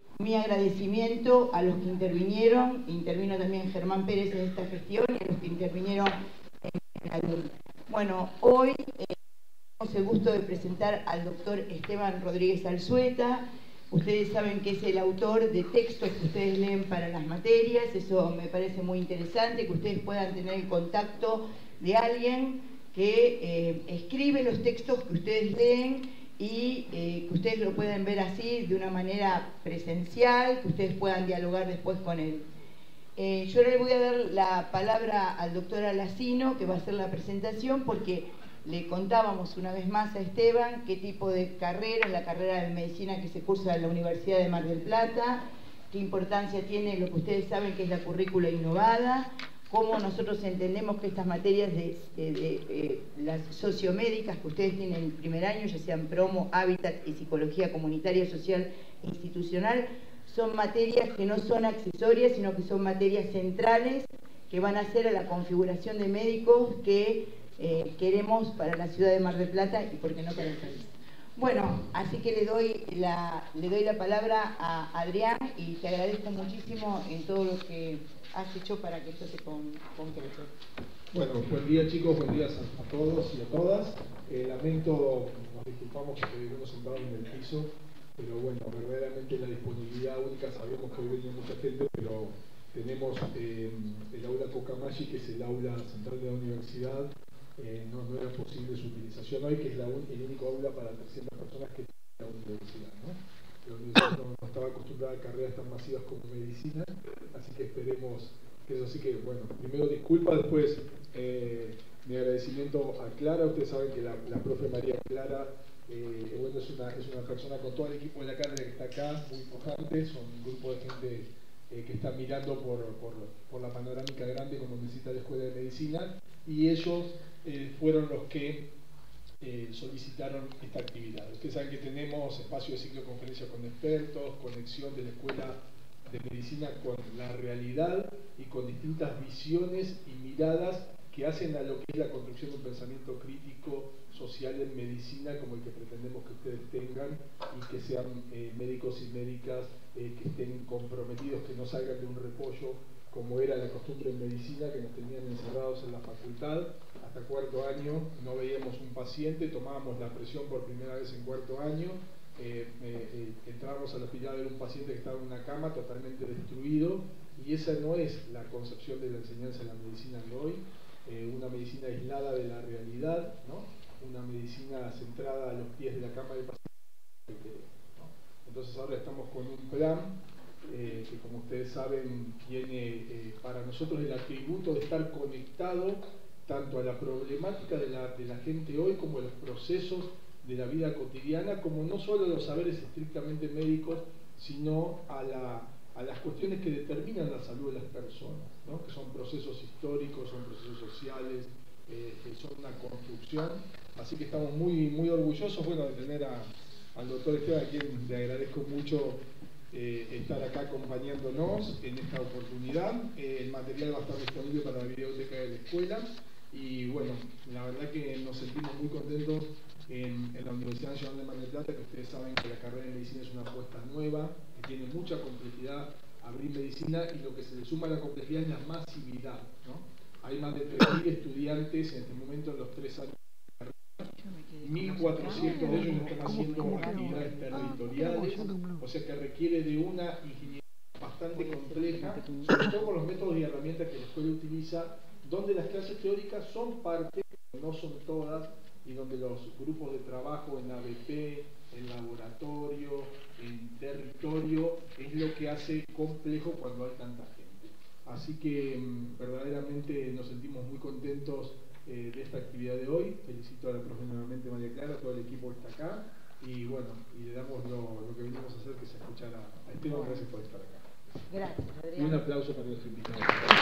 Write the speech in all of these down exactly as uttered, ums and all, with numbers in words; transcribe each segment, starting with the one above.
mi agradecimiento a los que intervinieron, intervino también Germán Pérez en esta gestión, y a los que intervinieron en la ley. Bueno, hoy eh, tenemos el gusto de presentar al doctor Esteban Rodríguez Alzueta. Ustedes saben que es el autor de textos que ustedes leen para las materias. Eso me parece muy interesante, que ustedes puedan tener el contacto de alguien que eh, escribe los textos que ustedes leen y eh, que ustedes lo pueden ver así de una manera presencial, que ustedes puedan dialogar después con él. Eh, yo ahora le voy a dar la palabra al doctor Alacino, que va a hacer la presentación, porque le contábamos una vez más a Esteban qué tipo de carrera es la carrera de medicina que se cursa en la Universidad de Mar del Plata, qué importancia tiene lo que ustedes saben que es la currícula innovada, cómo nosotros entendemos que estas materias de, de, de, de las sociomédicas que ustedes tienen en el primer año, ya sean promo, hábitat y psicología comunitaria, social e institucional, son materias que no son accesorias, sino que son materias centrales que van a hacer a la configuración de médicos que eh, queremos para la ciudad de Mar del Plata y por qué no para el país. Bueno, así que le doy la, le doy la palabra a Adrián y te agradezco muchísimo en todo lo que has hecho para que esto se con, concrete. Bueno, buen día chicos, buen día a, a todos y a todas. Eh, lamento, nos disculpamos porque vivimos sentados en el piso, pero bueno, verdaderamente la disponibilidad única, sabemos que hoy viene mucha gente, pero tenemos eh, el aula Cocamachi, que es el aula central de la universidad. Eh, no, no era posible su utilización hoy, que es la un, el único aula para trescientas personas que tiene la universidad, ¿no? La universidad no, no estaba acostumbrada a carreras tan masivas como medicina, así que esperemos que eso sí que, bueno, primero disculpa, después eh, mi agradecimiento a Clara. Ustedes saben que la, la profe María Clara eh, bueno, es, una, es una persona con todo el equipo de la cátedra que está acá, muy pujante, son un grupo de gente eh, que está mirando por, por, por la panorámica grande como necesita la Escuela de Medicina, y ellos eh, fueron los que eh, solicitaron esta actividad. Ustedes saben que tenemos espacio de ciclo de conferencias con expertos, conexión de la Escuela de Medicina con la realidad y con distintas visiones y miradas que hacen a lo que es la construcción de un pensamiento crítico social en medicina como el que pretendemos que ustedes tengan, y que sean eh, médicos y médicas eh, que estén comprometidos, que no salgan de un repollo como era la costumbre en medicina, que nos tenían encerrados en la facultad. Hasta cuarto año no veíamos un paciente, tomábamos la presión por primera vez en cuarto año, eh, eh, eh, entrábamos al hospital a ver un paciente que estaba en una cama totalmente destruido, y esa no es la concepción de la enseñanza de la medicina de hoy. Eh, una medicina aislada de la realidad, ¿no? Una medicina centrada a los pies de la cama del paciente, ¿no? Entonces ahora estamos con un plan eh, que, como ustedes saben, tiene eh, para nosotros el atributo de estar conectado tanto a la problemática de la, de la gente hoy como a los procesos de la vida cotidiana, como no solo a los saberes estrictamente médicos, sino a la a las cuestiones que determinan la salud de las personas, ¿no? Que son procesos históricos, son procesos sociales, eh, que son una construcción. Así que estamos muy, muy orgullosos, bueno, de tener a, al doctor Esteban, a quien le agradezco mucho eh, estar acá acompañándonos en esta oportunidad. Eh, el material va a estar disponible para la biblioteca de la escuela, y bueno, la verdad que nos sentimos muy contentos en, en la Universidad Nacional de Mar del Plata, que ustedes saben que la carrera de medicina es una apuesta nueva, que tiene mucha complejidad abrir medicina, y lo que se le suma a la complejidad es la masividad, ¿no? Hay más de tres mil estudiantes en este momento en los tres años de carrera, mil cuatrocientos de ellos están haciendo actividades territoriales, o sea que requiere de una ingeniería bastante compleja, sobre todo con los métodos y herramientas que la escuela utiliza, donde las clases teóricas son parte, no son todas, y donde los grupos de trabajo en A B P, en laboratorio, en territorio, es lo que hace complejo cuando hay tanta gente. Así que mmm, verdaderamente nos sentimos muy contentos eh, de esta actividad de hoy. Felicito a la profe nuevamente María Clara, a todo el equipo que está acá, y bueno, y le damos lo, lo que venimos a hacer, que es escuchar a, a Esteban. Gracias por estar acá. Gracias, Adrián. Y un aplauso para nuestro invitado.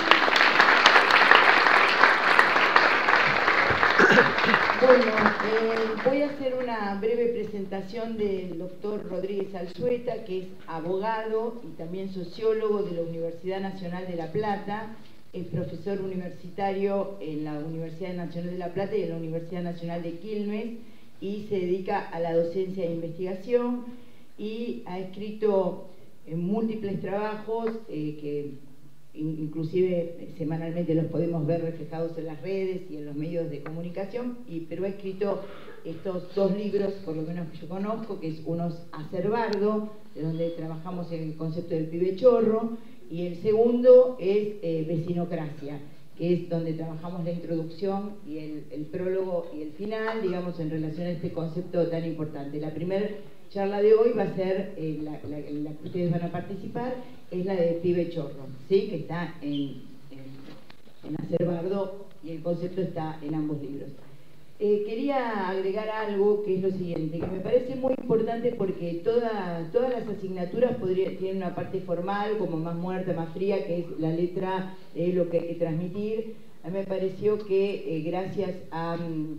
Bueno, eh, voy a hacer una breve presentación del doctor Rodríguez Alzueta, que es abogado y también sociólogo de la Universidad Nacional de La Plata, es profesor universitario en la Universidad Nacional de La Plata y en la Universidad Nacional de Quilmes, y se dedica a la docencia e investigación, y ha escrito en múltiples trabajos eh, que inclusive semanalmente los podemos ver reflejados en las redes y en los medios de comunicación, y, pero ha escrito estos dos libros, por lo menos que yo conozco, que es uno es Acerbardo, de donde trabajamos en el concepto del pibe chorro, y el segundo es eh, Vecinocracia, que es donde trabajamos la introducción y el, el prólogo y el final, digamos, en relación a este concepto tan importante. La primera charla de hoy va a ser, eh, la, la, la que ustedes van a participar, es la de Pibe Chorro, ¿sí? Que está en, en, en Acerbardo, y el concepto está en ambos libros. Eh, quería agregar algo que es lo siguiente, que me parece muy importante porque toda, todas las asignaturas podría, tienen una parte formal, como más muerta, más fría, que es la letra, eh, lo que hay que transmitir. A mí me pareció que eh, gracias a,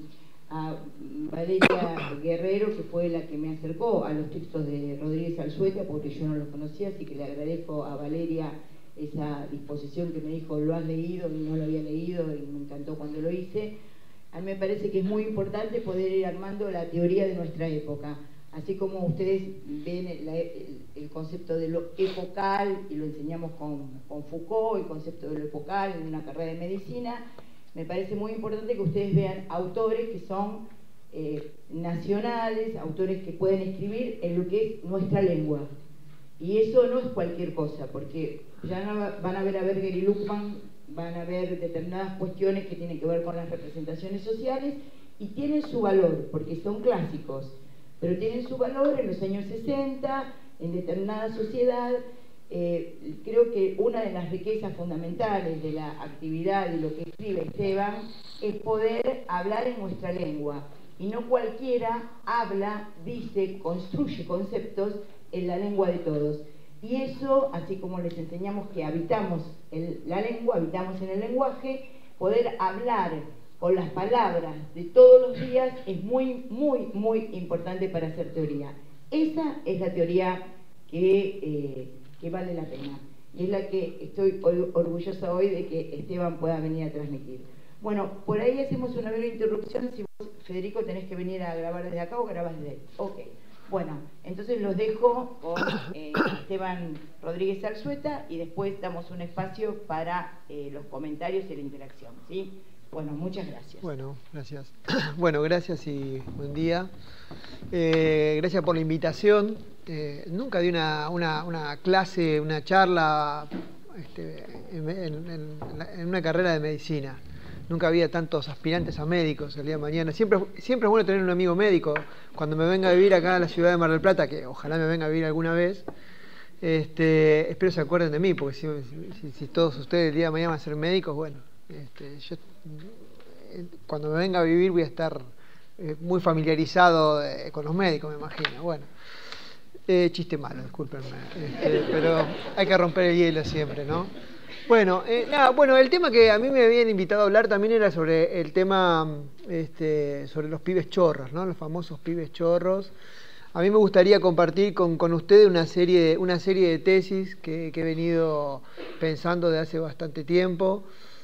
a Valeria Guerrero, que fue la que me acercó a los textos de Rodríguez Alzueta, porque yo no los conocía, así que le agradezco a Valeria esa disposición que me dijo, lo has leído, y no lo había leído, y me encantó cuando lo hice. A mí me parece que es muy importante poder ir armando la teoría de nuestra época. Así como ustedes ven la, el, el concepto de lo epocal, y lo enseñamos con, con Foucault, el concepto de lo epocal en una carrera de medicina, me parece muy importante que ustedes vean autores que son eh, nacionales, autores que pueden escribir en lo que es nuestra lengua. Y eso no es cualquier cosa, porque ya no van a ver a Berger y Luckmann, van a ver determinadas cuestiones que tienen que ver con las representaciones sociales, y tienen su valor, porque son clásicos, pero tienen su valor en los años sesenta, en determinada sociedad. Eh, creo que una de las riquezas fundamentales de la actividad y lo que escribe Esteban es poder hablar en nuestra lengua, y no cualquiera habla, dice, construye conceptos en la lengua de todos. Y eso, así como les enseñamos que habitamos el, la lengua, habitamos en el lenguaje, poder hablar con las palabras de todos los días es muy, muy, muy importante para hacer teoría. Esa es la teoría que, eh, que vale la pena, y es la que estoy orgullosa hoy de que Esteban pueda venir a transmitir. Bueno, por ahí hacemos una breve interrupción. Si vos, Federico, tenés que venir a grabar desde acá o grabás desde ahí. Ok. Bueno, entonces los dejo con eh, Esteban Rodríguez Alzueta, y después damos un espacio para eh, los comentarios y la interacción, ¿sí? Bueno, muchas gracias. Bueno, gracias. Bueno, gracias y buen día. Eh, gracias por la invitación. Eh, nunca di una, una, una clase, una charla este, en, en, en, en una carrera de medicina. Nunca había tantos aspirantes a médicos el día de mañana. Siempre, siempre es bueno tener un amigo médico. Cuando me venga a vivir acá a la ciudad de Mar del Plata, que ojalá me venga a vivir alguna vez, este, espero se acuerden de mí, porque si, si, si todos ustedes el día de mañana van a ser médicos, bueno, este, yo cuando me venga a vivir voy a estar eh, muy familiarizado eh, con los médicos, me imagino. Bueno, eh, chiste malo, discúlpenme, este, pero hay que romper el hielo siempre, ¿no? Bueno, eh, nada, bueno, el tema que a mí me habían invitado a hablar también era sobre el tema, este, sobre los pibes chorros, ¿no? Los famosos pibes chorros. A mí me gustaría compartir con, con ustedes una serie, una serie de tesis que, que he venido pensando desde hace bastante tiempo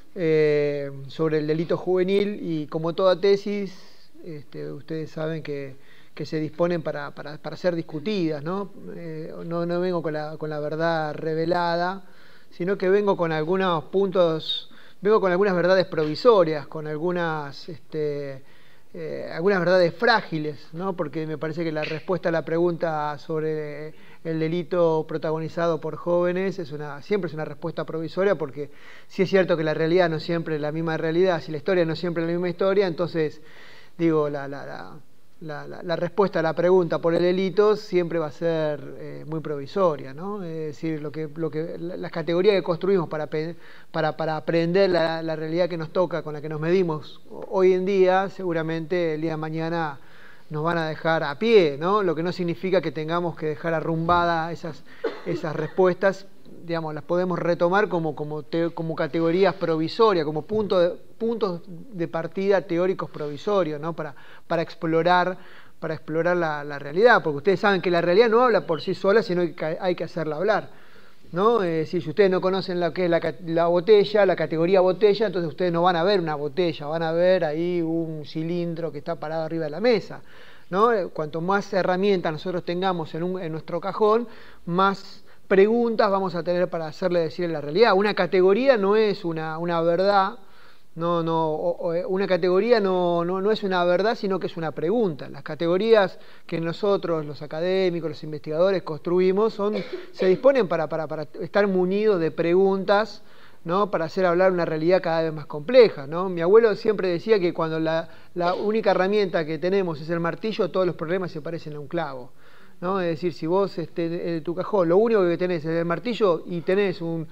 eh, sobre el delito juvenil, y como toda tesis, este, ustedes saben que, que se disponen para, para, para ser discutidas, ¿no? Eh, no, no vengo con la, con la verdad revelada, sino que vengo con algunos puntos, vengo con algunas verdades provisorias, con algunas, este, eh, algunas verdades frágiles, ¿no? Porque me parece que la respuesta a la pregunta sobre el delito protagonizado por jóvenes es una, siempre es una respuesta provisoria, porque si es cierto que la realidad no siempre es la misma realidad, si la historia no siempre es la misma historia, entonces, digo, la... la, la La, la, la respuesta a la pregunta por el delito siempre va a ser eh, muy provisoria, ¿no? Es decir, lo que, lo que, las categorías que construimos para, para, para aprender la, la realidad que nos toca, con la que nos medimos hoy en día, seguramente el día de mañana nos van a dejar a pie, ¿no? Lo que no significa que tengamos que dejar arrumbadas esas, esas respuestas, digamos, las podemos retomar como, como, te, como categorías provisorias, como punto de, puntos de partida teóricos provisorios, ¿no? Para, para explorar, para explorar la, la realidad, porque ustedes saben que la realidad no habla por sí sola, sino que hay que hacerla hablar, ¿no? Es decir, si ustedes no conocen lo que es la, la botella, la categoría botella, entonces ustedes no van a ver una botella, van a ver ahí un cilindro que está parado arriba de la mesa, ¿no? Cuanto más herramientas nosotros tengamos en, un, en nuestro cajón, más preguntas vamos a tener para hacerle decir la realidad. Una categoría no es una, una verdad, no, no, o, o una categoría no, no, no es una verdad, sino que es una pregunta. Las categorías que nosotros, los académicos, los investigadores, construimos, son, se disponen para, para, para estar munidos de preguntas, ¿no? Para hacer hablar una realidad cada vez más compleja, ¿no? Mi abuelo siempre decía que cuando la, la única herramienta que tenemos es el martillo, todos los problemas se parecen a un clavo, ¿no? Es decir, si vos este, en tu cajón lo único que tenés es el martillo y tenés un,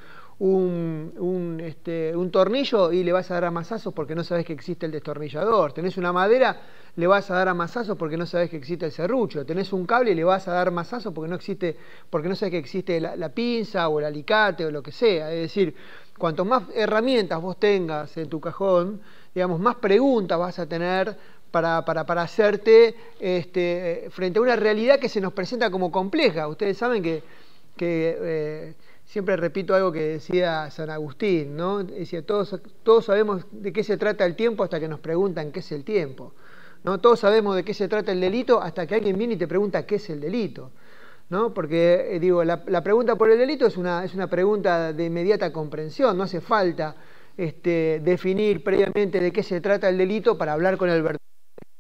un, un, este, un tornillo y le vas a dar a mazazos porque no sabés que existe el destornillador. Tenés una madera, le vas a dar a mazazos porque no sabés que existe el serrucho. Tenés un cable y le vas a dar mazazos porque no existe, porque no sabés que existe la, la pinza o el alicate o lo que sea. Es decir, cuanto más herramientas vos tengas en tu cajón, digamos, más preguntas vas a tener para, para, para hacerte este, frente a una realidad que se nos presenta como compleja. Ustedes saben que, que eh, siempre repito algo que decía San Agustín, ¿no? Decía, todos, todos sabemos de qué se trata el tiempo hasta que nos preguntan qué es el tiempo, ¿no? Todos sabemos de qué se trata el delito hasta que alguien viene y te pregunta qué es el delito, ¿no? Porque, eh, digo, la, la pregunta por el delito es una, es una pregunta de inmediata comprensión, no hace falta este, definir previamente de qué se trata el delito para hablar con el verdadero,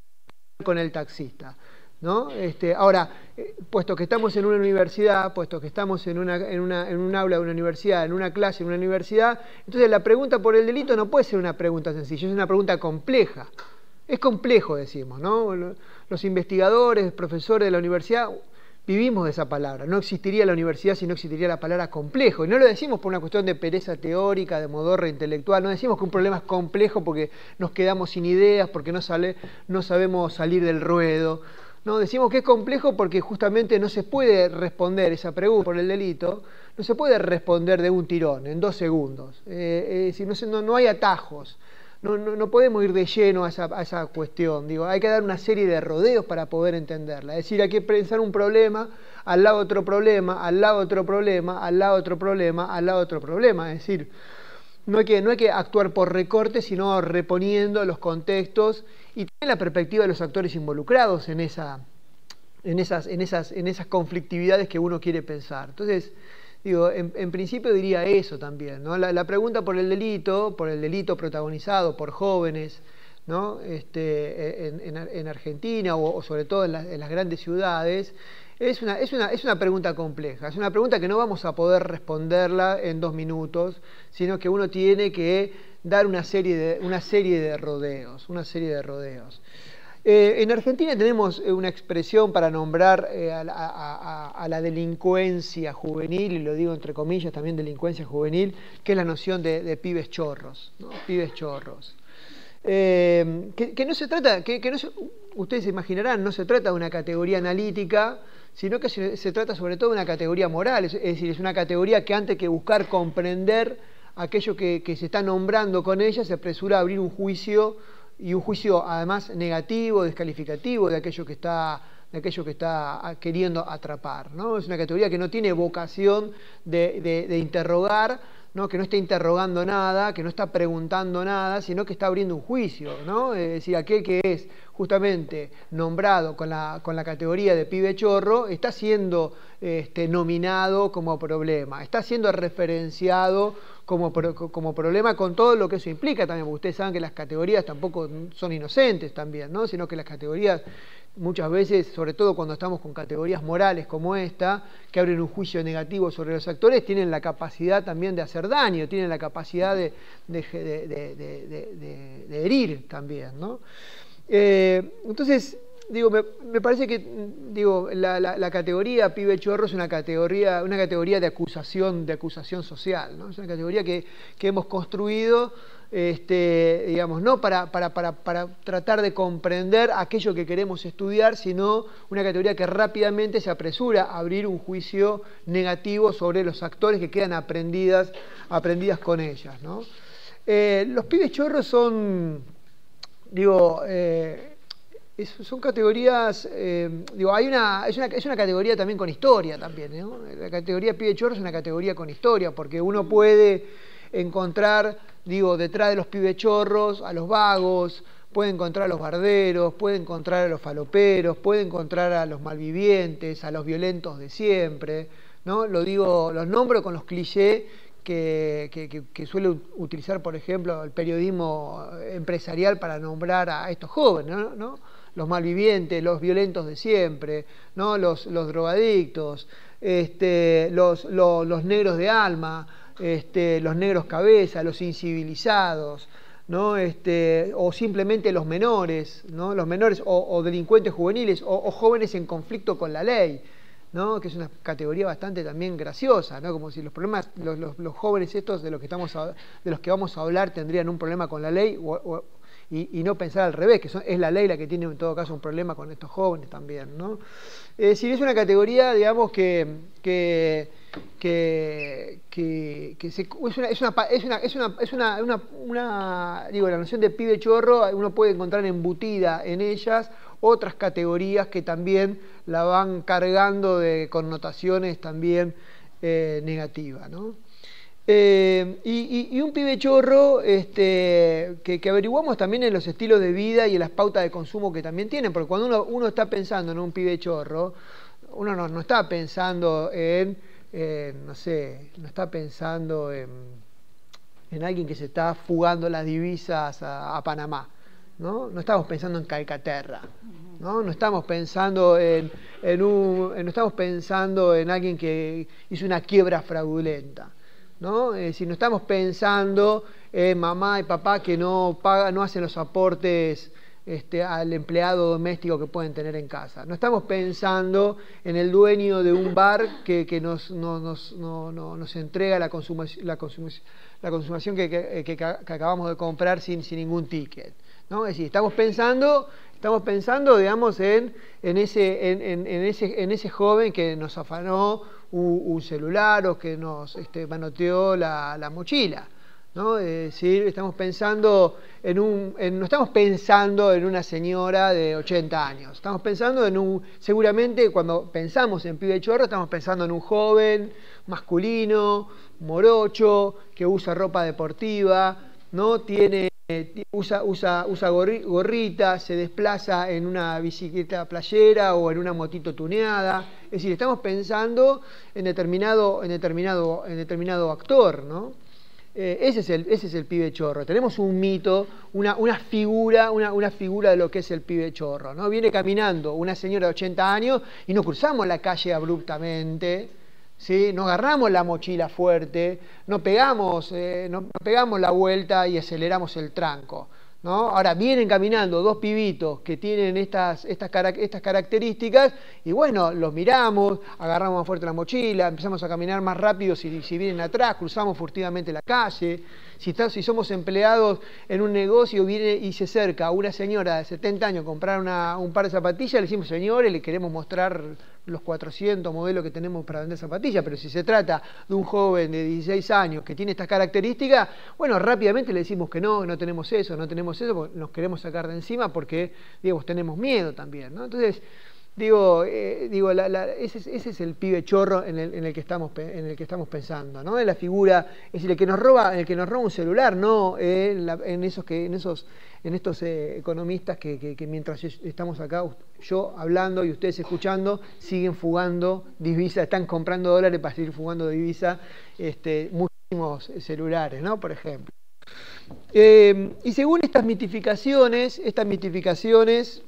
con el taxista, ¿no? Este, ahora, eh, puesto que estamos en una universidad, puesto que estamos en, una, en, una, en un aula de una universidad, en una clase de una universidad, entonces la pregunta por el delito no puede ser una pregunta sencilla, es una pregunta compleja. Es complejo, decimos, ¿no? Los investigadores, profesores de la universidad, vivimos de esa palabra. No existiría la universidad si no existiría la palabra complejo. Y no lo decimos por una cuestión de pereza teórica, de modorra intelectual. No decimos que un problema es complejo porque nos quedamos sin ideas, porque no, sale, no sabemos salir del ruedo. No, decimos que es complejo porque justamente no se puede responder esa pregunta por el delito, no se puede responder de un tirón, en dos segundos. Eh, es decir, no, se, no, no hay atajos. No, no, no podemos ir de lleno a esa, a esa cuestión. Digo, hay que dar una serie de rodeos para poder entenderla. Es decir, hay que pensar un problema, al lado otro problema, al lado otro problema, al lado otro problema, al lado otro problema. Es decir, no hay que, no hay que actuar por recorte, sino reponiendo los contextos y también la perspectiva de los actores involucrados en, esa, en, esas, en, esas, en esas conflictividades que uno quiere pensar. Entonces, digo, en, en principio diría eso también, ¿no? La, la pregunta por el delito, por el delito protagonizado por jóvenes, ¿no? Este, en, en, en Argentina o, o sobre todo en, la, en las grandes ciudades, es una, es, una, es una pregunta compleja, es una pregunta que no vamos a poder responderla en dos minutos, sino que uno tiene que dar una serie de, una serie de rodeos, una serie de rodeos. Eh, en Argentina tenemos una expresión para nombrar eh, a, a, a, a la delincuencia juvenil, y lo digo entre comillas también delincuencia juvenil, que es la noción de, de pibes chorros, ¿no? Pibes chorros. Eh, que, que no se trata, que, que no se, ustedes se imaginarán, no se trata de una categoría analítica, sino que se, se trata sobre todo de una categoría moral, es, es decir, es una categoría que antes que buscar comprender aquello que, que se está nombrando con ella, se apresura a abrir un juicio, y un juicio además negativo, descalificativo de aquello que está, de aquello que está queriendo atrapar, ¿no? Es una categoría que no tiene vocación de, de, de interrogar, ¿no? Que no está interrogando nada, que no está preguntando nada, sino que está abriendo un juicio, ¿no? Es decir, aquel que es justamente nombrado con la, con la categoría de pibe chorro está siendo este, nominado como problema, está siendo referenciado como, como problema con todo lo que eso implica también, porque ustedes saben que las categorías tampoco son inocentes también, ¿no? Sino que las categorías muchas veces, sobre todo cuando estamos con categorías morales como esta, que abren un juicio negativo sobre los actores, tienen la capacidad también de hacer daño, tienen la capacidad de, de, de, de, de, de, de herir también, ¿no? Eh, entonces, digo, me, me parece que digo, la, la, la categoría pibe chorro es una categoría, una categoría de acusación, de acusación social, ¿no? Es una categoría que, que hemos construido, este, digamos, no para, para, para, para tratar de comprender aquello que queremos estudiar, sino una categoría que rápidamente se apresura a abrir un juicio negativo sobre los actores que quedan aprendidas, aprendidas con ellas, ¿no? Eh, los pibes chorros son, digo, eh, es, son categorías, eh, digo, hay una es, una, es una categoría también con historia también, ¿no? La categoría pibe chorro es una categoría con historia, porque uno puede encontrar, digo, detrás de los pibes chorros a los vagos, puede encontrar a los barderos, puede encontrar a los faloperos, puede encontrar a los malvivientes, a los violentos de siempre, ¿no? Lo digo, los nombro con los clichés que, que, que, que suele utilizar, por ejemplo, el periodismo empresarial para nombrar a estos jóvenes, ¿no? ¿no? Los malvivientes, los violentos de siempre, ¿no? los, los drogadictos, este, los, los, los negros de alma, este, los negros cabeza, los incivilizados, ¿no? Este, o simplemente los menores, ¿no? Los menores o, o delincuentes juveniles o, o jóvenes en conflicto con la ley, ¿no? Que es una categoría bastante también graciosa, ¿no? Como si los problemas, los, los, los jóvenes estos de los que estamos a, de los que vamos a hablar tendrían un problema con la ley o, o, y, y no pensar al revés, que son, es la ley la que tiene en todo caso un problema con estos jóvenes también, ¿no? Es decir, es una categoría, digamos, que, que, que, que, que se, es una, es una, es una, es una, es una, una, una, digo, la noción de pibe chorro, uno puede encontrar embutida en ellas otras categorías que también la van cargando de connotaciones también eh, negativas, ¿no? Eh, y, y, y un pibe chorro este, que, que averiguamos también en los estilos de vida y en las pautas de consumo que también tienen, porque cuando uno, uno está pensando en un pibe chorro, uno no, no está pensando en, eh, no sé, no está pensando en, en alguien que se está fugando las divisas a, a Panamá, ¿no? No estamos pensando en Calcaterra, ¿no? No estamos pensando en, en un, no estamos pensando en alguien que hizo una quiebra fraudulenta, ¿no? Es decir, no estamos pensando en mamá y papá que no pagan, no hacen los aportes este, al empleado doméstico que pueden tener en casa. No estamos pensando en el dueño de un bar que, que nos, no, nos, no, no, nos entrega la consumación, la consumación, la consumación que, que, que, que acabamos de comprar sin, sin ningún ticket, ¿no? Es decir, estamos pensando, estamos pensando, digamos, en, en, ese, en, en, en, ese, en ese joven que nos afanó un, un celular o que nos este, manoteó la, la mochila, ¿no? Es decir, estamos pensando en un, en, no estamos pensando en una señora de ochenta años, estamos pensando en un, seguramente cuando pensamos en pibe chorro, estamos pensando en un joven masculino, morocho, que usa ropa deportiva, ¿no? Tiene Usa, usa, usa gorrita, se desplaza en una bicicleta playera o en una motito tuneada. Es decir, estamos pensando en determinado, en determinado, en determinado actor, ¿no? Eh, ese es el, ese es el pibe chorro. Tenemos un mito, una, una figura, una, una figura de lo que es el pibe chorro, ¿no? Viene caminando una señora de ochenta años y no cruzamos la calle abruptamente, ¿sí? No agarramos la mochila fuerte, no pegamos, eh, no pegamos la vuelta y aceleramos el tranco, ¿no? Ahora vienen caminando dos pibitos que tienen estas, estas, estas características y bueno, los miramos, agarramos más fuerte la mochila, empezamos a caminar más rápido si, si vienen atrás, cruzamos furtivamente la calle. Si, está, si somos empleados en un negocio viene y se acerca una señora de setenta años a comprar una, un par de zapatillas, le decimos, señores, le queremos mostrar los cuatrocientos modelos que tenemos para vender zapatillas, pero si se trata de un joven de dieciséis años que tiene estas características, bueno, rápidamente le decimos que no, no tenemos eso, no tenemos eso, porque nos queremos sacar de encima porque, digamos, tenemos miedo también, ¿no? Entonces, digo, eh, digo la, la, ese, ese es el pibe chorro en el, en el que estamos en el que estamos pensando, ¿no? En la figura, es decir, el que nos roba, el que nos roba un celular, no eh, en, la, en esos que en esos en estos eh, economistas que, que, que mientras estamos acá, yo hablando y ustedes escuchando, siguen fugando divisas, están comprando dólares para seguir fugando divisas, este, muchísimos celulares, ¿no? Por ejemplo. Eh, y según estas mitificaciones, estas mitificaciones,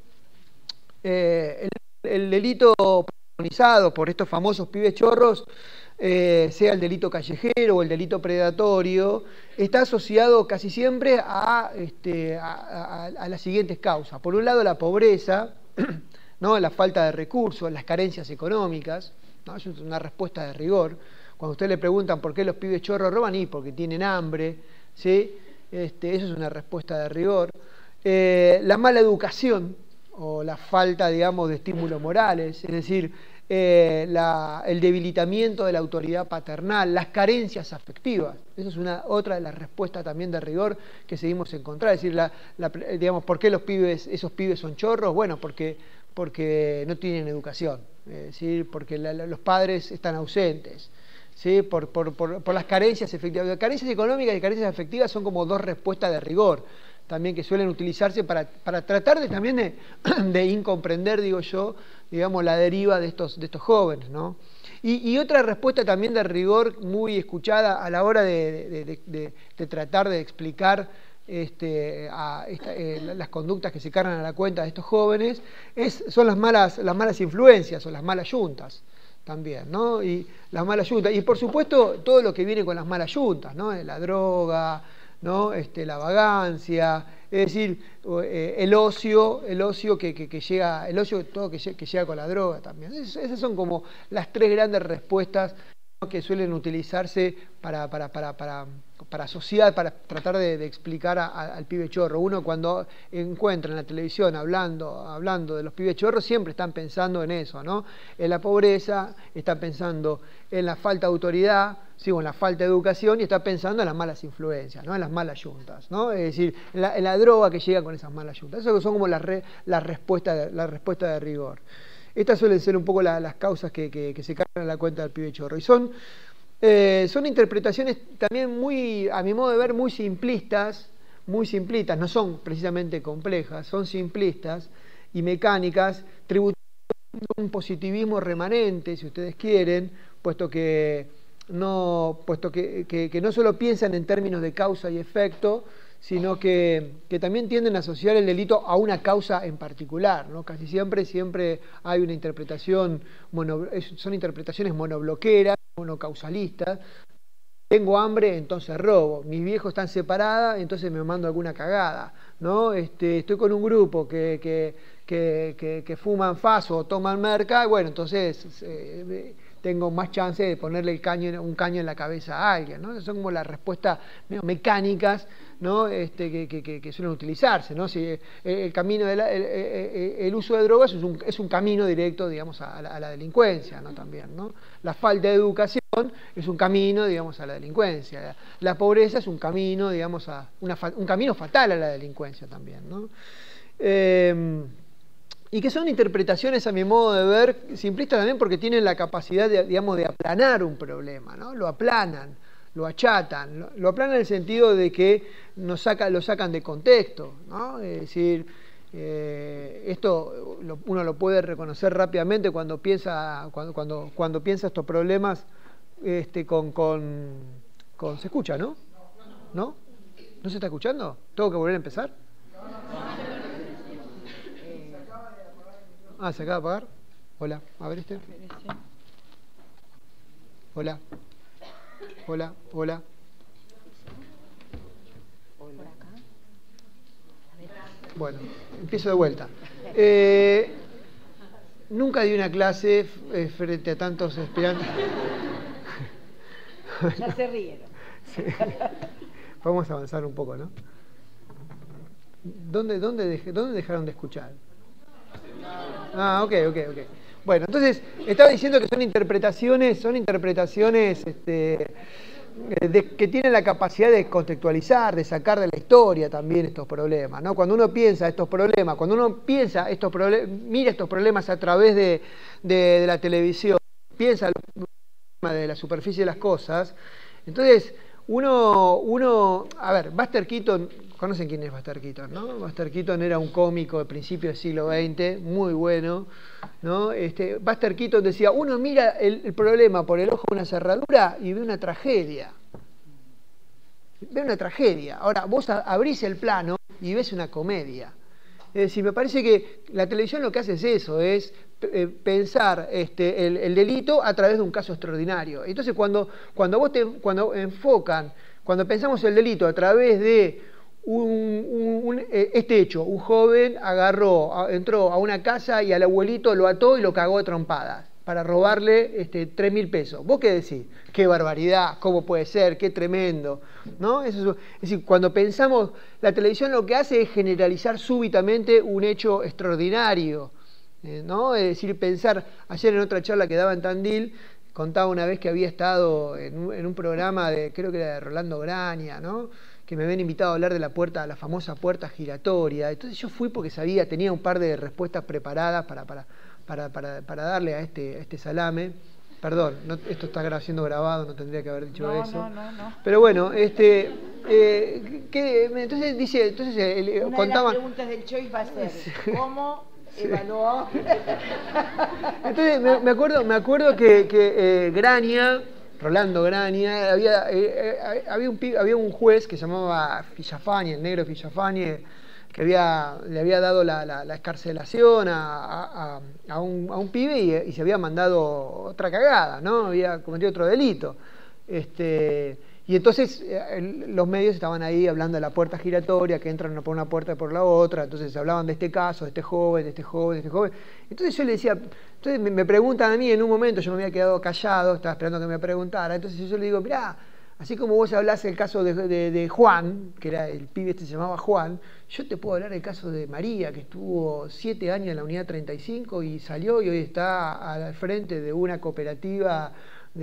eh, el, el delito protagonizado por estos famosos pibes chorros, Eh, sea el delito callejero o el delito predatorio, está asociado casi siempre a, este, a, a, a las siguientes causas. Por un lado, la pobreza, ¿no? La falta de recursos, las carencias económicas, ¿no? Eso es una respuesta de rigor. Cuando a usted le preguntan por qué los pibes chorros roban, y porque tienen hambre, ¿sí? Este, eso es una respuesta de rigor. Eh, la mala educación o la falta, digamos, de estímulos morales, es decir, Eh, la, el debilitamiento de la autoridad paternal, las carencias afectivas. Esa es una otra de las respuestas también de rigor que seguimos encontrando. Es decir, la, la, digamos, ¿por qué los pibes, esos pibes son chorros? Bueno, porque, porque no tienen educación, es decir, porque la, la, los padres están ausentes, ¿sí? Por, por, por, por las carencias efectivas. Carencias económicas y carencias afectivas son como dos respuestas de rigor también que suelen utilizarse para, para tratar de también de, de incomprender, digo yo, digamos, la deriva de estos, de estos jóvenes, ¿no? Y, y otra respuesta también de rigor muy escuchada a la hora de, de, de, de, de tratar de explicar este, a esta, eh, las conductas que se cargan a la cuenta de estos jóvenes es, son las malas, las malas influencias o las malas yuntas también, ¿no? Y las malas yuntas. Y por supuesto todo lo que viene con las malas yuntas, ¿no? La droga, ¿no? Este, la vagancia, es decir, eh, el ocio, el ocio que, que, que llega, el ocio todo que, que llega con la droga también. Es, esas son como las tres grandes respuestas, ¿no? Que suelen utilizarse para, para, para, para, para asociar, para tratar de, de explicar a, a, al pibe chorro. Uno cuando encuentra en la televisión hablando, hablando de los pibes chorros, siempre están pensando en eso, ¿no? En la pobreza, están pensando en la falta de autoridad, sí, en la falta de educación, y está pensando en las malas influencias, ¿no? En las malas yuntas, ¿no? Es decir, en la, en la droga que llega con esas malas yuntas. Esas son como las re, la respuestas la respuesta de rigor. Estas suelen ser un poco la, las causas que, que, que se cargan a la cuenta del pibe chorro. Y son, eh, son interpretaciones también muy, a mi modo de ver, muy simplistas, muy simplistas, no son precisamente complejas, son simplistas y mecánicas, tributando un positivismo remanente, si ustedes quieren, puesto que no, puesto que, que, que no solo piensan en términos de causa y efecto, sino que, que también tienden a asociar el delito a una causa en particular, ¿no? Casi siempre, siempre hay una interpretación, mono, son interpretaciones monobloqueras, monocausalistas. Tengo hambre, entonces robo. Mis viejos están separados, entonces me mando alguna cagada, ¿no? Este, estoy con un grupo que, que, que, que, que fuman faso o toman merca, bueno, entonces eh, tengo más chance de ponerle el caño, un caño en la cabeza a alguien, ¿no? Son como las respuestas mecánicas, ¿no? Este, que, que, que suelen utilizarse, ¿no? Si el camino de la, el, el, el uso de drogas es un, es un camino directo, digamos, a la, a la delincuencia, ¿no? También, ¿no? La falta de educación es un camino, digamos, a la delincuencia. La, la pobreza es un camino, digamos, a una, un camino fatal a la delincuencia también, ¿no? Eh, y que son interpretaciones, a mi modo de ver, simplistas también porque tienen la capacidad, de, digamos, de aplanar un problema, ¿no? Lo aplanan, lo achatan, lo, lo aplanan en el sentido de que nos saca, lo sacan de contexto, ¿no? Es decir, eh, esto lo, uno lo puede reconocer rápidamente cuando piensa, cuando, cuando, cuando piensa estos problemas este, con, con, con... ¿Se escucha, no? ¿No? ¿No se está escuchando? ¿Tengo que volver a empezar? Ah, ¿se acaba de apagar? Hola, a ver este. Hola. Hola, hola. Bueno, empiezo de vuelta. Eh, nunca di una clase eh, frente a tantos aspirantes. Ya se rieron. Sí. Vamos a avanzar un poco, ¿no? ¿Dónde, dónde, dej ¿Dónde dejaron de escuchar? Ah, ok, ok, ok. Bueno, entonces, estaba diciendo que son interpretaciones, son interpretaciones este, de, que tienen la capacidad de contextualizar, de sacar de la historia también estos problemas, ¿no? Cuando uno piensa estos problemas, cuando uno piensa estos problemas, mira estos problemas a través de, de, de la televisión, piensa los problemas de la superficie de las cosas, entonces uno, uno, a ver, Buster Keaton, conocen quién es Buster Keaton, ¿no? Buster Keaton era un cómico de principios del siglo veinte, muy bueno, ¿no? Este, Buster Keaton decía, uno mira el, el problema por el ojo de una cerradura y ve una tragedia. Ve una tragedia. Ahora, vos abrís el plano y ves una comedia. Es decir, me parece que la televisión lo que hace es eso, es eh, pensar este, el, el delito a través de un caso extraordinario. Entonces, cuando, cuando, vos te, cuando enfocan, cuando pensamos el delito a través de Un, un, un, este hecho, un joven agarró, entró a una casa y al abuelito lo ató y lo cagó a trompadas para robarle este, tres mil pesos. ¿Vos qué decís? ¡Qué barbaridad! ¿Cómo puede ser? ¡Qué tremendo! ¿No? Eso es, es decir, cuando pensamos, la televisión lo que hace es generalizar súbitamente un hecho extraordinario, eh, ¿no? Es decir, pensar, ayer en otra charla que daba en Tandil, contaba una vez que había estado en un, en un programa de, creo que era de Rolando Graña, ¿no? Que me habían invitado a hablar de la puerta, la famosa puerta giratoria. Entonces yo fui porque sabía, tenía un par de respuestas preparadas para, para, para, para, para darle a este, a este salame. Perdón, no, esto está siendo grabado, no tendría que haber dicho no, eso. No, no, no. Pero bueno, este, eh, que, entonces dice, entonces eh, Una contaban. de las preguntas del Choice va a ser, ¿cómo sí. evaluó. Entonces me, me acuerdo, me acuerdo que, que eh, Graña, Rolando Graña, había, eh, eh, había, un, había un juez que se llamaba Fillafani, el negro Fillafani, que había, le había dado la, la, la escarcelación a, a, a, un, a un pibe y, y se había mandado otra cagada, ¿no? Había cometido otro delito. Este, y entonces eh, los medios estaban ahí hablando de la puerta giratoria, que entran por una puerta y por la otra, entonces hablaban de este caso, de este joven, de este joven, de este joven. Entonces yo le decía, entonces me, me preguntan a mí en un momento, yo me había quedado callado, estaba esperando que me preguntara, entonces yo le digo, mirá, así como vos hablás el caso de, de, de Juan, que era el pibe este se llamaba Juan, yo te puedo hablar el caso de María, que estuvo siete años en la unidad treinta y cinco y salió y hoy está al frente de una cooperativa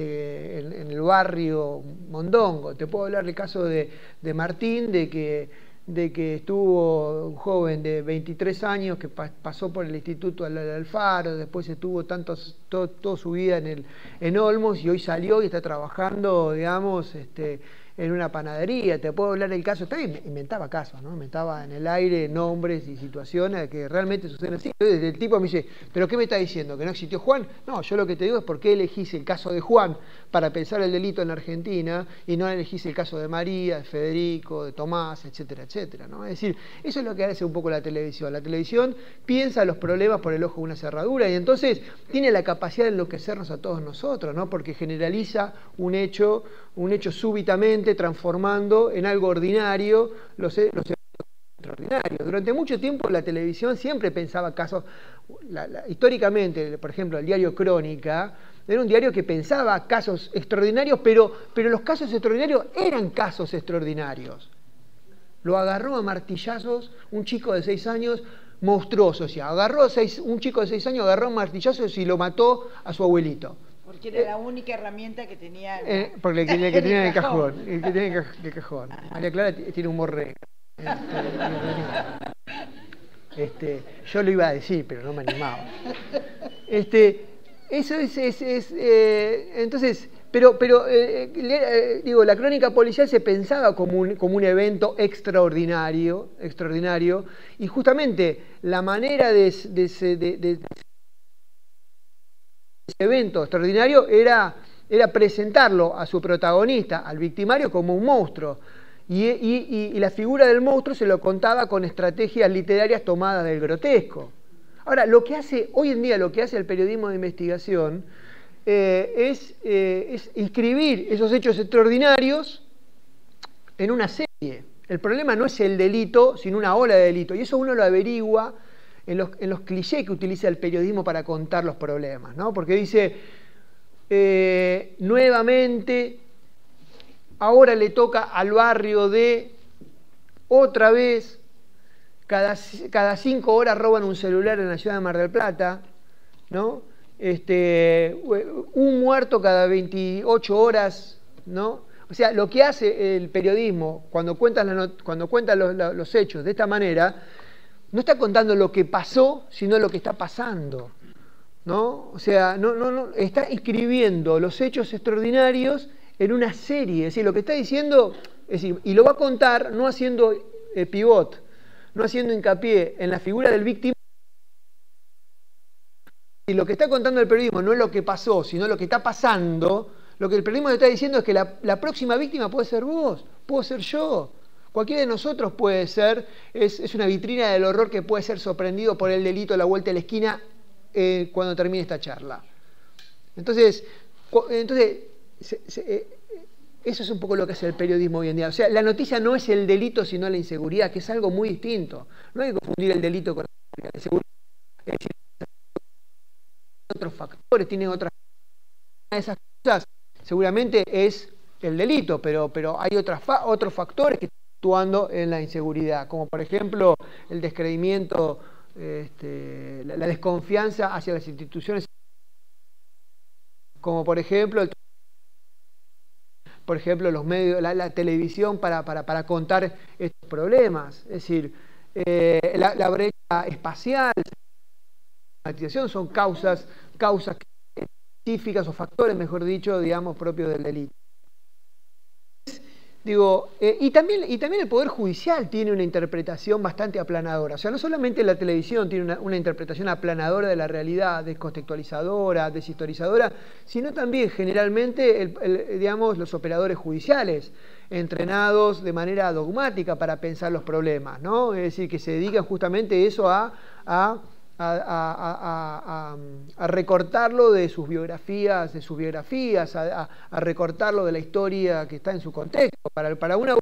de, en, en el barrio Mondongo. Te puedo hablar el caso de, de Martín, de que, de que estuvo un joven de veintitrés años que pa, pasó por el Instituto Al Alfaro, después estuvo tantos, todo, toda su vida en, el, en Olmos y hoy salió y está trabajando, digamos, este, en una panadería. Te puedo hablar el caso, está bien, inventaba casos, ¿no? Inventaba en el aire nombres y situaciones que realmente suceden así. Entonces el tipo me dice, ¿pero qué me está diciendo? ¿Que no existió Juan? No, yo lo que te digo es por qué elegís el caso de Juan para pensar el delito en la Argentina y no elegís el caso de María, de Federico, de Tomás, etcétera, etcétera, ¿no? Es decir, eso es lo que hace un poco la televisión. La televisión piensa los problemas por el ojo de una cerradura y entonces tiene la capacidad de enloquecernos a todos nosotros, ¿no? Porque generaliza un hecho, un hecho súbitamente, transformando en algo ordinario los, los eventos extraordinarios. Durante mucho tiempo la televisión siempre pensaba casos, la, la, históricamente, por ejemplo, el diario Crónica era un diario que pensaba casos extraordinarios, pero, pero los casos extraordinarios eran casos extraordinarios. Lo agarró a martillazos un chico de seis años, monstruoso, o sea, agarró a seis, un chico de seis años, agarró a martillazos y lo mató a su abuelito. Porque era eh, la única herramienta que tenía. Eh, porque el que, el que tenía en el cajón. El que tenía en el cajón. María Clara tiene un morre. Este, yo lo iba a decir, pero no me animaba. Este, eso es, es, es eh, entonces, pero, pero eh, eh, digo, la crónica policial se pensaba como un, como un evento extraordinario, extraordinario, y justamente la manera de, de, de, de, de ese evento extraordinario era, era presentarlo a su protagonista, al victimario, como un monstruo. Y, y, y la figura del monstruo se lo contaba con estrategias literarias tomadas del grotesco. Ahora, lo que hace, hoy en día lo que hace el periodismo de investigación eh, es, eh, es inscribir esos hechos extraordinarios en una serie. El problema no es el delito, sino una ola de delito. Y eso uno lo averigua en los, en los clichés que utiliza el periodismo para contar los problemas, ¿no? Porque dice, eh, nuevamente, ahora le toca al barrio de, otra vez, cada, cada cinco horas roban un celular en la ciudad de Mar del Plata, ¿no? Este, un muerto cada veintiocho horas, ¿no? O sea, lo que hace el periodismo cuando cuenta, la, cuando cuenta los, los hechos de esta manera, no está contando lo que pasó, sino lo que está pasando, ¿no? O sea, no, no, no, está escribiendo los hechos extraordinarios en una serie. Es decir, lo que está diciendo, es decir, y lo va a contar no haciendo eh, pivot, no haciendo hincapié en la figura del víctima. Y lo que está contando el periodismo no es lo que pasó, sino lo que está pasando. Lo que el periodismo está diciendo es que la, la próxima víctima puede ser vos, puedo ser yo. Cualquiera de nosotros puede ser, es, es una vitrina del horror que puede ser sorprendido por el delito a la vuelta de la esquina eh, cuando termine esta charla. Entonces, entonces se, se, eh, eso es un poco lo que hace el periodismo hoy en día. O sea, la noticia no es el delito, sino la inseguridad, que es algo muy distinto. No hay que confundir el delito con la inseguridad. Es decir, otros factores, tienen otras... Una de esas cosas seguramente es el delito, pero, pero hay otras fa otros factores que están actuando en la inseguridad, como por ejemplo el descreimiento, este, la, la desconfianza hacia las instituciones, como por ejemplo el, por ejemplo los medios, la, la televisión para, para, para contar estos problemas. Es decir, eh, la, la brecha espacial, la son causas, causas específicas o factores, mejor dicho, digamos, propios del delito. Digo, eh, y, también, y también el Poder Judicial tiene una interpretación bastante aplanadora. O sea, no solamente la televisión tiene una, una interpretación aplanadora de la realidad, descontextualizadora, deshistorizadora, sino también generalmente, el, el, digamos, los operadores judiciales, entrenados de manera dogmática para pensar los problemas, ¿no? Es decir, que se dedican justamente eso a... a A, a, a, a, a recortarlo de sus biografías, de sus biografías, a, a, a recortarlo de la historia que está en su contexto. Para, para una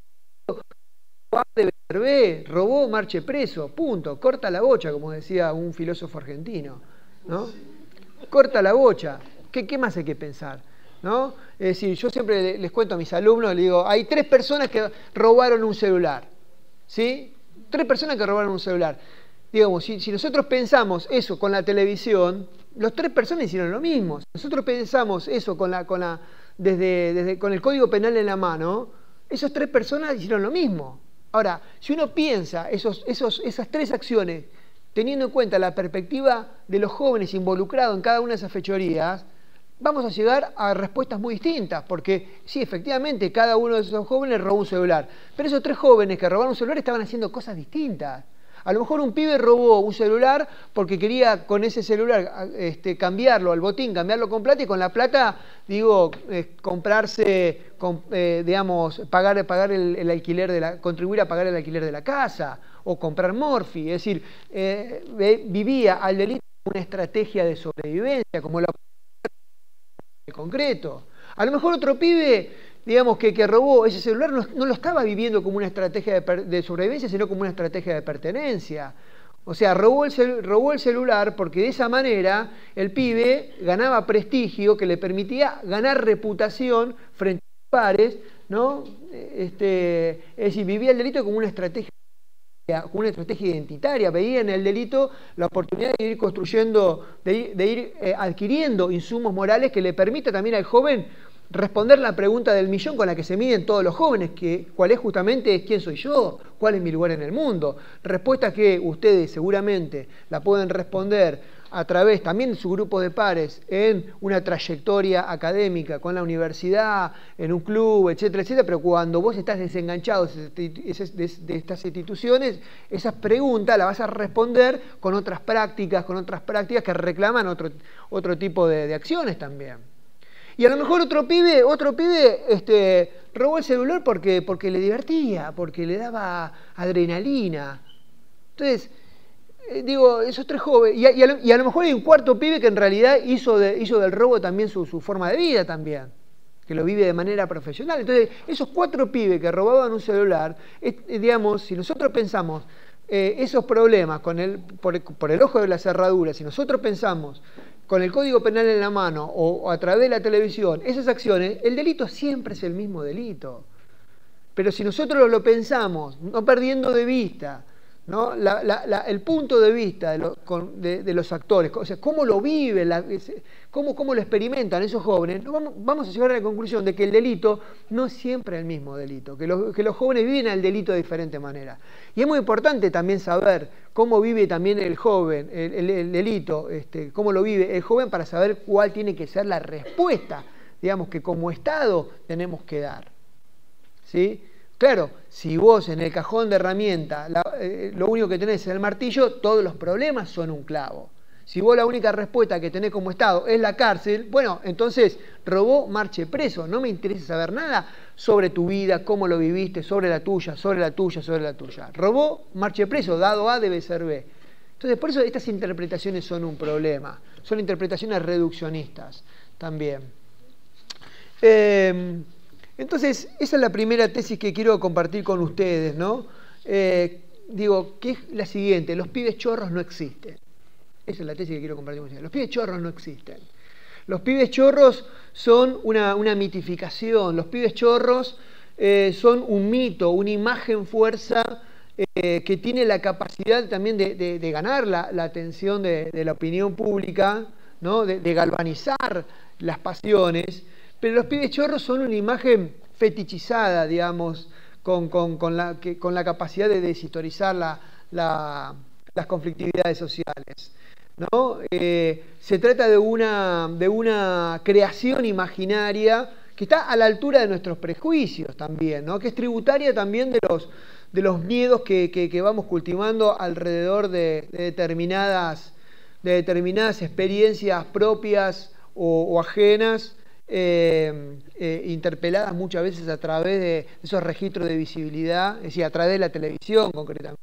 de Berber, robó, marche preso, punto, corta la bocha, como decía un filósofo argentino, ¿no? Corta la bocha, ¿qué, qué más hay que pensar? ¿No? Es decir, yo siempre les cuento a mis alumnos, les digo, hay tres personas que robaron un celular, ¿sí? Tres personas que robaron un celular. Digamos, si, si nosotros pensamos eso con la televisión, los tres personas hicieron lo mismo. Si nosotros pensamos eso con, la, con, la, desde, desde, con el Código Penal en la mano, esas tres personas hicieron lo mismo. Ahora, si uno piensa esos, esos, esas tres acciones, teniendo en cuenta la perspectiva de los jóvenes involucrados en cada una de esas fechorías, vamos a llegar a respuestas muy distintas, porque sí, efectivamente, cada uno de esos jóvenes robó un celular, pero esos tres jóvenes que robaron un celular estaban haciendo cosas distintas. A lo mejor un pibe robó un celular porque quería con ese celular este, cambiarlo al botín, cambiarlo con plata y con la plata, digo, eh, comprarse, con, eh, digamos, pagar, pagar el, el alquiler de la, contribuir a pagar el alquiler de la casa o comprar morfi. Es decir, eh, vivía al delito como una estrategia de sobrevivencia, como lo en concreto. A lo mejor otro pibe, digamos, que, que robó ese celular no, no lo estaba viviendo como una estrategia de, de sobrevivencia, sino como una estrategia de pertenencia. O sea, robó el, cel, robó el celular porque de esa manera el pibe ganaba prestigio que le permitía ganar reputación frente a sus pares, ¿no? Este, es decir, vivía el delito como una estrategia, como una estrategia identitaria, veía en el delito la oportunidad de ir construyendo, de ir, de ir eh, adquiriendo insumos morales que le permita también al joven responder la pregunta del millón con la que se miden todos los jóvenes, que cuál es justamente quién soy yo, cuál es mi lugar en el mundo. Respuesta que ustedes seguramente la pueden responder a través también de su grupo de pares en una trayectoria académica con la universidad, en un club, etcétera, etcétera, pero cuando vos estás desenganchado de estas instituciones, esas preguntas las vas a responder con otras prácticas, con otras prácticas que reclaman otro, otro tipo de, de acciones también. Y a lo mejor otro pibe, otro pibe este, robó el celular porque, porque le divertía, porque le daba adrenalina. Entonces, eh, digo, esos tres jóvenes, y a, y, a lo, y a lo mejor hay un cuarto pibe que en realidad hizo, de, hizo del robo también su, su forma de vida también, que lo vive de manera profesional. Entonces, esos cuatro pibes que robaban un celular, es, digamos, si nosotros pensamos eh, esos problemas con el, por, por el ojo de la cerradura, si nosotros pensamos con el Código Penal en la mano o, o a través de la televisión, esas acciones, el delito siempre es el mismo delito. Pero si nosotros lo pensamos, no perdiendo de vista, ¿no? la, la, la, el punto de vista de, lo, con, de, de los actores, o sea, cómo lo viven, la, cómo, cómo lo experimentan esos jóvenes, no vamos, vamos a llegar a la conclusión de que el delito no es siempre el mismo delito, que los, que los jóvenes viven el delito de diferente manera. Y es muy importante también saber cómo vive también el joven, el, el, el delito, este, cómo lo vive el joven para saber cuál tiene que ser la respuesta, digamos, que como Estado tenemos que dar. ¿Sí? Claro, si vos en el cajón de herramientas eh, lo único que tenés es el martillo, todos los problemas son un clavo. Si vos la única respuesta que tenés como Estado es la cárcel, bueno, entonces robó, marche preso. No me interesa saber nada sobre tu vida, cómo lo viviste, sobre la tuya, sobre la tuya, sobre la tuya. Robó, marche preso, dado A debe ser B. Entonces, por eso estas interpretaciones son un problema. Son interpretaciones reduccionistas también. Eh, Entonces, esa es la primera tesis que quiero compartir con ustedes, ¿no? Eh, digo, que es la siguiente, los pibes chorros no existen. Esa es la tesis que quiero compartir con ustedes. Los pibes chorros no existen. Los pibes chorros son una, una mitificación, los pibes chorros eh, son un mito, una imagen fuerza eh, que tiene la capacidad también de, de, de ganar la, la atención de, de la opinión pública, ¿no? de, de galvanizar las pasiones. Pero los pibes chorros son una imagen fetichizada, digamos, con, con, con, la, que, con la capacidad de deshistorizar la, la, las conflictividades sociales, ¿no? Eh, se trata de una, de una creación imaginaria que está a la altura de nuestros prejuicios también, ¿no? Que es tributaria también de los, de los miedos que, que, que vamos cultivando alrededor de, de, determinadas, de determinadas experiencias propias o, o ajenas, eh, eh, interpeladas muchas veces a través de esos registros de visibilidad, es decir, a través de la televisión concretamente.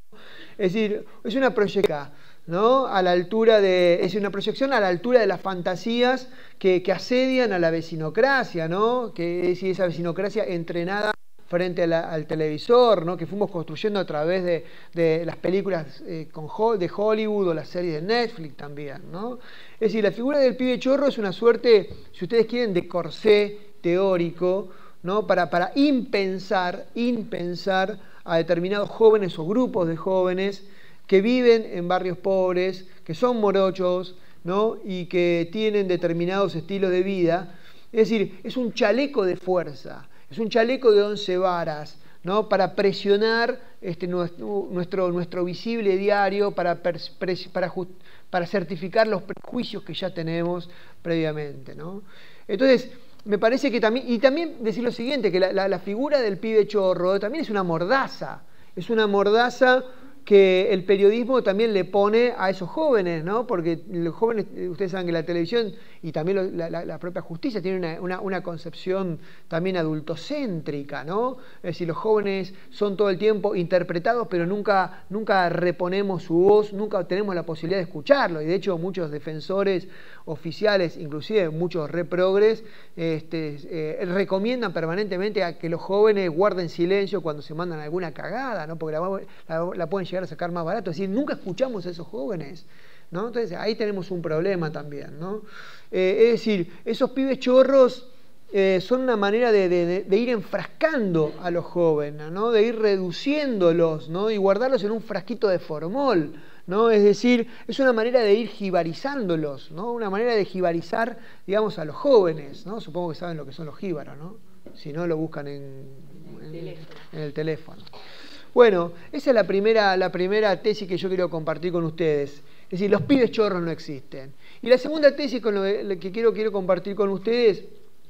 Es decir, es una proyección, ¿no? A la altura de, es una proyección a la altura de las fantasías que, que asedian a la vecinocracia, ¿no? Que es decir, esa vecinocracia entrenada frente a la, al televisor, ¿no? Que fuimos construyendo a través de, de las películas eh, con, de Hollywood o las series de Netflix también, ¿no? Es decir, la figura del pibe chorro es una suerte, si ustedes quieren, de corsé teórico, ¿no? Para, para impensar, impensar a determinados jóvenes o grupos de jóvenes que viven en barrios pobres, que son morochos, ¿no? Y que tienen determinados estilos de vida. Es decir, es un chaleco de fuerza, es un chaleco de once varas, ¿no? Para presionar este, nuestro, nuestro, nuestro visible diario, para, pers, pres, para, just, para certificar los prejuicios que ya tenemos previamente, ¿no? Entonces, me parece que también, y también decir lo siguiente, que la, la, la figura del pibe chorro también es una mordaza, es una mordaza que el periodismo también le pone a esos jóvenes, ¿no? Porque los jóvenes, ustedes saben que la televisión y también lo, la, la propia justicia tiene una, una, una concepción también adultocéntrica, ¿no? Es decir, los jóvenes son todo el tiempo interpretados, pero nunca, nunca reponemos su voz, nunca tenemos la posibilidad de escucharlo. Y de hecho muchos defensores oficiales, inclusive muchos reprogres, este, eh, recomiendan permanentemente a que los jóvenes guarden silencio cuando se mandan alguna cagada, ¿no? Porque la, la, la pueden llegar a sacar más barato. Es decir, nunca escuchamos a esos jóvenes, ¿no? Entonces ahí tenemos un problema también, ¿no? Eh, es decir, esos pibes chorros eh, son una manera de, de, de ir enfrascando a los jóvenes, ¿no? De ir reduciéndolos, ¿no? Y guardarlos en un frasquito de formol, ¿no? Es decir, es una manera de ir jibarizándolos, ¿no? Una manera de jibarizar, digamos, a los jóvenes, ¿no? Supongo que saben lo que son los jíbaros, ¿no? Si no, lo buscan en, en, en el teléfono. Bueno, esa es la primera, la primera tesis que yo quiero compartir con ustedes. Es decir, los pibes chorros no existen. Y la segunda tesis con lo que quiero, quiero compartir con ustedes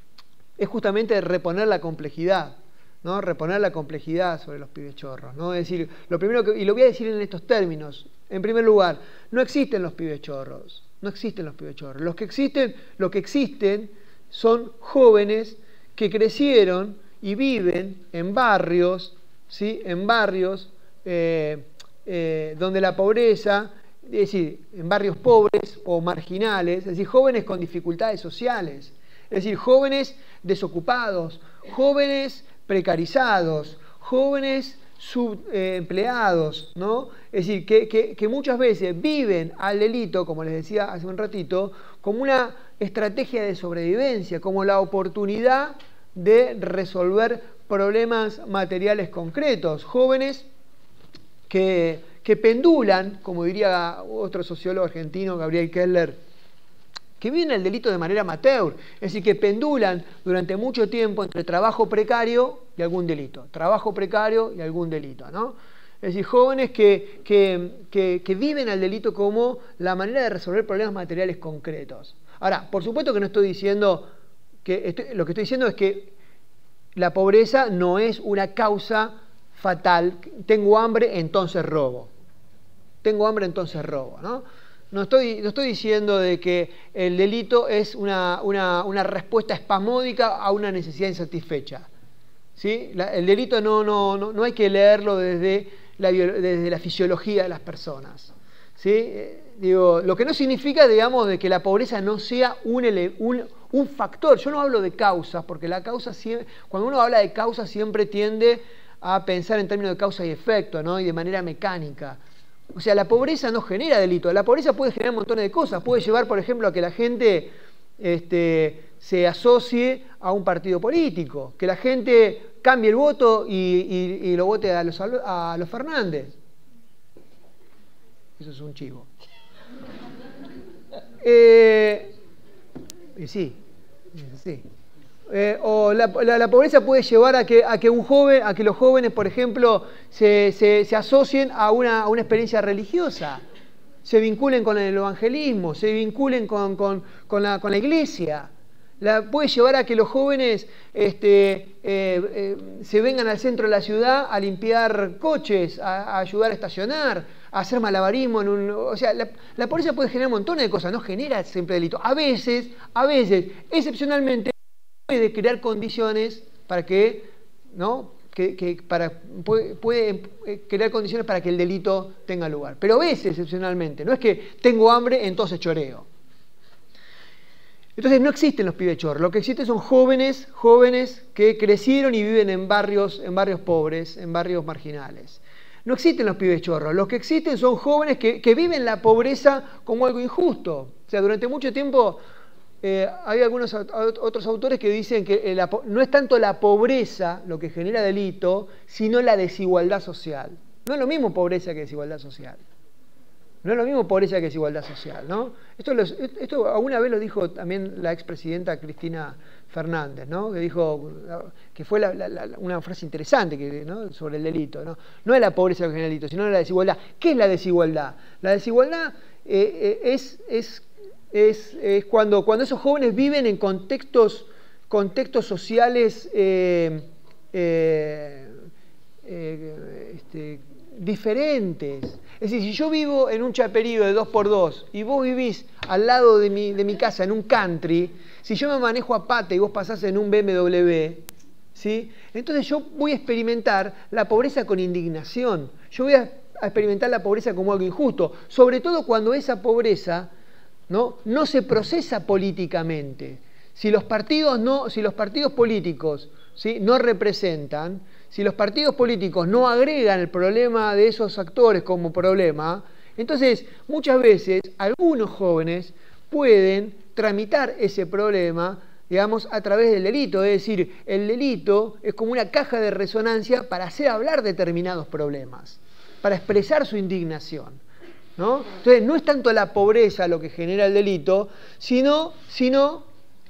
es justamente reponer la complejidad, ¿no? Reponer la complejidad sobre los pibes chorros, ¿no? Es decir, lo primero que, y lo voy a decir en estos términos. En primer lugar, no existen los pibes chorros, no existen los pibes chorros. Los que existen, lo que existen son jóvenes que crecieron y viven en barrios, ¿sí? En barrios eh, eh, donde la pobreza, es decir, en barrios pobres o marginales, es decir, jóvenes con dificultades sociales, es decir, jóvenes desocupados, jóvenes precarizados, jóvenes subempleados, eh, ¿no? Es decir, que, que, que muchas veces viven al delito, como les decía hace un ratito, como una estrategia de sobrevivencia, como la oportunidad de resolver problemas materiales concretos. Jóvenes que, que pendulan, como diría otro sociólogo argentino, Gabriel Keller, que viven el delito de manera amateur, es decir, que pendulan durante mucho tiempo entre trabajo precario y algún delito, trabajo precario y algún delito, ¿no? Es decir, jóvenes que, que, que, que viven al delito como la manera de resolver problemas materiales concretos. Ahora, por supuesto que no estoy diciendo, que estoy, lo que estoy diciendo es que la pobreza no es una causa fatal. Tengo hambre, entonces robo. Tengo hambre, entonces robo, ¿no? No estoy, no estoy diciendo de que el delito es una, una, una respuesta espasmódica a una necesidad insatisfecha, ¿sí? La, el delito no, no, no, no hay que leerlo desde la, desde la fisiología de las personas, ¿sí? Eh, digo, lo que no significa, digamos, de que la pobreza no sea un, un, un factor. Yo no hablo de causas, porque la causa siempre, cuando uno habla de causas siempre tiende a pensar en términos de causa y efecto, ¿no? Y de manera mecánica. O sea, la pobreza no genera delito. La pobreza puede generar montones de cosas. Puede llevar, por ejemplo, a que la gente este, se asocie a un partido político, que la gente cambie el voto y, y, y lo vote a los, a los Fernández. Eso es un chivo. Eh, y sí, sí. Eh, o la, la, la pobreza puede llevar a que, a que un joven, a que los jóvenes, por ejemplo, se, se, se asocien a una, a una experiencia religiosa, se vinculen con el evangelismo, se vinculen con, con, con, la, con la iglesia. La puede llevar a que los jóvenes este, eh, eh, se vengan al centro de la ciudad a limpiar coches, a, a ayudar a estacionar, a hacer malabarismo. En un, o sea, la, la pobreza puede generar montones de cosas, no genera siempre delito. A veces, a veces, excepcionalmente, puede crear condiciones para que, ¿no? que, que para, puede, puede crear condiciones para que el delito tenga lugar. Pero a veces, excepcionalmente, no es que tengo hambre, entonces choreo. Entonces no existen los pibes chorros, lo que existen son jóvenes, jóvenes que crecieron y viven en barrios, en barrios pobres, en barrios marginales. No existen los pibes chorros, los que existen son jóvenes que, que viven la pobreza como algo injusto. O sea, durante mucho tiempo eh, hay algunos otros autores que dicen que la, no es tanto la pobreza lo que genera delito, sino la desigualdad social. No es lo mismo pobreza que desigualdad social. No es lo mismo pobreza que desigualdad social, ¿no? Esto, los, esto alguna vez lo dijo también la expresidenta Cristina Fernández, ¿no? Que dijo, que fue la, la, la, una frase interesante que, ¿no? sobre el delito, ¿no? No es la pobreza lo que genera el delito, sino la desigualdad. ¿Qué es la desigualdad? La desigualdad eh, eh, es, es, es, es cuando, cuando esos jóvenes viven en contextos, contextos sociales eh, eh, eh, este, diferentes. Es decir, si yo vivo en un chaperío de dos por dos y vos vivís al lado de mi, de mi casa en un country, si yo me manejo a pata y vos pasás en un B M W, ¿sí? Entonces yo voy a experimentar la pobreza con indignación. Yo voy a, a experimentar la pobreza como algo injusto, sobre todo cuando esa pobreza no, no se procesa políticamente. Si los partidos, no, si los partidos políticos, ¿sí? no representan, si los partidos políticos no agregan el problema de esos actores como problema, entonces muchas veces algunos jóvenes pueden tramitar ese problema, digamos, a través del delito. Es decir, el delito es como una caja de resonancia para hacer hablar determinados problemas, para expresar su indignación, ¿no? Entonces no es tanto la pobreza lo que genera el delito, sino... sino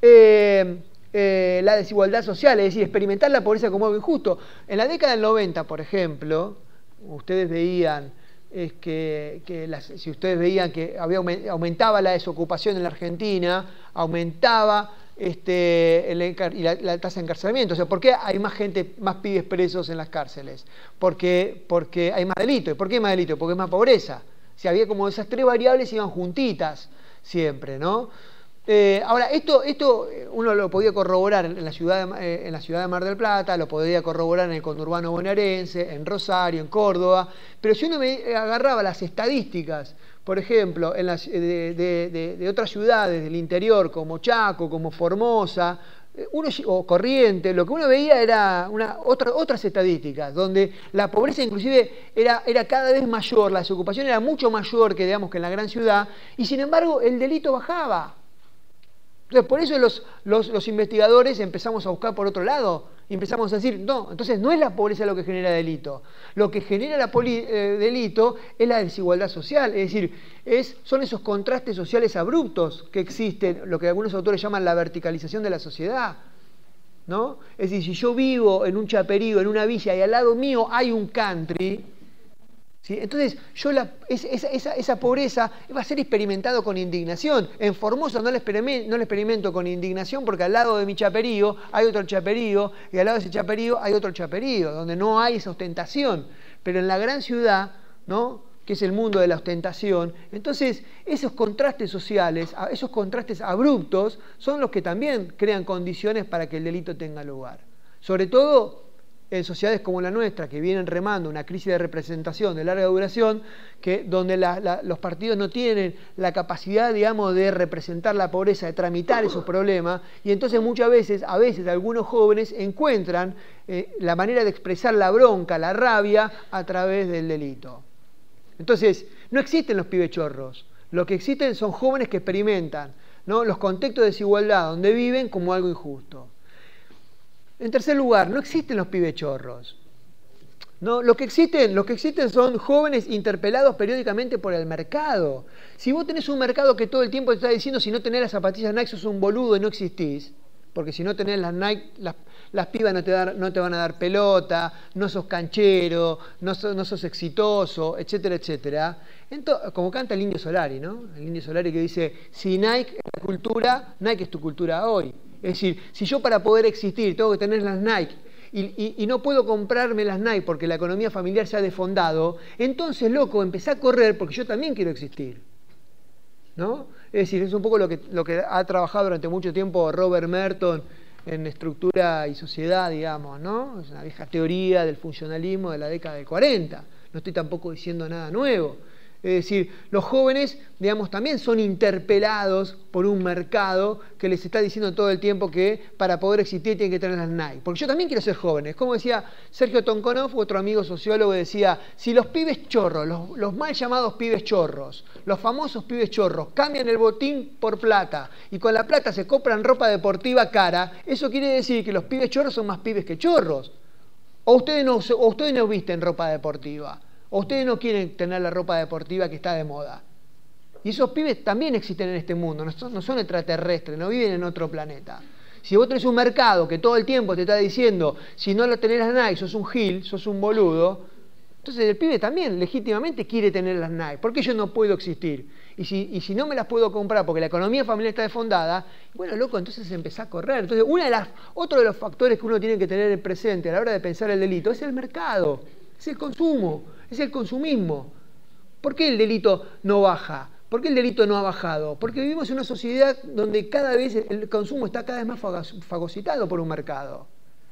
eh, Eh, la desigualdad social, es decir, experimentar la pobreza como algo injusto. En la década del noventa, por ejemplo, ustedes veían es que, que las, si ustedes veían que había, aumentaba la desocupación en la Argentina, aumentaba este, el, y la, la tasa de encarcelamiento. O sea, ¿por qué hay más gente, más pibes presos en las cárceles? Porque, porque hay más delito. ¿Y por qué hay más delito? Porque es más pobreza. O sea, había como esas tres variables iban juntitas siempre, ¿no? Eh, ahora, esto, esto uno lo podía corroborar en la, ciudad de, eh, en la ciudad de Mar del Plata, lo podía corroborar en el conurbano bonaerense, en Rosario, en Córdoba, pero si uno me agarraba las estadísticas, por ejemplo, en las, de, de, de, de otras ciudades del interior, como Chaco, como Formosa, uno, o Corrientes, lo que uno veía era una, otra, otras estadísticas, donde la pobreza inclusive era, era cada vez mayor, la desocupación era mucho mayor que, digamos, que en la gran ciudad, y sin embargo el delito bajaba. Entonces, por eso los, los, los investigadores empezamos a buscar por otro lado y empezamos a decir, no, entonces no es la pobreza lo que genera delito. Lo que genera la poli, eh, delito es la desigualdad social, es decir, es, son esos contrastes sociales abruptos que existen, lo que algunos autores llaman la verticalización de la sociedad, ¿no? Es decir, si yo vivo en un chaperío, en una villa, y al lado mío hay un country, ¿sí? Entonces, yo la, esa, esa, esa pobreza va a ser experimentado con indignación. En Formosa no la, no la experimento con indignación porque al lado de mi chaperío hay otro chaperío y al lado de ese chaperío hay otro chaperío, donde no hay esa ostentación. Pero en la gran ciudad, ¿no? que es el mundo de la ostentación, entonces esos contrastes sociales, esos contrastes abruptos, son los que también crean condiciones para que el delito tenga lugar. Sobre todo en sociedades como la nuestra, que vienen remando una crisis de representación de larga duración, que, donde la, la, los partidos no tienen la capacidad, digamos, de representar la pobreza, de tramitar esos problemas, y entonces muchas veces, a veces algunos jóvenes encuentran eh, la manera de expresar la bronca, la rabia, a través del delito. Entonces, no existen los pibes chorros, lo que existen son jóvenes que experimentan, ¿no? los contextos de desigualdad donde viven como algo injusto. En tercer lugar, no existen los pibes chorros. No, lo que existen, lo que existen son jóvenes interpelados periódicamente por el mercado. Si vos tenés un mercado que todo el tiempo te está diciendo si no tenés las zapatillas Nike sos un boludo y no existís, porque si no tenés las Nike, las, las pibas no te, dar, no te van a dar pelota, no sos canchero, no sos, no sos exitoso, etcétera, etcétera. Entonces, como canta el Indio Solari, ¿no? El Indio Solari que dice, si Nike es la cultura, Nike es tu cultura hoy. Es decir, si yo para poder existir tengo que tener las Nike y, y, y no puedo comprarme las Nike porque la economía familiar se ha desfondado, entonces, loco, empecé a correr porque yo también quiero existir, ¿no? Es decir, es un poco lo que, lo que ha trabajado durante mucho tiempo Robert Merton en Estructura y Sociedad, digamos, ¿no? Es una vieja teoría del funcionalismo de la década del cuarenta. No estoy tampoco diciendo nada nuevo. Es decir, los jóvenes, digamos, también son interpelados por un mercado que les está diciendo todo el tiempo que para poder existir tienen que tener las Nike. Porque yo también quiero ser joven. Es como decía Sergio Tonkonov, otro amigo sociólogo, decía, si los pibes chorros, los, los mal llamados pibes chorros, los famosos pibes chorros, cambian el botín por plata y con la plata se compran ropa deportiva cara, eso quiere decir que los pibes chorros son más pibes que chorros. O ustedes no, o ustedes no visten ropa deportiva. ¿O ustedes no quieren tener la ropa deportiva que está de moda? Y esos pibes también existen en este mundo, no son, no son extraterrestres, no viven en otro planeta. Si vos tenés un mercado que todo el tiempo te está diciendo, si no lo tenés las Nike, sos un gil, sos un boludo, entonces el pibe también legítimamente quiere tener las Nike. ¿Por qué yo no puedo existir? Y si, y si no me las puedo comprar porque la economía familiar está desfondada, bueno, loco, entonces empezá a correr. Entonces, una de las, otro de los factores que uno tiene que tener presente a la hora de pensar el delito es el mercado, es el consumo. Es el consumismo. ¿Por qué el delito no baja? ¿Por qué el delito no ha bajado? Porque vivimos en una sociedad donde cada vez el consumo está cada vez más fagocitado por un mercado.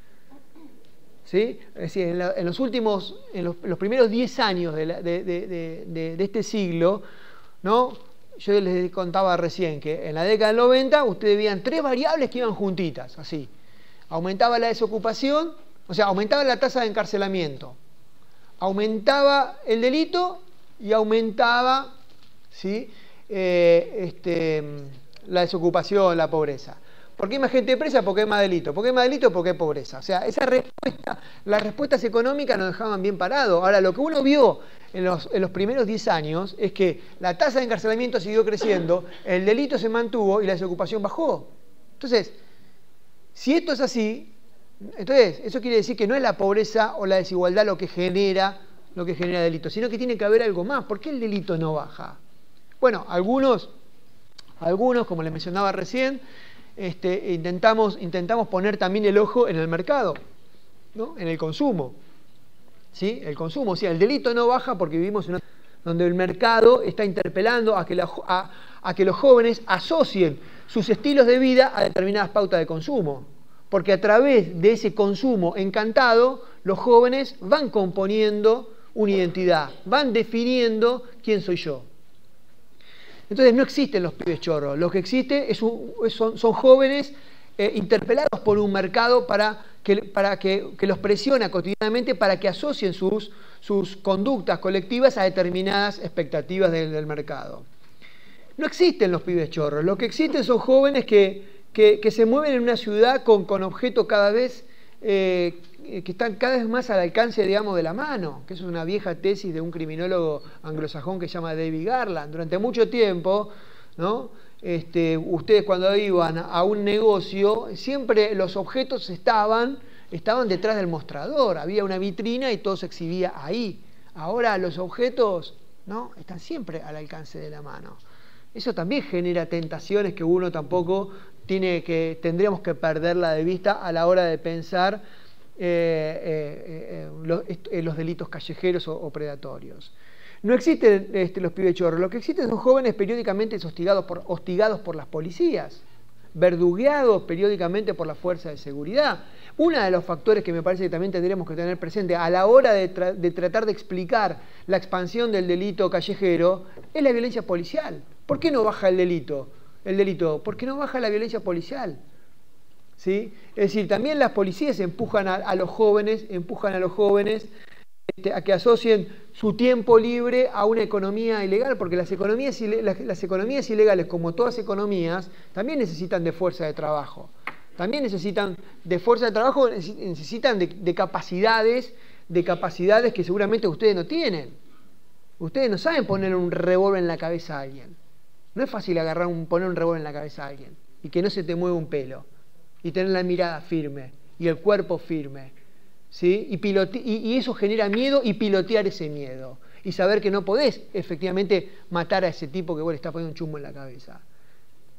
¿Sí? Es decir, en, la, en los últimos, en los, los primeros diez años de, la, de, de, de, de, de este siglo, ¿no? Yo les contaba recién que en la década del noventa ustedes veían tres variables que iban juntitas, así. Aumentaba la desocupación, o sea, aumentaba la tasa de encarcelamiento. Aumentaba el delito y aumentaba, ¿sí? eh, este, la desocupación, la pobreza. ¿Por qué hay más gente presa? Porque hay más delito. ¿Por qué hay más delito? Porque hay pobreza. O sea, esa respuesta, las respuestas económicas nos dejaban bien parados. Ahora, lo que uno vio en los, en los primeros diez años es que la tasa de encarcelamiento siguió creciendo, el delito se mantuvo y la desocupación bajó. Entonces, si esto es así, entonces, eso quiere decir que no es la pobreza o la desigualdad lo que genera, lo que genera delito, sino que tiene que haber algo más. ¿Por qué el delito no baja? Bueno, algunos, algunos como les mencionaba recién, este, intentamos, intentamos poner también el ojo en el mercado, ¿no? En el consumo. ¿Sí? El consumo, o sea, el delito no baja porque vivimos en una donde el mercado está interpelando a que, la, a, a que los jóvenes asocien sus estilos de vida a determinadas pautas de consumo. Porque a través de ese consumo encantado, los jóvenes van componiendo una identidad, van definiendo quién soy yo. Entonces no existen los pibes chorros, lo que existe es un, son, son jóvenes eh, interpelados por un mercado para, que, para que, que los presiona cotidianamente para que asocien sus, sus conductas colectivas a determinadas expectativas del, del mercado. No existen los pibes chorros, lo que existen son jóvenes que... Que, que se mueven en una ciudad con, con objetos cada vez eh, que están cada vez más al alcance, digamos, de la mano, que es una vieja tesis de un criminólogo anglosajón que se llama David Garland. Durante mucho tiempo, ¿no? Este, ustedes cuando iban a un negocio, siempre los objetos estaban, estaban detrás del mostrador, había una vitrina y todo se exhibía ahí. Ahora los objetos, ¿no? Están siempre al alcance de la mano. Eso también genera tentaciones que uno tampoco tiene que, tendríamos que perderla de vista a la hora de pensar eh, eh, eh, los, eh, los delitos callejeros o, o predatorios. No existen este, los pibes chorros, lo que existen son jóvenes periódicamente hostigados por, hostigados por las policías, verdugueados periódicamente por la fuerza de seguridad. Uno de los factores que me parece que también tendríamos que tener presente a la hora de, tra de tratar de explicar la expansión del delito callejero es la violencia policial. ¿Por qué no baja el delito? El delito, ¿por qué no baja la violencia policial? ¿Sí? Es decir, también las policías empujan a, a los jóvenes, empujan a los jóvenes este, a que asocien su tiempo libre a una economía ilegal, porque las economías, las, las economías ilegales, como todas economías, también necesitan de fuerza de trabajo. También necesitan de fuerza de trabajo, necesitan de, de capacidades, de capacidades que seguramente ustedes no tienen. Ustedes no saben poner un revólver en la cabeza a alguien. No es fácil agarrar un, poner un revólver en la cabeza a alguien y que no se te mueva un pelo y tener la mirada firme y el cuerpo firme, ¿sí? Y, pilote, y, y eso genera miedo y pilotear ese miedo y saber que no podés efectivamente matar a ese tipo que vos le estás poniendo un chumbo en la cabeza.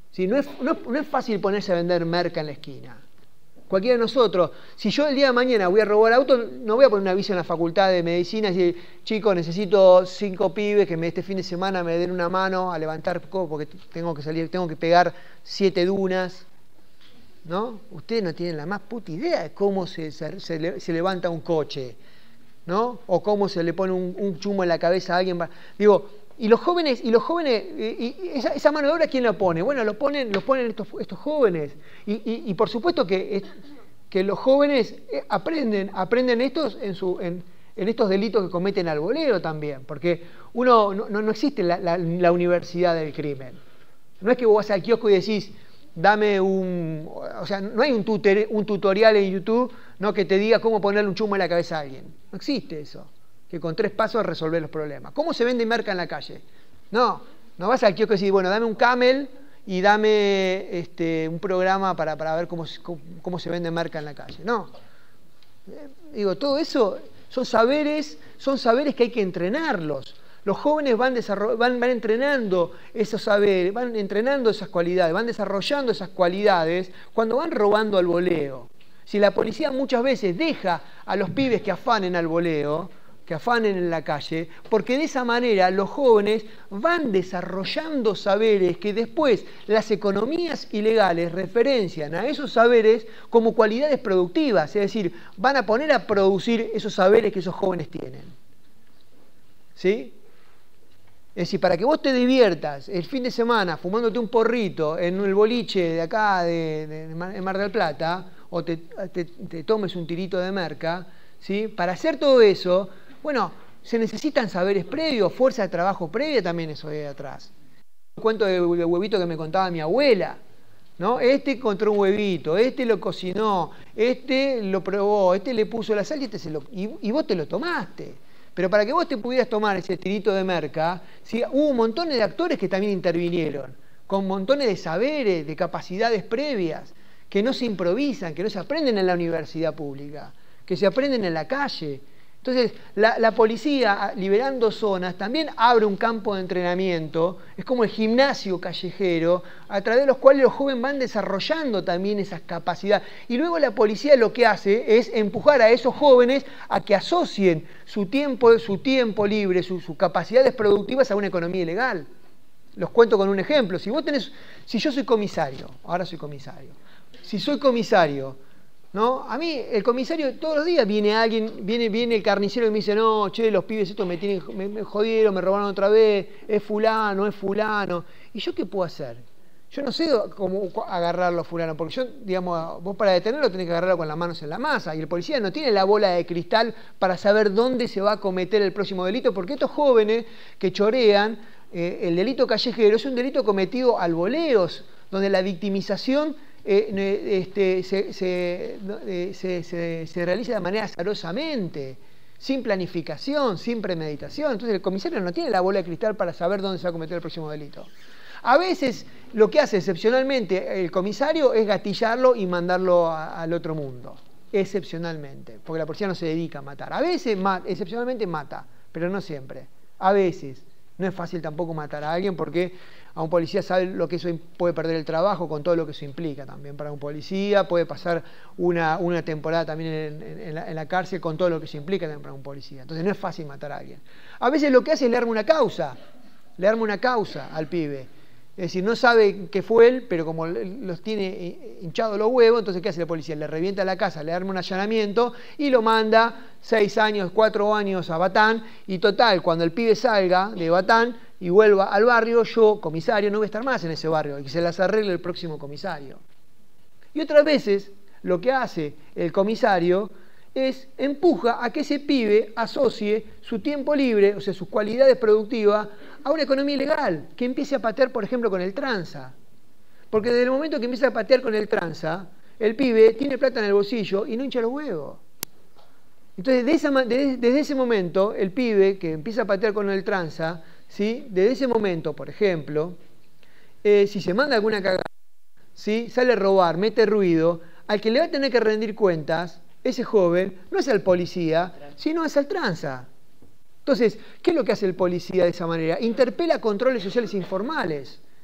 ¿Sí? No es, no, no es fácil ponerse a vender merca en la esquina. Cualquiera de nosotros, si yo el día de mañana voy a robar auto, no voy a poner un aviso en la facultad de medicina y decir, chicos, necesito cinco pibes que me, este fin de semana me den una mano a levantar, porque tengo que salir, tengo que pegar siete dunas. ¿No? Ustedes no tienen la más puta idea de cómo se, se, se, se levanta un coche, ¿no? O cómo se le pone un, un chumbo en la cabeza a alguien. Digo, y los jóvenes, y los jóvenes, y, y esa, esa mano de obra, ¿quién la pone? Bueno, lo ponen, lo ponen estos, estos jóvenes. Y, y, y por supuesto que, que los jóvenes aprenden, aprenden estos en, su, en, en estos delitos que cometen al voleo también, porque uno no, no existe la, la, la universidad del crimen. No es que vos vas al kiosco y decís, dame un... O sea, no hay un, tutor, un tutorial en YouTube, ¿no?, que te diga cómo ponerle un chumbo en la cabeza a alguien. No existe eso. Que con tres pasos resolver los problemas. ¿Cómo se vende merca en la calle? No, no vas al kiosco y decís, bueno, dame un camel y dame este, un programa para, para ver cómo, cómo, cómo se vende merca en la calle. No. Eh, digo, todo eso son saberes, son saberes que hay que entrenarlos. Los jóvenes van, van, van entrenando esos saberes, van entrenando esas cualidades, van desarrollando esas cualidades cuando van robando al voleo. Si la policía muchas veces deja a los pibes que afanen al voleo, que afanen en la calle, porque de esa manera los jóvenes van desarrollando saberes que después las economías ilegales referencian a esos saberes como cualidades productivas, es decir, van a poner a producir esos saberes que esos jóvenes tienen. ¿Sí? Es decir, para que vos te diviertas el fin de semana fumándote un porrito en el boliche de acá de, de, de Mar del Plata, o te, te, te tomes un tirito de merca, ¿sí? Para hacer todo eso, bueno, se necesitan saberes previos, fuerza de trabajo previa también eso de atrás. Un cuento de, de huevito que me contaba mi abuela, ¿no? Este encontró un huevito, este lo cocinó, este lo probó, este le puso la sal y, este se lo, y, y vos te lo tomaste. Pero para que vos te pudieras tomar ese tirito de merca, ¿sí?, hubo un montón de actores que también intervinieron, con montones de saberes, de capacidades previas, que no se improvisan, que no se aprenden en la universidad pública, que se aprenden en la calle. Entonces, la, la policía, liberando zonas, también abre un campo de entrenamiento, es como el gimnasio callejero, a través de los cuales los jóvenes van desarrollando también esas capacidades. Y luego la policía lo que hace es empujar a esos jóvenes a que asocien su tiempo, su tiempo libre, su, sus capacidades productivas a una economía ilegal. Los cuento con un ejemplo. Si vos tenés, si yo soy comisario, ahora soy comisario, si soy comisario, ¿no? A mí, el comisario, todos los días viene alguien, viene, viene el carnicero y me dice, no, che, los pibes estos me, tienen, me, me jodieron, me robaron otra vez, es fulano, es fulano. ¿Y yo qué puedo hacer? Yo no sé cómo agarrarlo a fulano, porque yo, digamos, vos para detenerlo tenés que agarrarlo con las manos en la masa, y el policía no tiene la bola de cristal para saber dónde se va a cometer el próximo delito, porque estos jóvenes que chorean, eh, el delito callejero es un delito cometido al voleos, donde la victimización Eh, este, se, se, eh, se, se, se realiza de manera azarosamente, sin planificación, sin premeditación. Entonces el comisario no tiene la bola de cristal para saber dónde se va a cometer el próximo delito. A veces lo que hace excepcionalmente el comisario es gatillarlo y mandarlo a, al otro mundo, excepcionalmente, porque la policía no se dedica a matar. A veces, ma excepcionalmente mata, pero no siempre. A veces. No es fácil tampoco matar a alguien porque a un policía sabe lo que eso puede perder el trabajo con todo lo que eso implica también para un policía, puede pasar una, una temporada también en, en, en, la, en la cárcel con todo lo que eso implica también para un policía. Entonces no es fácil matar a alguien. A veces lo que hace es le arma una causa, le arma una causa al pibe. Es decir, no sabe qué fue él, pero como los tiene hinchados los huevos, entonces ¿qué hace la policía? Le revienta la casa, le arma un allanamiento y lo manda seis años, cuatro años a Batán, y total, cuando el pibe salga de Batán y vuelva al barrio, yo, comisario, no voy a estar más en ese barrio, y que se las arregle el próximo comisario. Y otras veces, lo que hace el comisario es empuja a que ese pibe asocie su tiempo libre, o sea, sus cualidades productivas, a una economía ilegal, que empiece a patear, por ejemplo, con el tranza. Porque desde el momento que empieza a patear con el tranza, el pibe tiene plata en el bolsillo y no hincha los huevos. Entonces, de esa, de, desde ese momento, el pibe que empieza a patear con el tranza, ¿sí?, desde ese momento, por ejemplo, eh, si se manda alguna cagada, ¿sí?, sale a robar, mete ruido, al que le va a tener que rendir cuentas, ese joven, no es al policía, sino es al tranza. Entonces, ¿qué es lo que hace el policía de esa manera? Interpela controles sociales informales.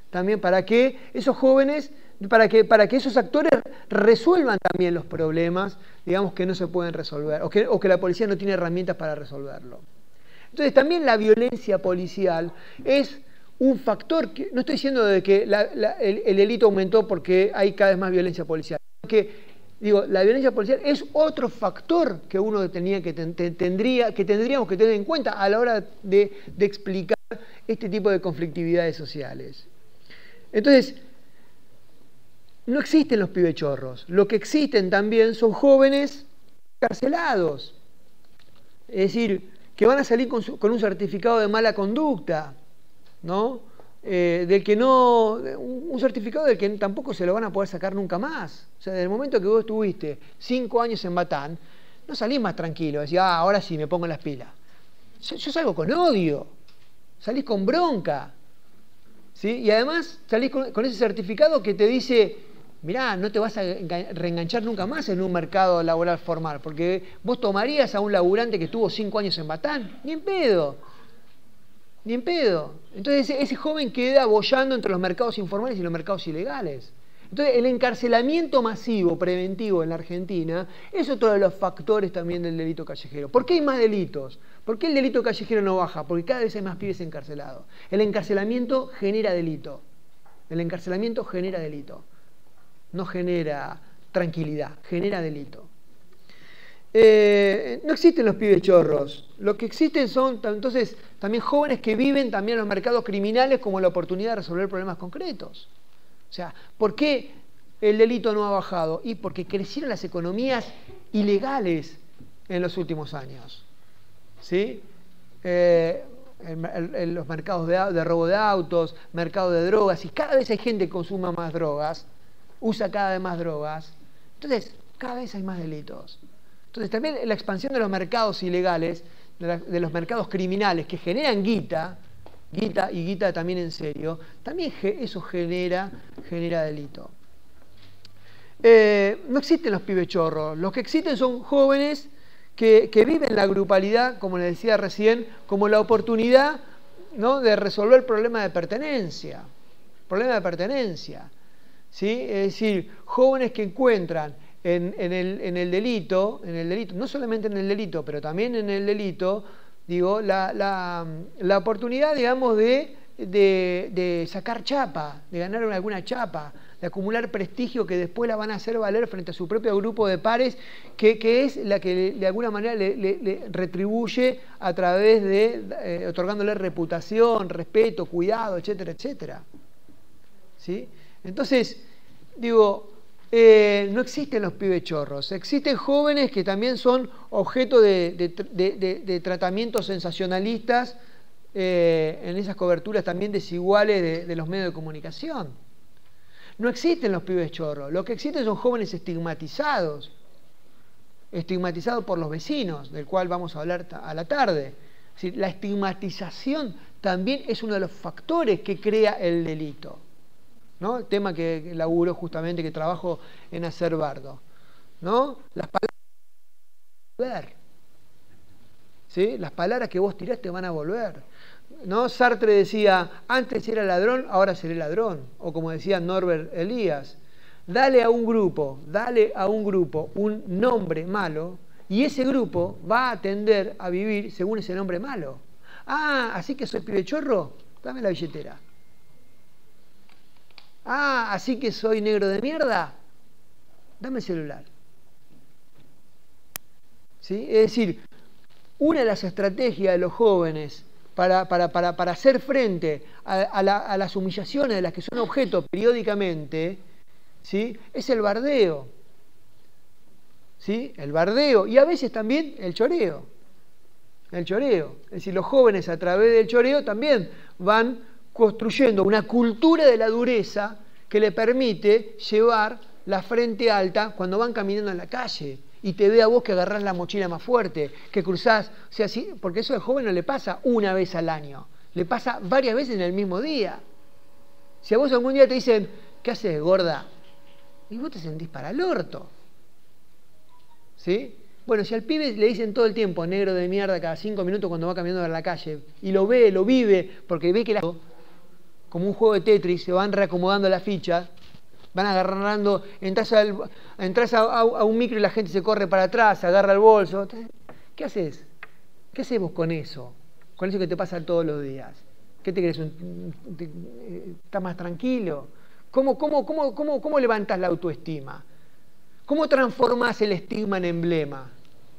también para que esos jóvenes, para que, para que esos actores resuelvan también los problemas, digamos, que no se pueden resolver, o que, o que la policía no tiene herramientas para resolverlo. Entonces también la violencia policial es un factor, que no estoy diciendo de que la, la, el, el delito aumentó porque hay cada vez más violencia policial, que digo, la violencia policial es otro factor que uno tenía que, ten, tendría, que tendríamos que tener en cuenta a la hora de, de explicar este tipo de conflictividades sociales. Entonces, no existen los pibechorros. Lo que existen también son jóvenes encarcelados. Es decir, que van a salir con, su, con un certificado de mala conducta, ¿no? Eh, del que no, un certificado del que tampoco se lo van a poder sacar nunca más. O sea, desde el momento que vos estuviste cinco años en Batán, no salís más tranquilo, decís, ah, ahora sí me pongo las pilas. Yo, yo salgo con odio, salís con bronca, ¿sí? Y además salís con, con ese certificado que te dice, mirá, no te vas a reenganchar nunca más en un mercado laboral formal, porque vos tomarías a un laburante que estuvo cinco años en Batán, ni en pedo. Ni en pedo. Entonces ese, ese joven queda boyando entre los mercados informales y los mercados ilegales. Entonces el encarcelamiento masivo, preventivo en la Argentina, es otro de los factores también del delito callejero. ¿Por qué hay más delitos? ¿Por qué el delito callejero no baja? Porque cada vez hay más pibes encarcelados. El encarcelamiento genera delito. El encarcelamiento genera delito. No genera tranquilidad, genera delito. Eh, no existen los pibes chorros. Lo que existen son entonces también jóvenes que viven también en los mercados criminales como la oportunidad de resolver problemas concretos. O sea, ¿por qué el delito no ha bajado? Y porque crecieron las economías ilegales en los últimos años. ¿Sí? Eh, el, el, el, los mercados de, de robo de autos, mercado de drogas, y cada vez hay gente que consuma más drogas, usa cada vez más drogas. Entonces, cada vez hay más delitos. Entonces también la expansión de los mercados ilegales, de, la, de los mercados criminales que generan guita, guita y guita también en serio, también eso genera, genera delito. Eh, no existen los pibechorros, los que existen son jóvenes que, que viven la grupalidad, como les decía recién, como la oportunidad, ¿no?, de resolver el problema de pertenencia. Problema de pertenencia. ¿Sí? Es decir, jóvenes que encuentran En, en, el, en el delito, en el delito, no solamente en el delito, pero también en el delito, digo, la, la, la oportunidad, digamos, de, de, de sacar chapa, de ganar alguna chapa, de acumular prestigio que después la van a hacer valer frente a su propio grupo de pares, que, que es la que de alguna manera le, le, le retribuye a través de, eh, otorgándole reputación, respeto, cuidado, etcétera, etcétera. ¿Sí? Entonces, digo, Eh, no existen los pibechorros, existen jóvenes que también son objeto de, de, de, de, de tratamientos sensacionalistas eh, en esas coberturas también desiguales de, de los medios de comunicación. No existen los pibechorros, lo que existen son jóvenes estigmatizados, estigmatizados por los vecinos, del cual vamos a hablar a la tarde. Es decir, la estigmatización también es uno de los factores que crea el delito, ¿no? El tema que laburo justamente, que trabajo en hacer bardo, ¿no? Las palabras, ¿sí? Las palabras que vos tirás te van a volver, ¿no? Sartre decía, antes era ladrón, ahora seré ladrón, o como decía Norbert Elias, dale a un grupo, dale a un grupo un nombre malo y ese grupo va a tender a vivir según ese nombre malo. Ah, así que soy pibechorro, dame la billetera. Ah, así que soy negro de mierda, dame el celular. ¿Sí? Es decir, una de las estrategias de los jóvenes para, para, para, para hacer frente a, a, la, a las humillaciones de las que son objeto periódicamente, ¿sí?, es el bardeo. ¿Sí? El bardeo y a veces también el choreo. El choreo. Es decir, los jóvenes a través del choreo también van construyendo una cultura de la dureza que le permite llevar la frente alta cuando van caminando en la calle y te ve a vos que agarrás la mochila más fuerte, que cruzás, o sea, sí, porque eso al joven no le pasa una vez al año, le pasa varias veces en el mismo día. Si a vos algún día te dicen, ¿qué haces, gorda? Y vos te sentís para el orto. ¿Sí? Bueno, si al pibe le dicen todo el tiempo negro de mierda cada cinco minutos cuando va caminando en la calle y lo ve, lo vive, porque ve que la... como un juego de Tetris, se van reacomodando las fichas, van agarrando, entras, al, entras a, a, a un micro y la gente se corre para atrás, se agarra el bolso. ¿Qué haces? ¿Qué haces vos con eso? Con eso que te pasa todos los días. ¿Qué te crees? ¿Estás más tranquilo? ¿Cómo, cómo, cómo, cómo, cómo levantas la autoestima? ¿Cómo transformás el estigma en emblema?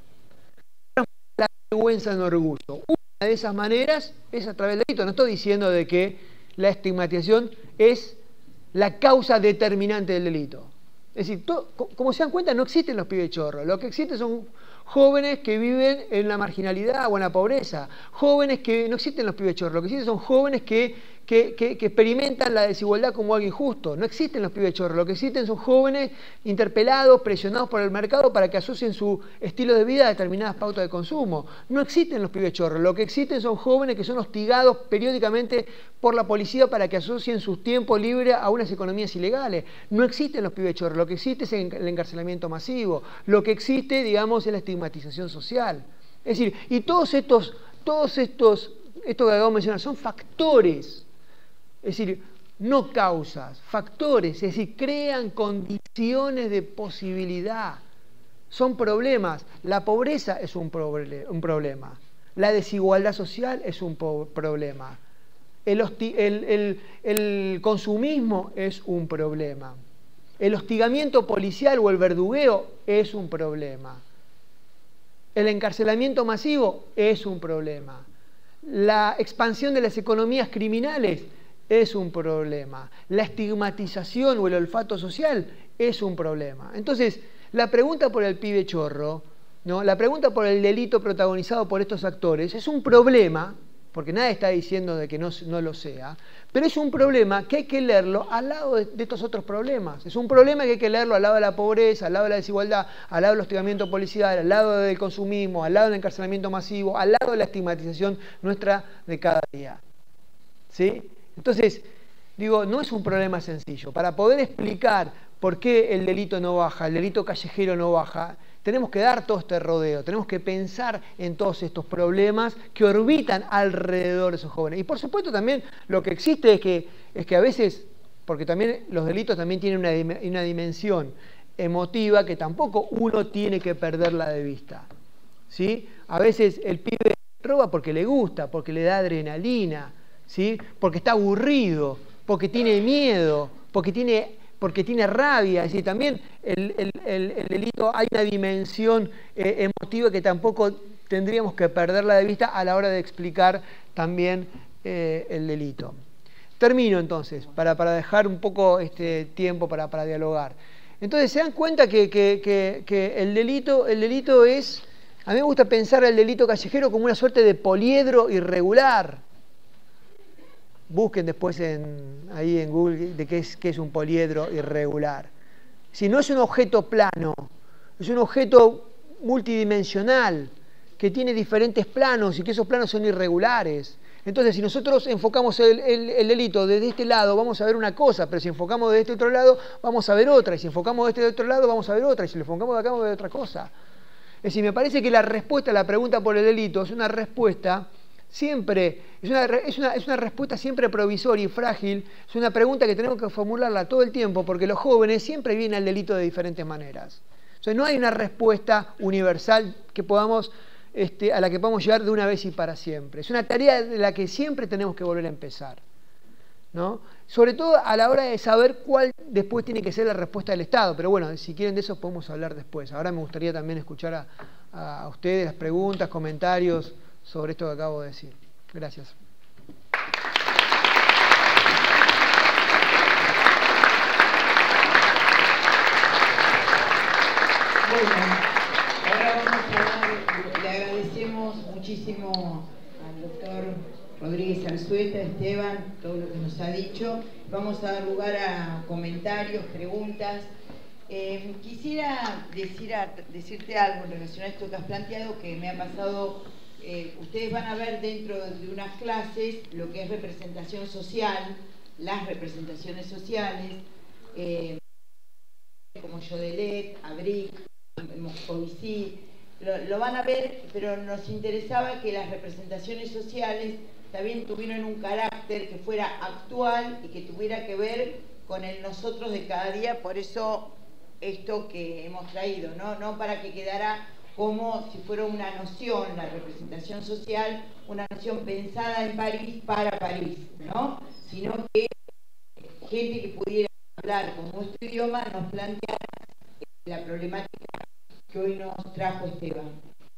La vergüenza en orgullo. Una de esas maneras es a través del delito. No estoy diciendo de que la estigmatización es la causa determinante del delito. Es decir, todo, como se dan cuenta, no existen los pibes chorros. Lo que existen son jóvenes que viven en la marginalidad o en la pobreza. Jóvenes que no existen los pibes chorros. Lo que existen son jóvenes que, que, que, que experimentan la desigualdad como algo injusto. No existen los pibes chorros. Lo que existen son jóvenes interpelados, presionados por el mercado para que asocien su estilo de vida a determinadas pautas de consumo. No existen los pibes chorros. Lo que existen son jóvenes que son hostigados periódicamente por la policía para que asocien sus tiempos libres a unas economías ilegales. No existen los pibes chorros. Lo que existe es el encarcelamiento masivo. Lo que existe, digamos, es la estigmatización social. Es decir, y todos estos, todos estos, esto que acabo de mencionar, son factores. Es decir, no causas, factores. Es decir, crean condiciones de posibilidad. Son problemas. La pobreza es un, proble- un problema. La desigualdad social es un problema. El, el, el, el consumismo es un problema. El hostigamiento policial o el verdugueo es un problema. El encarcelamiento masivo es un problema. La expansión de las economías criminales es un problema. La estigmatización o el olfato social es un problema. Entonces, la pregunta por el pibe chorro, ¿no? La pregunta por el delito protagonizado por estos actores es un problema, porque nadie está diciendo de que no, no lo sea, pero es un problema que hay que leerlo al lado de, de estos otros problemas. Es un problema que hay que leerlo al lado de la pobreza, al lado de la desigualdad, al lado del hostigamiento policial, al lado del consumismo, al lado del encarcelamiento masivo, al lado de la estigmatización nuestra de cada día. ¿Sí? Entonces, digo, no es un problema sencillo. Para poder explicar por qué el delito no baja, el delito callejero no baja, tenemos que dar todo este rodeo, tenemos que pensar en todos estos problemas que orbitan alrededor de esos jóvenes. Y por supuesto también lo que existe es que, es que a veces, porque también los delitos también tienen una, una dimensión emotiva que tampoco uno tiene que perderla de vista. ¿Sí? A veces el pibe roba porque le gusta, porque le da adrenalina, ¿sí? Porque está aburrido, porque tiene miedo, porque tiene... porque tiene rabia. Es decir, también el, el, el, el delito hay una dimensión eh, emotiva que tampoco tendríamos que perderla de vista a la hora de explicar también eh, el delito. Termino entonces, para, para dejar un poco este tiempo para, para dialogar. Entonces, se dan cuenta que, que, que, que el, delito, el delito es... A mí me gusta pensar el delito callejero como una suerte de poliedro irregular. Busquen después en, ahí en Google de qué es, qué es un poliedro irregular. Si no es un objeto plano, es un objeto multidimensional que tiene diferentes planos y que esos planos son irregulares. Entonces, si nosotros enfocamos el, el, el delito desde este lado, vamos a ver una cosa, pero si enfocamos de este otro lado, vamos a ver otra, y si enfocamos de este otro lado, vamos a ver otra, y si lo enfocamos de acá, vamos a ver otra cosa. Es decir, me parece que la respuesta a la pregunta por el delito es una respuesta siempre, es una, es, una, es una respuesta siempre provisoria y frágil, es una pregunta que tenemos que formularla todo el tiempo, porque los jóvenes siempre vienen al delito de diferentes maneras. O sea, no hay una respuesta universal que podamos, este, a la que podamos llegar de una vez y para siempre. Es una tarea de la que siempre tenemos que volver a empezar, ¿no? Sobre todo a la hora de saber cuál después tiene que ser la respuesta del Estado. Pero bueno, si quieren de eso podemos hablar después. Ahora me gustaría también escuchar a, a ustedes las preguntas, comentarios sobre esto que acabo de decir. Gracias. Bueno, ahora vamos a dar, le agradecemos muchísimo al doctor Rodríguez Alzueta, Esteban, todo lo que nos ha dicho. Vamos a dar lugar a comentarios, preguntas. Eh, quisiera decir a, decirte algo en relación a esto que has planteado, que me ha pasado. Eh, ustedes van a ver dentro de unas clases lo que es representación social, las representaciones sociales, eh, como Jodelet, Abric, Moscovici, lo, lo van a ver, pero nos interesaba que las representaciones sociales también tuvieron un carácter que fuera actual y que tuviera que ver con el nosotros de cada día, por eso esto que hemos traído, ¿no? No para que quedara como si fuera una noción, la representación social, una noción pensada en París para París, ¿no? Sino que gente que pudiera hablar con nuestro idioma nos planteara la problemática que hoy nos trajo Esteban.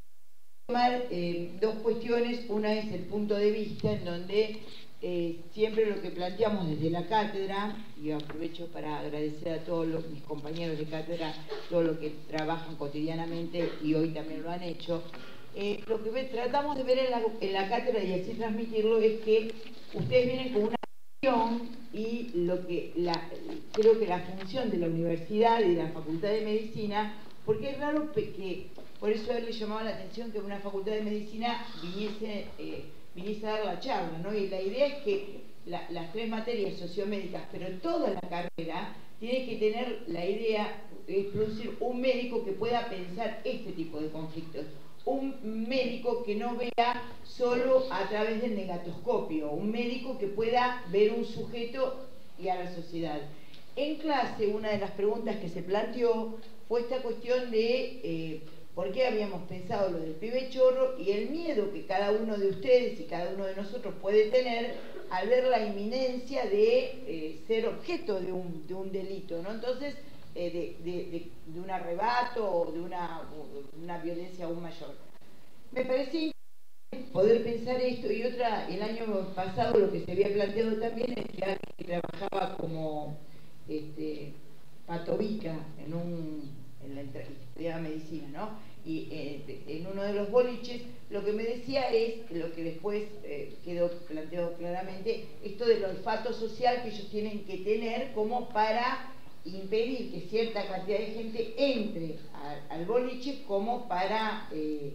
Tomar eh, dos cuestiones, una es el punto de vista en donde eh, siempre lo que planteamos desde la cátedra, y aprovecho para agradecer a todos los, mis compañeros de cátedra, todo lo que trabajan cotidianamente y hoy también lo han hecho, eh, lo que ve, tratamos de ver en la, en la cátedra y así transmitirlo es que ustedes vienen con una visión y lo que la, creo que la función de la universidad y de la Facultad de Medicina, porque es raro que, por eso a él le llamaba la atención que una Facultad de Medicina viniese, eh, viniese a dar la charla, ¿no? Y la idea es que la, las tres materias sociomédicas, pero toda la carrera, tiene que tener la idea de producir un médico que pueda pensar este tipo de conflictos. Un médico que no vea solo a través del negatoscopio, un médico que pueda ver un sujeto y a la sociedad. En clase, una de las preguntas que se planteó fue esta cuestión de eh, por qué habíamos pensado lo del pibe chorro y el miedo que cada uno de ustedes y cada uno de nosotros puede tener al ver la inminencia de eh, ser objeto de un, de un delito, ¿no? Entonces, eh, de, de, de, de un arrebato o de una, una violencia aún mayor. Me parecía poder pensar esto, y otra, el año pasado lo que se había planteado también es que alguien que trabajaba como este, patovica en un, en la estudiaba medicina, ¿no? Y eh, en uno de los boliches lo que me decía es, lo que después eh, quedó planteado claramente, esto del olfato social que ellos tienen que tener como para impedir que cierta cantidad de gente entre a, al boliche como para... Eh,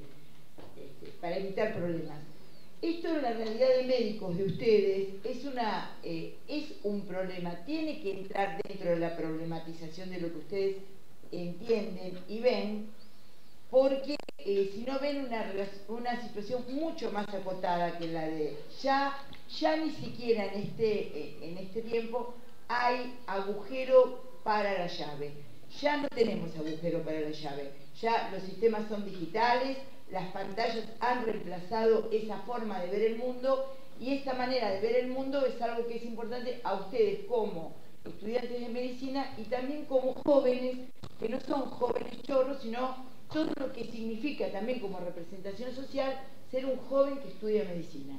para evitar problemas. Esto en la realidad de médicos de ustedes es, una, eh, es un problema, tiene que entrar dentro de la problematización de lo que ustedes entienden y ven, porque eh, si no ven una, una situación mucho más acotada que la de ya, ya ni siquiera en este, eh, en este tiempo hay agujero para la llave, ya no tenemos agujero para la llave, ya los sistemas son digitales, las pantallas han reemplazado esa forma de ver el mundo y esta manera de ver el mundo es algo que es importante a ustedes como estudiantes de medicina y también como jóvenes, que no son jóvenes chorros, sino todo lo que significa también como representación social ser un joven que estudia medicina.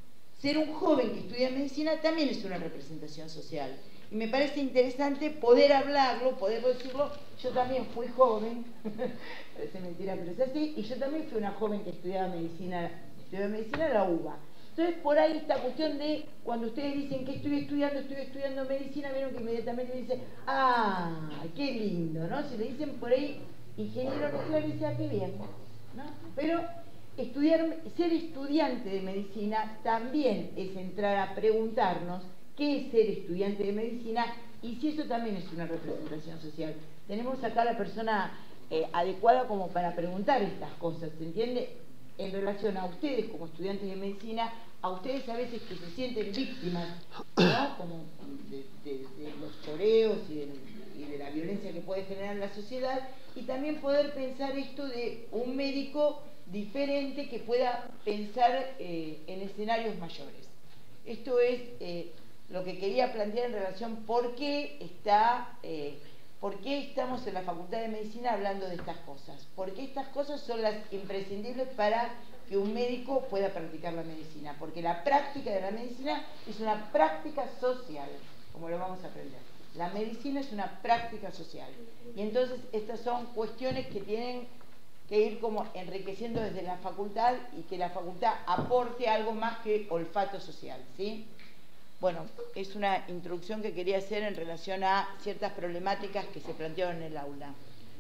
Ser un joven que estudia medicina también es una representación social. Y me parece interesante poder hablarlo, poder decirlo. Yo también fui joven, parece mentira, pero es así, y yo también fui una joven que estudiaba medicina, estudiaba medicina en la U B A. Entonces, por ahí esta cuestión de, cuando ustedes dicen que estoy estudiando, estoy estudiando medicina, vieron que inmediatamente me dicen, ah, qué lindo, ¿no? Si le dicen por ahí, ingeniero nuclear, dice, ah, qué bien, ¿no? Pero estudiar, ser estudiante de medicina también es entrar a preguntarnos qué es ser estudiante de medicina y si eso también es una representación social. Tenemos acá a la persona eh, adecuada como para preguntar estas cosas, ¿se entiende? En relación a ustedes como estudiantes de medicina, a ustedes a veces que se sienten víctimas, ¿no? Como de, de, de los choreos y de, y de la violencia que puede generar la sociedad, y también poder pensar esto de un médico diferente que pueda pensar eh, en escenarios mayores. Esto es eh, lo que quería plantear en relación por qué está, eh, por qué estamos en la Facultad de Medicina hablando de estas cosas, porque estas cosas son las imprescindibles para que un médico pueda practicar la medicina, porque la práctica de la medicina es una práctica social, como lo vamos a aprender. La medicina es una práctica social, y entonces estas son cuestiones que tienen que ir como enriqueciendo desde la facultad y que la facultad aporte algo más que olfato social, ¿sí? Bueno, es una introducción que quería hacer en relación a ciertas problemáticas que se plantearon en el aula.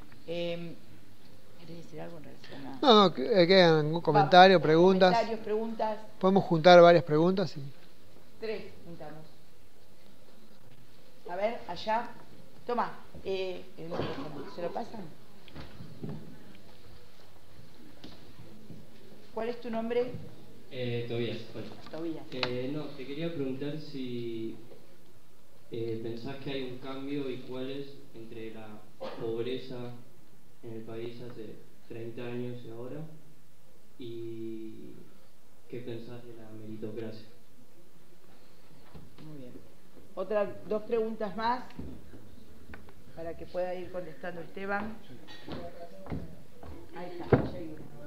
Eh, ¿Querés decir algo en relación a...? No, no, quedan un comentario, preguntas. Comentarios, preguntas. Podemos juntar varias preguntas. Y... Tres juntamos. A ver, allá. Toma, eh, el micrófono. ¿Se lo pasan? ¿Cuál es tu nombre? Eh, Tobías, hola. Tobías. Eh, no, te quería preguntar si eh, pensás que hay un cambio y cuál es entre la pobreza en el país hace treinta años y ahora, y qué pensás de la meritocracia. Muy bien. Otras dos preguntas más para que pueda ir contestando Esteban. Ahí está, ya hay una.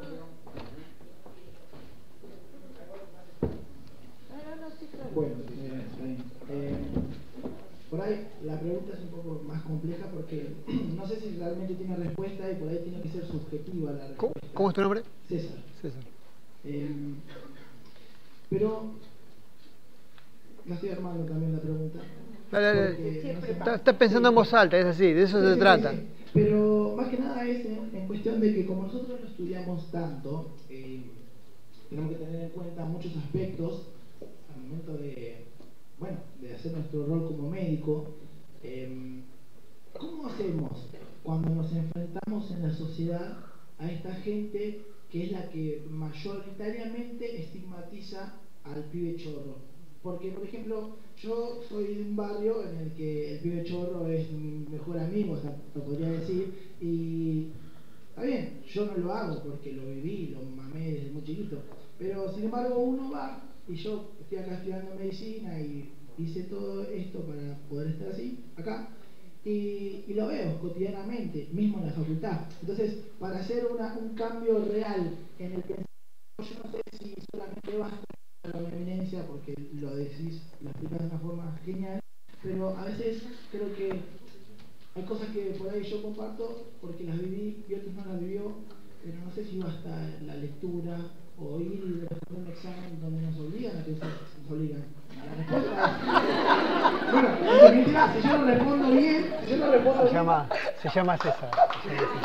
Bueno, eh, eh, por ahí la pregunta es un poco más compleja porque no sé si realmente tiene respuesta y por ahí tiene que ser subjetiva la respuesta. ¿Cómo, ¿Cómo es tu nombre? César. César. Eh, pero la estoy armando también la pregunta. Dale, dale. No sé, Estás está pensando en voz alta, es así, de eso sí, se sí, trata. Sí, sí. Pero más que nada es en, en cuestión de que como nosotros lo estudiamos tanto, eh, tenemos que tener en cuenta muchos aspectos al momento de, bueno, de hacer nuestro rol como médico. Eh, ¿Cómo hacemos cuando nos enfrentamos en la sociedad a esta gente que es la que mayoritariamente estigmatiza al pibe chorro? Porque, por ejemplo, yo soy de un barrio en el que el pibe chorro es mi mejor amigo, o sea, lo podría decir, y está bien, yo no lo hago porque lo viví, lo mamé desde muy chiquito, pero sin embargo uno va, y yo estoy acá estudiando medicina y hice todo esto para poder estar así, acá, y, y lo veo cotidianamente, mismo en la facultad. Entonces, para hacer una, un cambio real en el pensamiento, yo no sé si solamente basta la eminencia, porque lo decís, lo explicás de una forma genial, pero a veces creo que hay cosas que por ahí yo comparto porque las viví y otros no las vivió, pero no sé si basta la lectura o ir y responder un examen donde nos obligan a pensar, nos obligan. La respuesta es... Bueno, en definitiva, si yo no respondo bien, si yo no respondo Se bien... llama, se llama César. Se llama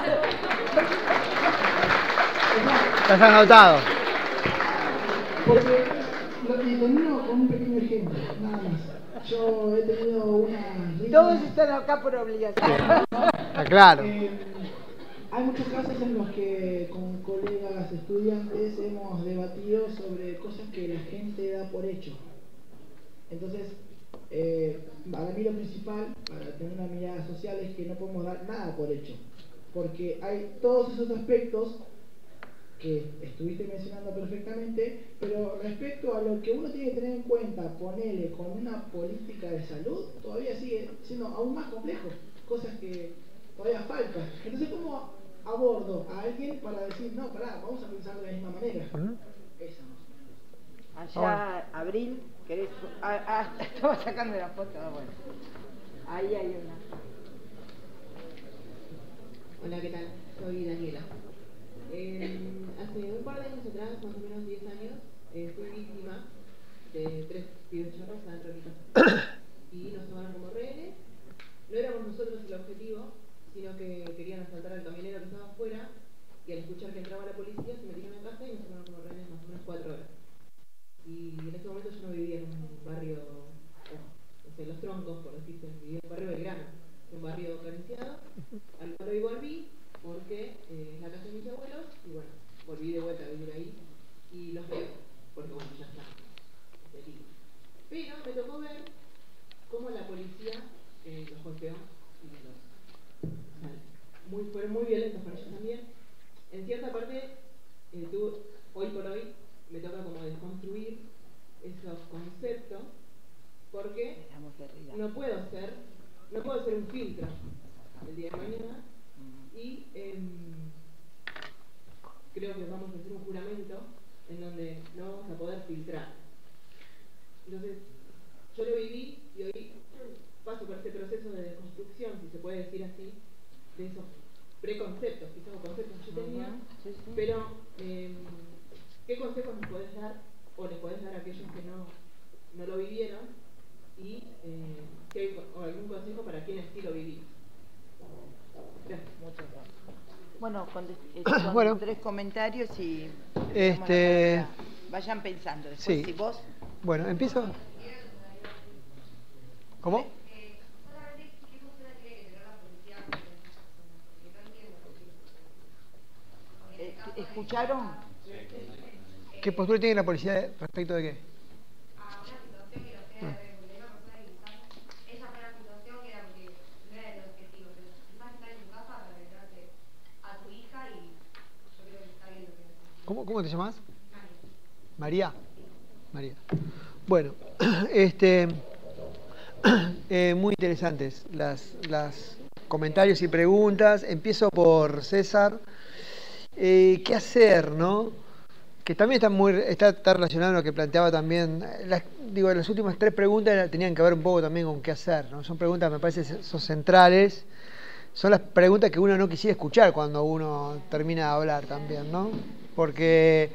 César. Estás anotado. Porque, y termino con un pequeño ejemplo, nada más. Yo he tenido una... Todos están acá por obligación. Está claro. Eh, hay muchos casos en los que con colegas estudiantes hemos debatido sobre cosas que la gente da por hecho. Entonces, eh, para mí lo principal, para tener una mirada social, es que no podemos dar nada por hecho. Porque hay todos esos aspectos que estuviste mencionando perfectamente, pero respecto a lo que uno tiene que tener en cuenta, ponerle con una política de salud, todavía sigue siendo aún más complejo, cosas que todavía faltan. Entonces, ¿cómo abordo a alguien para decir, no, pará, vamos a pensar de la misma manera? ¿Mm? Esa más o menos. Allá, Abril, ¿querés? Ah, ah, estaba sacando la foto, ah, bueno. Ahí hay una. Hola, ¿qué tal? Soy Daniela. Eh, hace un par de años atrás, más o menos diez años, eh, fui víctima de tres pibes chorros adentro de mi casa. Y nos tomaron como rehenes. No éramos nosotros el objetivo, sino que querían asaltar al camionero que estaba afuera, y al escuchar que entraba la policía se metieron en casa y nos tomaron como rehenes más o menos cuatro horas. Y en ese momento yo no vivía en un barrio, o sea, Los Troncos, por decirse, vivía en un barrio Belgrano, un barrio carenciado, al cual hoy volví porque eh, es la casa de mis abuelos, y bueno, volví de vuelta a vivir ahí, y los veo, porque bueno, ya está, pero me tocó ver cómo la policía eh, los golpeó y los, o sea, muy, fueron muy violentos para ellos también. En cierta parte, eh, tú, hoy por hoy, me toca como desconstruir esos conceptos, porque no puedo ser, no puedo ser un filtro el día de mañana, y eh, creo que vamos a hacer un juramento en donde no vamos a poder filtrar. Entonces, yo lo viví y hoy paso por este proceso de deconstrucción, si se puede decir así, de esos preconceptos, quizás o conceptos que yo tenía, sí, sí. Pero eh, ¿qué consejos nos podés dar, o les podés dar a aquellos que no, no lo vivieron, y eh, si hay o algún consejo para quienes sí lo vivimos? Gracias. Muchas gracias. Bueno, con, eh, con bueno, tres comentarios y este... vayan pensando. Después, sí. Si vos... Bueno, empiezo. ¿Cómo? ¿Escucharon? ¿Qué postura tiene la policía respecto de qué? A una situación que no sea de una persona que quizás ella fue la situación que era porque no era el objetivo, pero quizás estar en tu casa para retirarte a tu hija y yo creo que está bien lo que haces. ¿Cómo, cómo te llamas? María. María. María. Bueno, este, eh, muy interesantes las, las comentarios y preguntas. Empiezo por César. Eh, ¿Qué hacer, no? Que también está muy está, está relacionado a lo que planteaba también. Las, digo, las últimas tres preguntas tenían que ver un poco también con qué hacer, ¿no? Son preguntas, me parece, son centrales. Son las preguntas que uno no quisiera escuchar cuando uno termina de hablar también, ¿no? Porque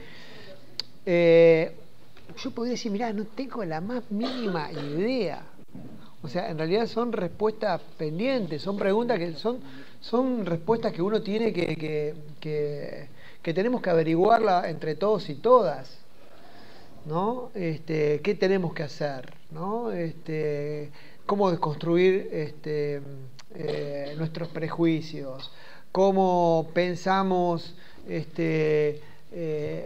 eh, yo podría decir, mirá, no tengo la más mínima idea. O sea, en realidad son respuestas pendientes, son preguntas que son, son respuestas que uno tiene que, que, que, que tenemos que averiguarla entre todos y todas, ¿no? Este, ¿qué tenemos que hacer, ¿no? Este, cómo desconstruir este, eh, nuestros prejuicios, cómo pensamos, este, eh,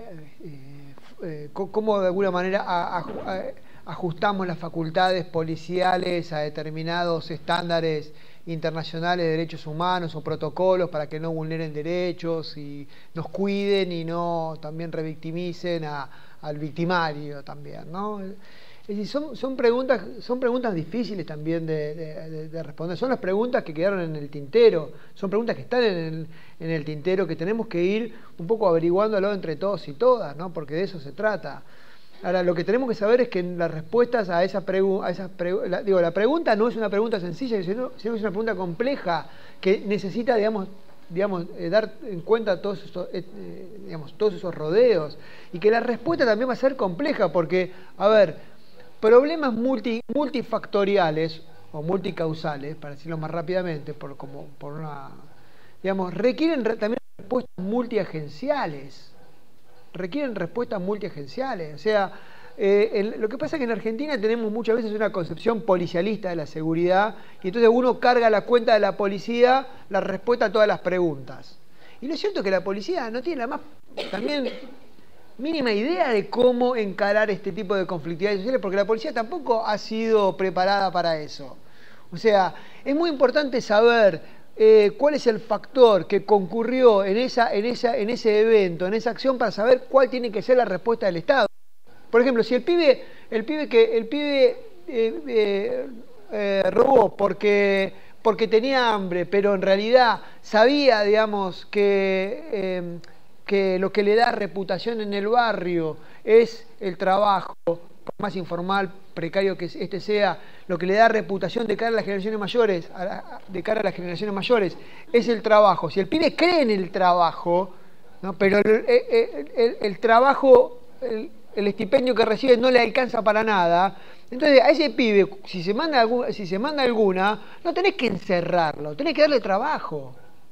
eh, cómo de alguna manera a, a, a, ajustamos las facultades policiales a determinados estándares internacionales de derechos humanos o protocolos para que no vulneren derechos y nos cuiden y no también revictimicen a, al victimario también, ¿no? Es decir, son, son, preguntas, son preguntas difíciles también de, de, de, de responder, son las preguntas que quedaron en el tintero, son preguntas que están en el, en el tintero que tenemos que ir un poco averiguándolo entre todos y todas, ¿no? Porque de eso se trata. Ahora, lo que tenemos que saber es que las respuestas a esa pregunta, pregu la, digo, la pregunta no es una pregunta sencilla, sino, sino que es una pregunta compleja que necesita, digamos, digamos eh, dar en cuenta todos esos, eh, digamos, todos esos rodeos y que la respuesta también va a ser compleja porque, a ver, problemas multi, multifactoriales o multicausales, para decirlo más rápidamente, por, como, por una, digamos, requieren re, también respuestas multiagenciales. requieren respuestas multiagenciales. O sea, eh, el, lo que pasa es que en Argentina tenemos muchas veces una concepción policialista de la seguridad y entonces uno carga la cuenta de la policía la respuesta a todas las preguntas. Y lo cierto es que la policía no tiene la más también mínima idea de cómo encarar este tipo de conflictividades sociales porque la policía tampoco ha sido preparada para eso. O sea, es muy importante saber Eh, cuál es el factor que concurrió en, esa, en, esa, en ese evento, en esa acción, para saber cuál tiene que ser la respuesta del Estado. Por ejemplo, si el pibe, el pibe, que, el pibe eh, eh, eh, robó porque, porque tenía hambre, pero en realidad sabía, digamos, que, eh, que lo que le da reputación en el barrio es el trabajo, por más informal, precario que este sea, lo que le da reputación de cara a las generaciones mayores, a la, de cara a las generaciones mayores, es el trabajo. Si el pibe cree en el trabajo, ¿no? Pero el, el, el, el trabajo, el, el estipendio que recibe no le alcanza para nada, entonces a ese pibe, si se manda, algún, si se manda alguna, no tenés que encerrarlo, tenés que darle trabajo.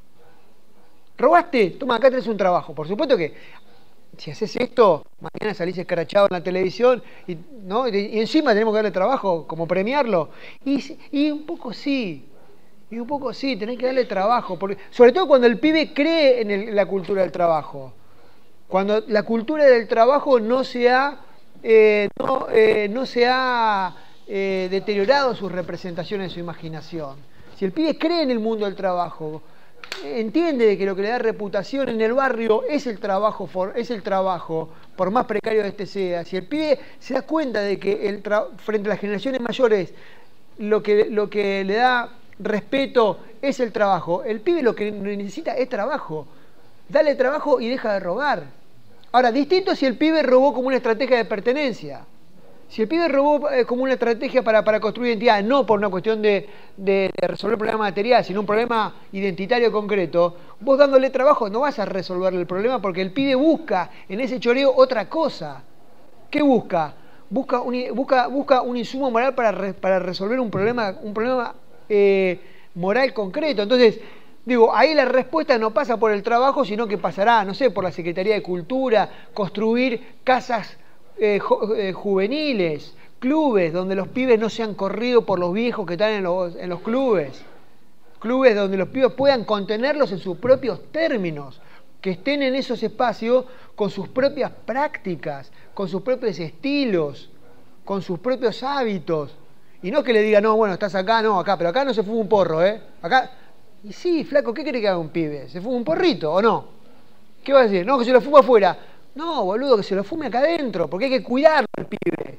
¿Robaste? Toma, acá tenés un trabajo. Por supuesto que si haces esto, mañana salís escrachado en la televisión y, ¿no? y encima tenemos que darle trabajo, como premiarlo. Y, y un poco sí, y un poco sí, tenés que darle trabajo. Porque, sobre todo cuando el pibe cree en, el, en la cultura del trabajo. Cuando la cultura del trabajo no se ha, eh, no, eh, no se ha eh, deteriorado sus representaciones, su imaginación. Si el pibe cree en el mundo del trabajo, entiende que lo que le da reputación en el barrio es el trabajo, for, es el trabajo, por más precario que este sea. Si el pibe se da cuenta de que el frente a las generaciones mayores lo que, lo que le da respeto es el trabajo, el pibe lo que necesita es trabajo. Dale trabajo y deja de robar. Ahora, distinto si el pibe robó como una estrategia de pertenencia. Si el pibe robó eh, como una estrategia para, para construir identidad, no por una cuestión de, de, de resolver un problema material, sino un problema identitario concreto, vos dándole trabajo no vas a resolverle el problema porque el pibe busca en ese choreo otra cosa. ¿Qué busca? Busca un, busca, busca un insumo moral para, re, para resolver un problema, un problema eh, moral concreto. Entonces, digo, ahí la respuesta no pasa por el trabajo, sino que pasará, no sé, por la Secretaría de Cultura, construir casas Eh, ju eh, juveniles, clubes donde los pibes no sean corridos por los viejos que están en los, en los clubes, clubes donde los pibes puedan contenerlos en sus propios términos, que estén en esos espacios con sus propias prácticas, con sus propios estilos, con sus propios hábitos. Y no que le diga, no, bueno, estás acá, no, acá, pero acá no se fuma un porro, ¿eh? Acá. Y sí, flaco, ¿qué quiere que haga un pibe? ¿Se fuma un porrito o no? ¿Qué va a decir? No, que se lo fuma afuera. No, boludo, que se lo fume acá adentro, porque hay que cuidarlo al pibe.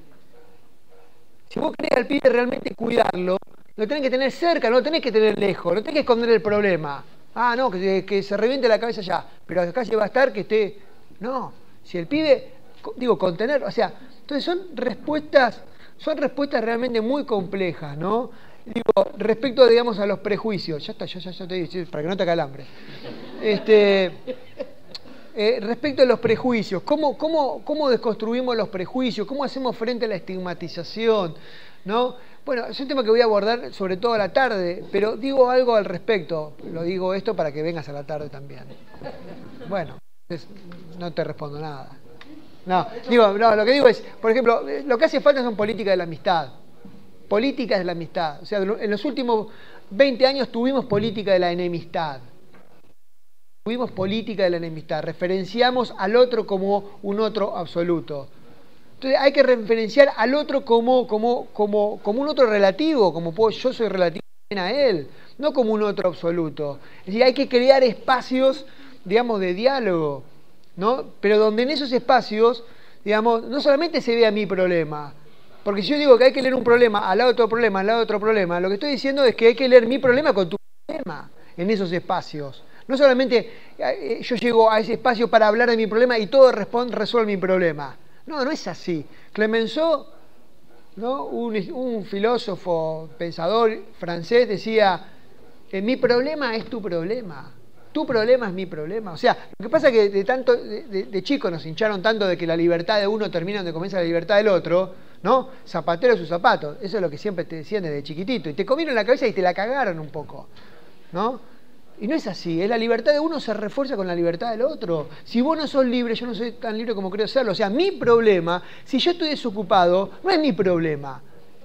Si vos querés al pibe realmente cuidarlo, lo tenés que tener cerca, no lo tenés que tener lejos, no tenés que esconder el problema. Ah, no, que, que se reviente la cabeza ya, pero acá se va a estar que esté... No, si el pibe, digo, contener, o sea, entonces son respuestas, son respuestas realmente muy complejas, ¿no? Digo, respecto, digamos, a los prejuicios, ya está, ya, ya, ya te dije, para que no te acalambre. Este, eh, respecto a los prejuicios, ¿cómo, cómo, ¿cómo desconstruimos los prejuicios? ¿Cómo hacemos frente a la estigmatización? ¿No? Bueno, es un tema que voy a abordar sobre todo a la tarde, pero digo algo al respecto. Lo digo esto para que vengas a la tarde también. Bueno, es, no te respondo nada. No, digo, no, lo que digo es, por ejemplo, lo que hace falta son políticas de la amistad. Políticas de la amistad. O sea, en los últimos veinte años tuvimos política de la enemistad. Tuvimos política de la enemistad. Referenciamos al otro como un otro absoluto. Entonces hay que referenciar al otro como, como, como, como un otro relativo, como puedo, yo soy relativo a él, no como un otro absoluto. Es decir, hay que crear espacios, digamos, de diálogo, ¿no? Pero donde en esos espacios, digamos, no solamente se vea mi problema, porque si yo digo que hay que leer un problema al lado de otro problema, al lado de otro problema, lo que estoy diciendo es que hay que leer mi problema con tu problema en esos espacios. No solamente eh, yo llego a ese espacio para hablar de mi problema y todo responde, resuelve mi problema. No, no es así. Clemenceau, ¿no? un, un filósofo, pensador francés, decía, eh, mi problema es tu problema, tu problema es mi problema. O sea, lo que pasa es que de, tanto, de, de, de chicos nos hincharon tanto de que la libertad de uno termina donde comienza la libertad del otro, ¿no? Zapatero a sus zapatos, eso es lo que siempre te decían desde chiquitito, y te comieron la cabeza y te la cagaron un poco, ¿no? Y no es así, ¿eh? La libertad de uno se refuerza con la libertad del otro. Si vos no sos libre, yo no soy tan libre como creo serlo. O sea, mi problema, si yo estoy desocupado, no es mi problema.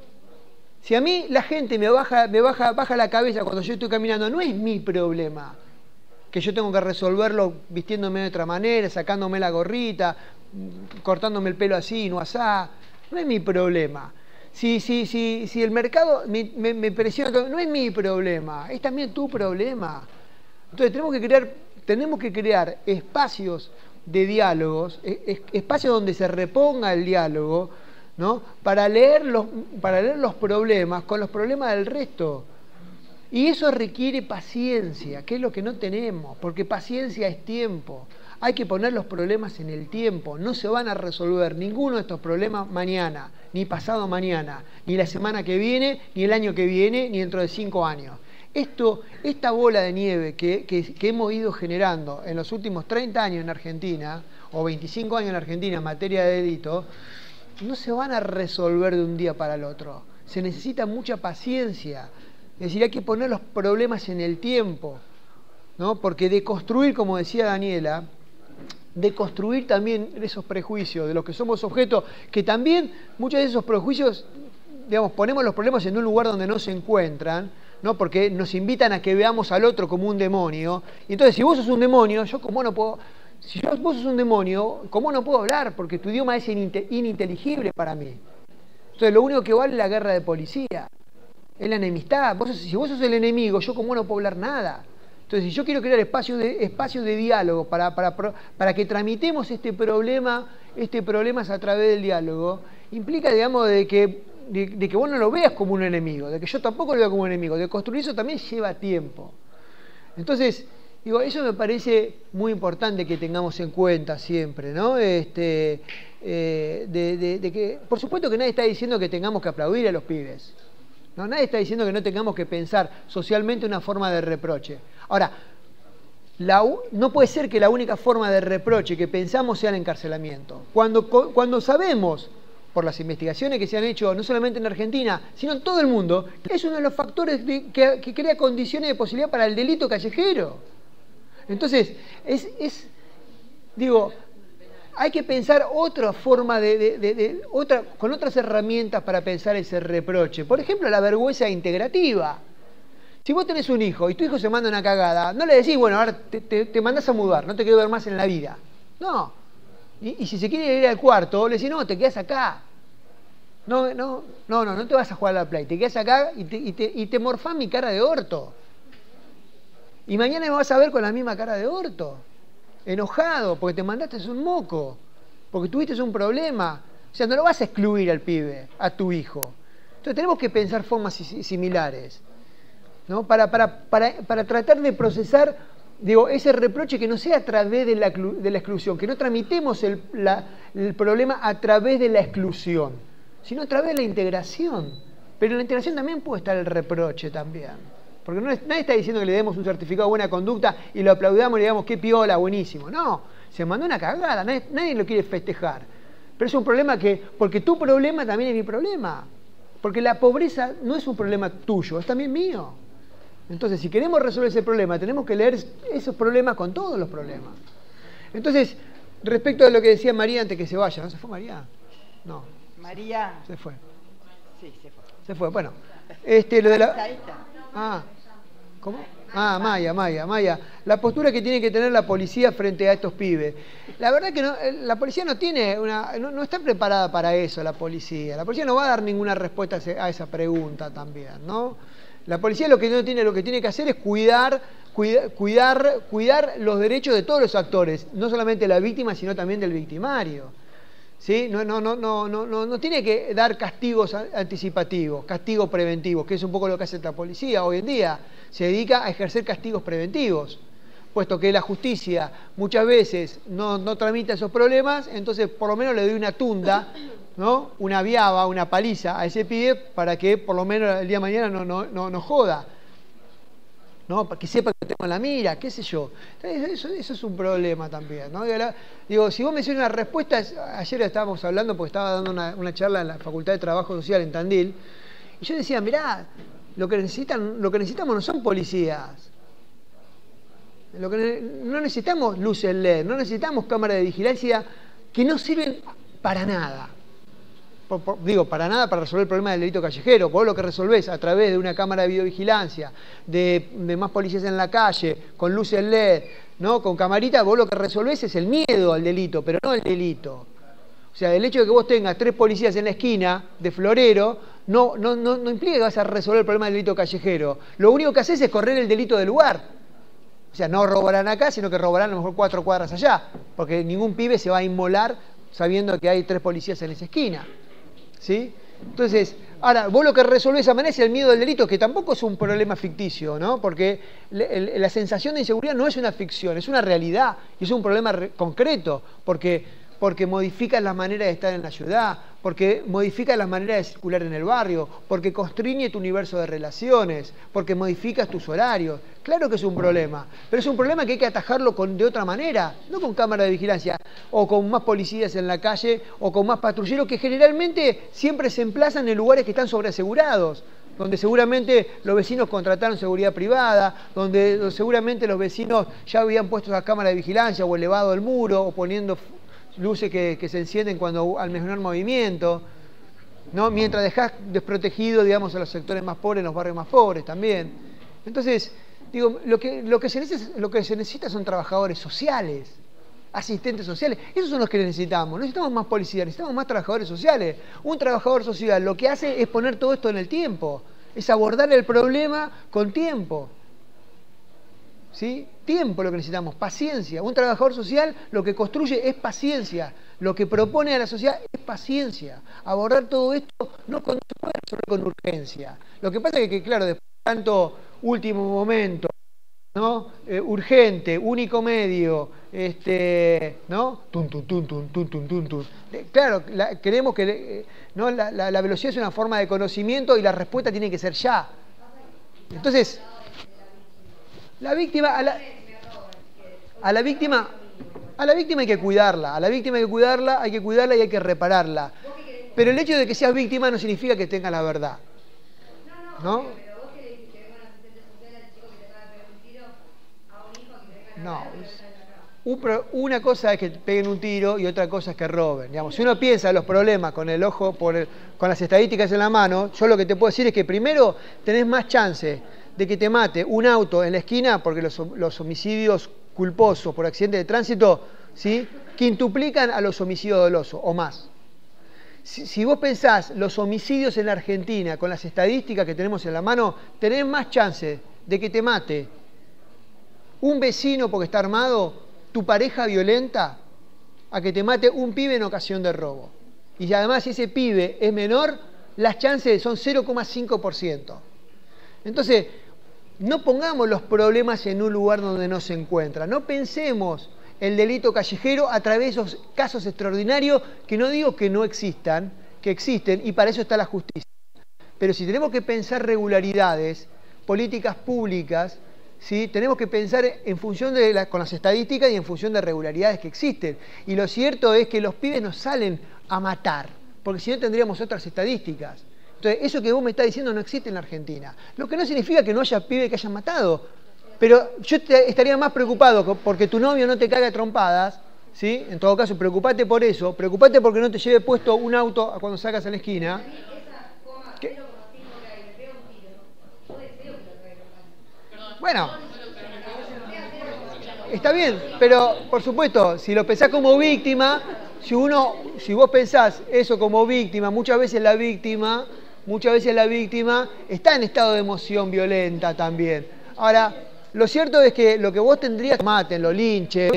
Si a mí la gente me baja, me baja, baja la cabeza cuando yo estoy caminando, no es mi problema. Que yo tengo que resolverlo vistiéndome de otra manera, sacándome la gorrita, cortándome el pelo así, no asá. No es mi problema. Si, si, si, si el mercado me, me, me presiona, no es mi problema, es también tu problema. Entonces tenemos que crear, tenemos que crear espacios de diálogos, es, espacios donde se reponga el diálogo, ¿no? Para leer los, para leer los problemas con los problemas del resto. Y eso requiere paciencia, que es lo que no tenemos, porque paciencia es tiempo. Hay que poner los problemas en el tiempo, no se van a resolver ninguno de estos problemas mañana, ni pasado mañana, ni la semana que viene, ni el año que viene, ni dentro de cinco años. Esto, esta bola de nieve que, que, que hemos ido generando en los últimos treinta años en Argentina, o veinticinco años en Argentina en materia de delito, no se van a resolver de un día para el otro. Se necesita mucha paciencia. Es decir, hay que poner los problemas en el tiempo, ¿no? Porque deconstruir, como decía Daniela, deconstruir también esos prejuicios de los que somos objeto, que también muchos de esos prejuicios, digamos, ponemos los problemas en un lugar donde no se encuentran, ¿no? Porque nos invitan a que veamos al otro como un demonio. Y entonces, si vos sos un demonio, yo como no puedo... Si yo, vos sos un demonio, ¿cómo no puedo hablar? Porque tu idioma es ininteligible para mí. Entonces, lo único que vale es la guerra de policía. Es la enemistad. Vos, si vos sos el enemigo, yo como no puedo hablar nada. Entonces, si yo quiero crear espacios de, espacios de diálogo para, para, para que tramitemos este problema, este problema a través del diálogo, implica, digamos, de que, de, de que vos no lo veas como un enemigo, de que yo tampoco lo vea como un enemigo. De construir eso también lleva tiempo. Entonces, digo, eso me parece muy importante que tengamos en cuenta siempre, ¿no? Este, eh, de, de, de que, por supuesto que nadie está diciendo que tengamos que aplaudir a los pibes. No, nadie está diciendo que no tengamos que pensar socialmente una forma de reproche. Ahora, la, no puede ser que la única forma de reproche que pensamos sea el encarcelamiento. Cuando, cuando sabemos, por las investigaciones que se han hecho no solamente en Argentina, sino en todo el mundo, es uno de los factores de, que, que crea condiciones de posibilidad para el delito callejero. Entonces, es, es digo... hay que pensar otra forma de, de, de, de otra, con otras herramientas para pensar ese reproche. Por ejemplo, la vergüenza integrativa. Si vos tenés un hijo y tu hijo se manda una cagada, no le decís, bueno, ahora te, te, te mandás a mudar, no te quiero ver más en la vida. No. Y, y si se quiere ir al cuarto, le decís, no, te quedás acá. No, no, no, no, no te vas a jugar a la play, te quedás acá y te, y te, y te morfás mi cara de orto. Y mañana me vas a ver con la misma cara de orto. Enojado, porque te mandaste un moco, porque tuviste un problema. O sea, no lo vas a excluir al pibe, a tu hijo. Entonces tenemos que pensar formas similares, ¿no? Para, para, para, para tratar de procesar, digo, ese reproche que no sea a través de la, de la exclusión, que no tramitemos el, la, el problema a través de la exclusión, sino a través de la integración. Pero en la integración también puede estar el reproche también. Porque no es, nadie está diciendo que le demos un certificado de buena conducta y lo aplaudamos y le digamos qué piola, buenísimo. No, se mandó una cagada, nadie, nadie lo quiere festejar. Pero es un problema que, porque tu problema también es mi problema. Porque la pobreza no es un problema tuyo, es también mío. Entonces, si queremos resolver ese problema, tenemos que leer esos problemas con todos los problemas. Entonces, respecto a lo que decía María antes que se vaya, ¿no se fue María? No. María. Se fue. Sí, se fue. Se fue, bueno. Este, lo de la... Ahí está. Ah, ¿cómo? Ah, Maya, Maya, Maya. La postura que tiene que tener la policía frente a estos pibes. La verdad que no, la policía no tiene una, no, no está preparada para eso, la policía. La policía no va a dar ninguna respuesta a esa pregunta también, ¿no? La policía lo que no tiene, lo que tiene que hacer es cuidar, cuidar, cuidar, cuidar los derechos de todos los actores, no solamente de la víctima, sino también del victimario. ¿Sí? No, no, no, no, no, no, no tiene que dar castigos anticipativos, castigos preventivos, que es un poco lo que hace la policía hoy en día. Se dedica a ejercer castigos preventivos, puesto que la justicia muchas veces no, no tramita esos problemas, entonces por lo menos le doy una tunda, ¿no? Una viaba, una paliza a ese pibe para que por lo menos el día de mañana no, no, no, no joda. ¿No? Para que sepa que tengo la mira, qué sé yo. Eso, eso es un problema también, ¿no? Digo, si vos me hicieras una respuesta, ayer estábamos hablando porque estaba dando una, una charla en la Facultad de Trabajo Social en Tandil, y yo decía, mirá, lo que necesitan, lo que necesitamos no son policías. Lo que no necesitamos luces L E D, no necesitamos cámaras de vigilancia que no sirven para nada. Por, por, digo, para nada para resolver el problema del delito callejero. Vos lo que resolvés a través de una cámara de videovigilancia, de, de más policías en la calle, con luces L E D, ¿no? Con camarita, vos lo que resolvés es el miedo al delito, pero no el delito. O sea, el hecho de que vos tengas tres policías en la esquina de florero no, no, no, no implica que vas a resolver el problema del delito callejero. Lo único que haces es correr el delito del lugar. O sea, no robarán acá, sino que robarán a lo mejor cuatro cuadras allá, porque ningún pibe se va a inmolar sabiendo que hay tres policías en esa esquina. ¿Sí? Entonces, ahora, vos lo que resolvés a manera es el miedo del delito, que tampoco es un problema ficticio, ¿no? Porque la sensación de inseguridad no es una ficción, es una realidad, y es un problema concreto, porque, porque modifica la manera de estar en la ciudad, porque modifica la manera de circular en el barrio, porque constriñe tu universo de relaciones, porque modificas tus horarios. Claro que es un problema, pero es un problema que hay que atajarlo con, de otra manera, no con cámara de vigilancia, o con más policías en la calle, o con más patrulleros, que generalmente siempre se emplazan en lugares que están sobreasegurados, donde seguramente los vecinos contrataron seguridad privada, donde seguramente los vecinos ya habían puesto la cámara de vigilancia, o elevado el muro, o poniendo luces que, que se encienden cuando al menor movimiento, ¿no? Mientras dejás desprotegido, digamos, a los sectores más pobres, en los barrios más pobres también. Entonces, digo, lo que, lo que se necesita, lo que se necesita son trabajadores sociales, asistentes sociales. Esos son los que necesitamos. Necesitamos más policías, necesitamos más trabajadores sociales. Un trabajador social lo que hace es poner todo esto en el tiempo, es abordar el problema con tiempo. ¿Sí? Tiempo lo que necesitamos, paciencia. Un trabajador social lo que construye es paciencia. Lo que propone a la sociedad es paciencia. Abordar todo esto no, con, no se puede resolver con urgencia. Lo que pasa es que, claro, después de tanto último momento, ¿no? Eh, urgente, único medio, este, ¿no? Tum, tum, tum, tum, tum, tum, tum, tum. Claro, la, queremos que eh, ¿no? la, la, la velocidad es una forma de conocimiento y la respuesta tiene que ser ya. Entonces, la víctima, a la, a la víctima, a la víctima hay que cuidarla, a la víctima hay que cuidarla, hay que cuidarla y hay que repararla. Pero el hecho de que seas víctima no significa que tengas la verdad. ¿No? No. Una cosa es que peguen un tiro y otra cosa es que roben. Digamos, si uno piensa los problemas con el ojo, por el, con las estadísticas en la mano, yo lo que te puedo decir es que primero tenés más chance de que te mate un auto en la esquina, porque los, los homicidios culposos por accidente de tránsito, ¿sí?, quintuplican a los homicidios dolosos o más. Si, si vos pensás los homicidios en la Argentina, con las estadísticas que tenemos en la mano, tenés más chance de que te mate un vecino porque está armado, tu pareja violenta, a que te mate un pibe en ocasión de robo. Y además, si ese pibe es menor, las chances son cero coma cinco por ciento. Entonces, no pongamos los problemas en un lugar donde no se encuentran. No pensemos el delito callejero a través de esos casos extraordinarios que no digo que no existan, que existen, y para eso está la justicia. Pero si tenemos que pensar regularidades, políticas públicas, ¿sí?, tenemos que pensar en función de la, con las estadísticas y en función de regularidades que existen. Y lo cierto es que los pibes no salen a matar, porque si no tendríamos otras estadísticas. Entonces, eso que vos me estás diciendo no existe en la Argentina. Lo que no significa que no haya pibes que hayan matado. Pero yo te, estaría más preocupado porque tu novio no te caga a trompadas, ¿sí? En todo caso, preocupate por eso. Preocupate porque no te lleve puesto un auto cuando sacas a la esquina. ¿Qué? Bueno, está bien, pero por supuesto, si lo pensás como víctima, si uno, si vos pensás eso como víctima, muchas veces la víctima, muchas veces la víctima está en estado de emoción violenta también. Ahora, lo cierto es que lo que vos tendrías que maten, lo linche.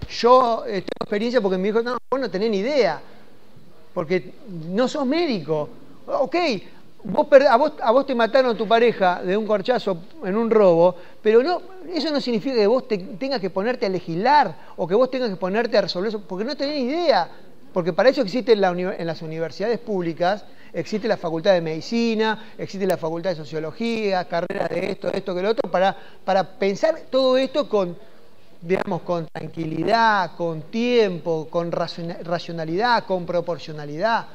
Yo eh, tengo experiencia porque mi hijo, no, vos no tenés ni idea, porque no sos médico. Ok, vos, a, vos, a vos te mataron a tu pareja de un corchazo en un robo, pero no, eso no significa que vos te, tengas que ponerte a legislar o que vos tengas que ponerte a resolver eso, porque no tenés ni idea. Porque para eso existe en, la, en las universidades públicas, existe la facultad de medicina, existe la facultad de sociología, carreras de esto, esto, que lo otro, para, para pensar todo esto con, digamos, con tranquilidad, con tiempo, con racionalidad, con proporcionalidad.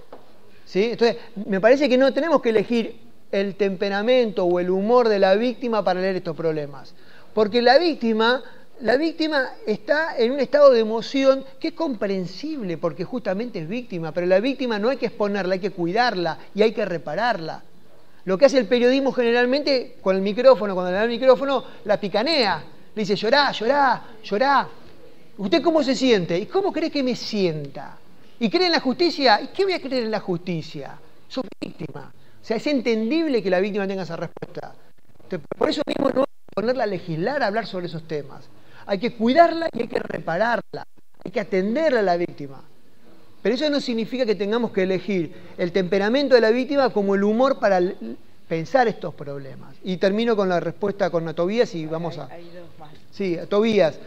¿Sí? Entonces, me parece que no tenemos que elegir el temperamento o el humor de la víctima para leer estos problemas. Porque la víctima... La víctima está en un estado de emoción que es comprensible porque justamente es víctima, pero la víctima no hay que exponerla, hay que cuidarla y hay que repararla. Lo que hace el periodismo generalmente con el micrófono, cuando le da el micrófono, la picanea. Le dice, llorá, llorá, llorá. ¿Usted cómo se siente? ¿Y cómo cree que me sienta? ¿Y cree en la justicia? ¿Y qué voy a creer en la justicia? Sos víctima. O sea, es entendible que la víctima tenga esa respuesta. Por eso mismo no hay que ponerla a legislar, a hablar sobre esos temas. Hay que cuidarla y hay que repararla, hay que atenderla a la víctima. Pero eso no significa que tengamos que elegir el temperamento de la víctima como el humor para pensar estos problemas. Y termino con la respuesta con Tobías y vamos a... Hay, hay dos más. Sí, Tobías.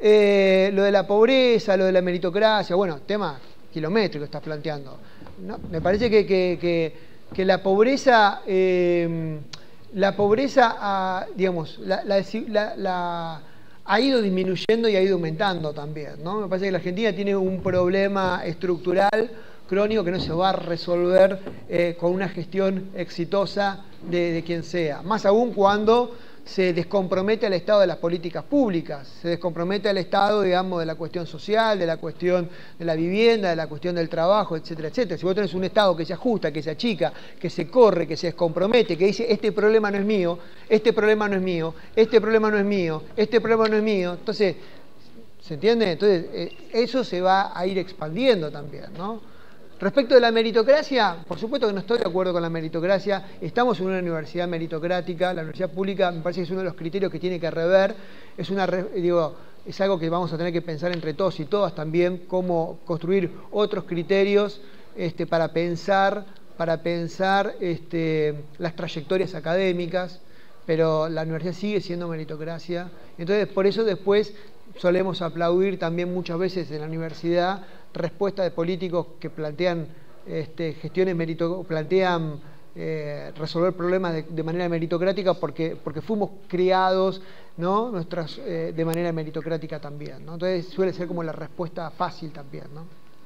Eh, lo de la pobreza, lo de la meritocracia, bueno, tema kilométrico estás planteando. ¿No? Me parece que, que, que, que la pobreza... Eh, la pobreza, ah, digamos, la... la, la, la ha ido disminuyendo y ha ido aumentando también, ¿no? Me parece que la Argentina tiene un problema estructural crónico que no se va a resolver eh, con una gestión exitosa de, de quien sea. Más aún cuando se descompromete al Estado de las políticas públicas, se descompromete al Estado, digamos, de la cuestión social, de la cuestión de la vivienda, de la cuestión del trabajo, etcétera, etcétera. Si vos tenés un Estado que se ajusta, que se achica, que se corre, que se descompromete, que dice, este problema no es mío, este problema no es mío, este problema no es mío, este problema no es mío, entonces, ¿se entiende? Entonces, eh, eso se va a ir expandiendo también, ¿no? Respecto de la meritocracia, por supuesto que no estoy de acuerdo con la meritocracia. Estamos en una universidad meritocrática, la universidad pública me parece que es uno de los criterios que tiene que rever. Es, una, digo, es algo que vamos a tener que pensar entre todos y todas también, cómo construir otros criterios este, para pensar, para pensar este, las trayectorias académicas, pero la universidad sigue siendo meritocracia. Entonces, por eso después solemos aplaudir también muchas veces en la universidad respuestas de políticos que plantean este, gestiones merito, plantean eh, resolver problemas de, de manera meritocrática porque, porque fuimos criados, ¿no? Nuestras, eh, de manera meritocrática también, ¿no? Entonces suele ser como la respuesta fácil también, ¿no?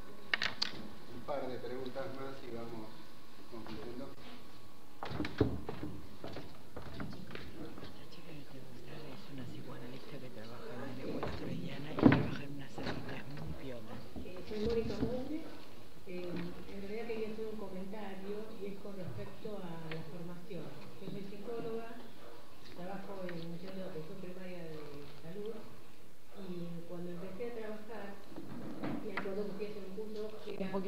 Un par de preguntas más y vamos concluyendo. Mónica Monge, eh, en realidad quería hacer un comentario y es con respecto a la formación. Yo soy psicóloga,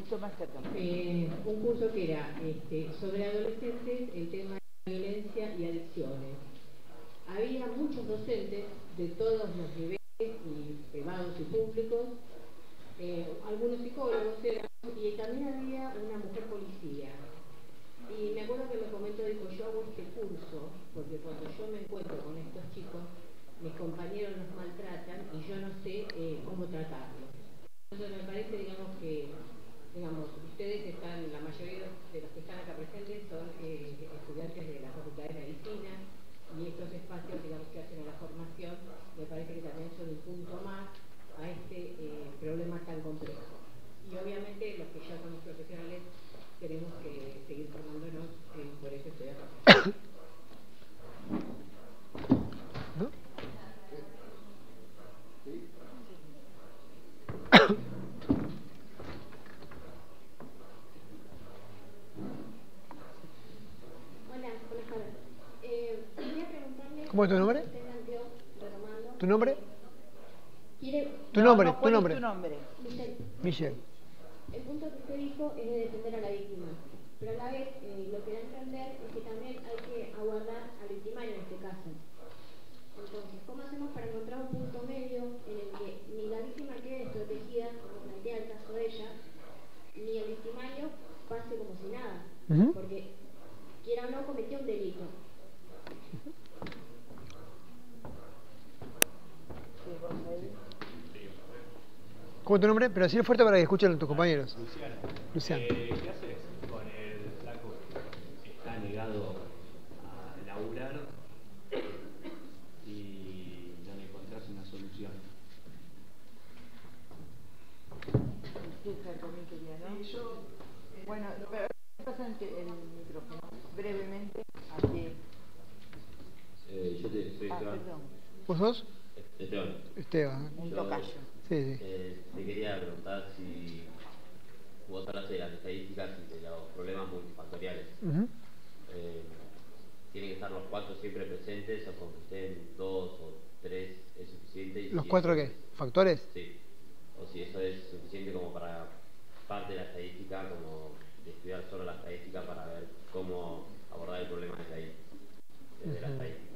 poquito más cerca. Eh, un curso que era este, sobre adolescentes, el tema de violencia y adicciones. Había muchos docentes de todos los niveles, y privados y públicos, eh, algunos psicólogos eran, y también había una mujer policía. Y me acuerdo que me comentó, dijo, yo hago este curso porque cuando yo me encuentro con estos chicos, mis compañeros los maltratan y yo no sé eh, cómo tratarlos. Entonces me parece, digamos, que digamos, ustedes están, la mayoría de los que están acá presentes son eh, estudiantes de la Facultad de Medicina, y estos espacios, digamos, que hacen a la formación, me parece que también son un punto más a este eh, problema tan complejo. Y obviamente los que ya somos profesionales tenemos que seguir formándonos, eh, por eso estoy acá. ¿No? Hola, buenas tardes. Eh, quería preguntarle... ¿Cómo es tu nombre? Usted planteó, retomando, ¿Tu nombre? quiere... Tu No, nombre, no, tu ¿cuál es nombre. tu nombre? Michelle, Michelle. el punto que usted dijo es de defender a la víctima, pero a la vez eh, lo que da a entender es que también hay que aguardar al victimario en este caso. Entonces, ¿cómo hacemos para encontrar un punto medio en el que ni la víctima quede desprotegida, como plantea el caso de ella, ni el victimario pase como si nada? Ujú. Porque, quiera o no, cometió un delito. ¿Cómo es tu nombre? Pero así es fuerte para que escuchen tus compañeros. Luciano. Luciano. Eh, ¿Qué haces con el flaco que está negado a laburar y no le encontrás una solución? Bueno, pero pasan el micrófono brevemente. Aquí. Eh, yo te soy Ah, Esteban. perdón. ¿Vos sos? Esteban. Esteban. Un Yo, tocayo. Sí, sí. eh, te quería preguntar si vos hablaste de las estadísticas y de los problemas multifactoriales. Ujú. Eh, ¿Tienen que estar los cuatro siempre presentes o con que estén dos o tres es suficiente? Y ¿Los si cuatro eso qué? es- ¿Factores? Sí. O si eso es suficiente como para parte de la estadística, como de estudiar solo la estadística para ver cómo abordar el problema desde ahí, desde la Ujú. estadística.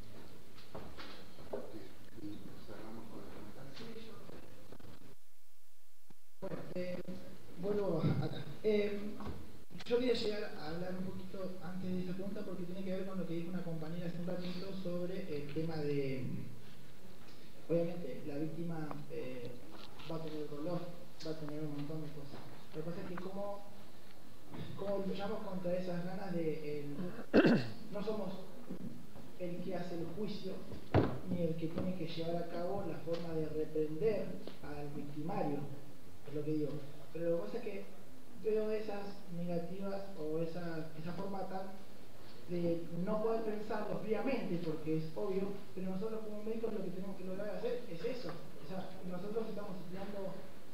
Bueno, eh, vuelvo acá. Eh, yo quería llegar a hablar un poquito antes de esta pregunta porque tiene que ver con lo que dijo una compañera hace un ratito sobre el tema de, obviamente, la víctima eh, va a tener dolor, va a tener un montón de cosas. Lo que pasa es que cómo, cómo luchamos contra esas ganas de... Eh, no somos el que hace el juicio ni el que tiene que llevar a cabo la forma de reprender al victimario, es lo que digo. Pero lo que pasa es que veo esas negativas o esa, esa forma tan de no poder pensarlo fríamente porque es obvio, pero nosotros como médicos lo que tenemos que lograr hacer es eso. O sea, nosotros estamos estudiando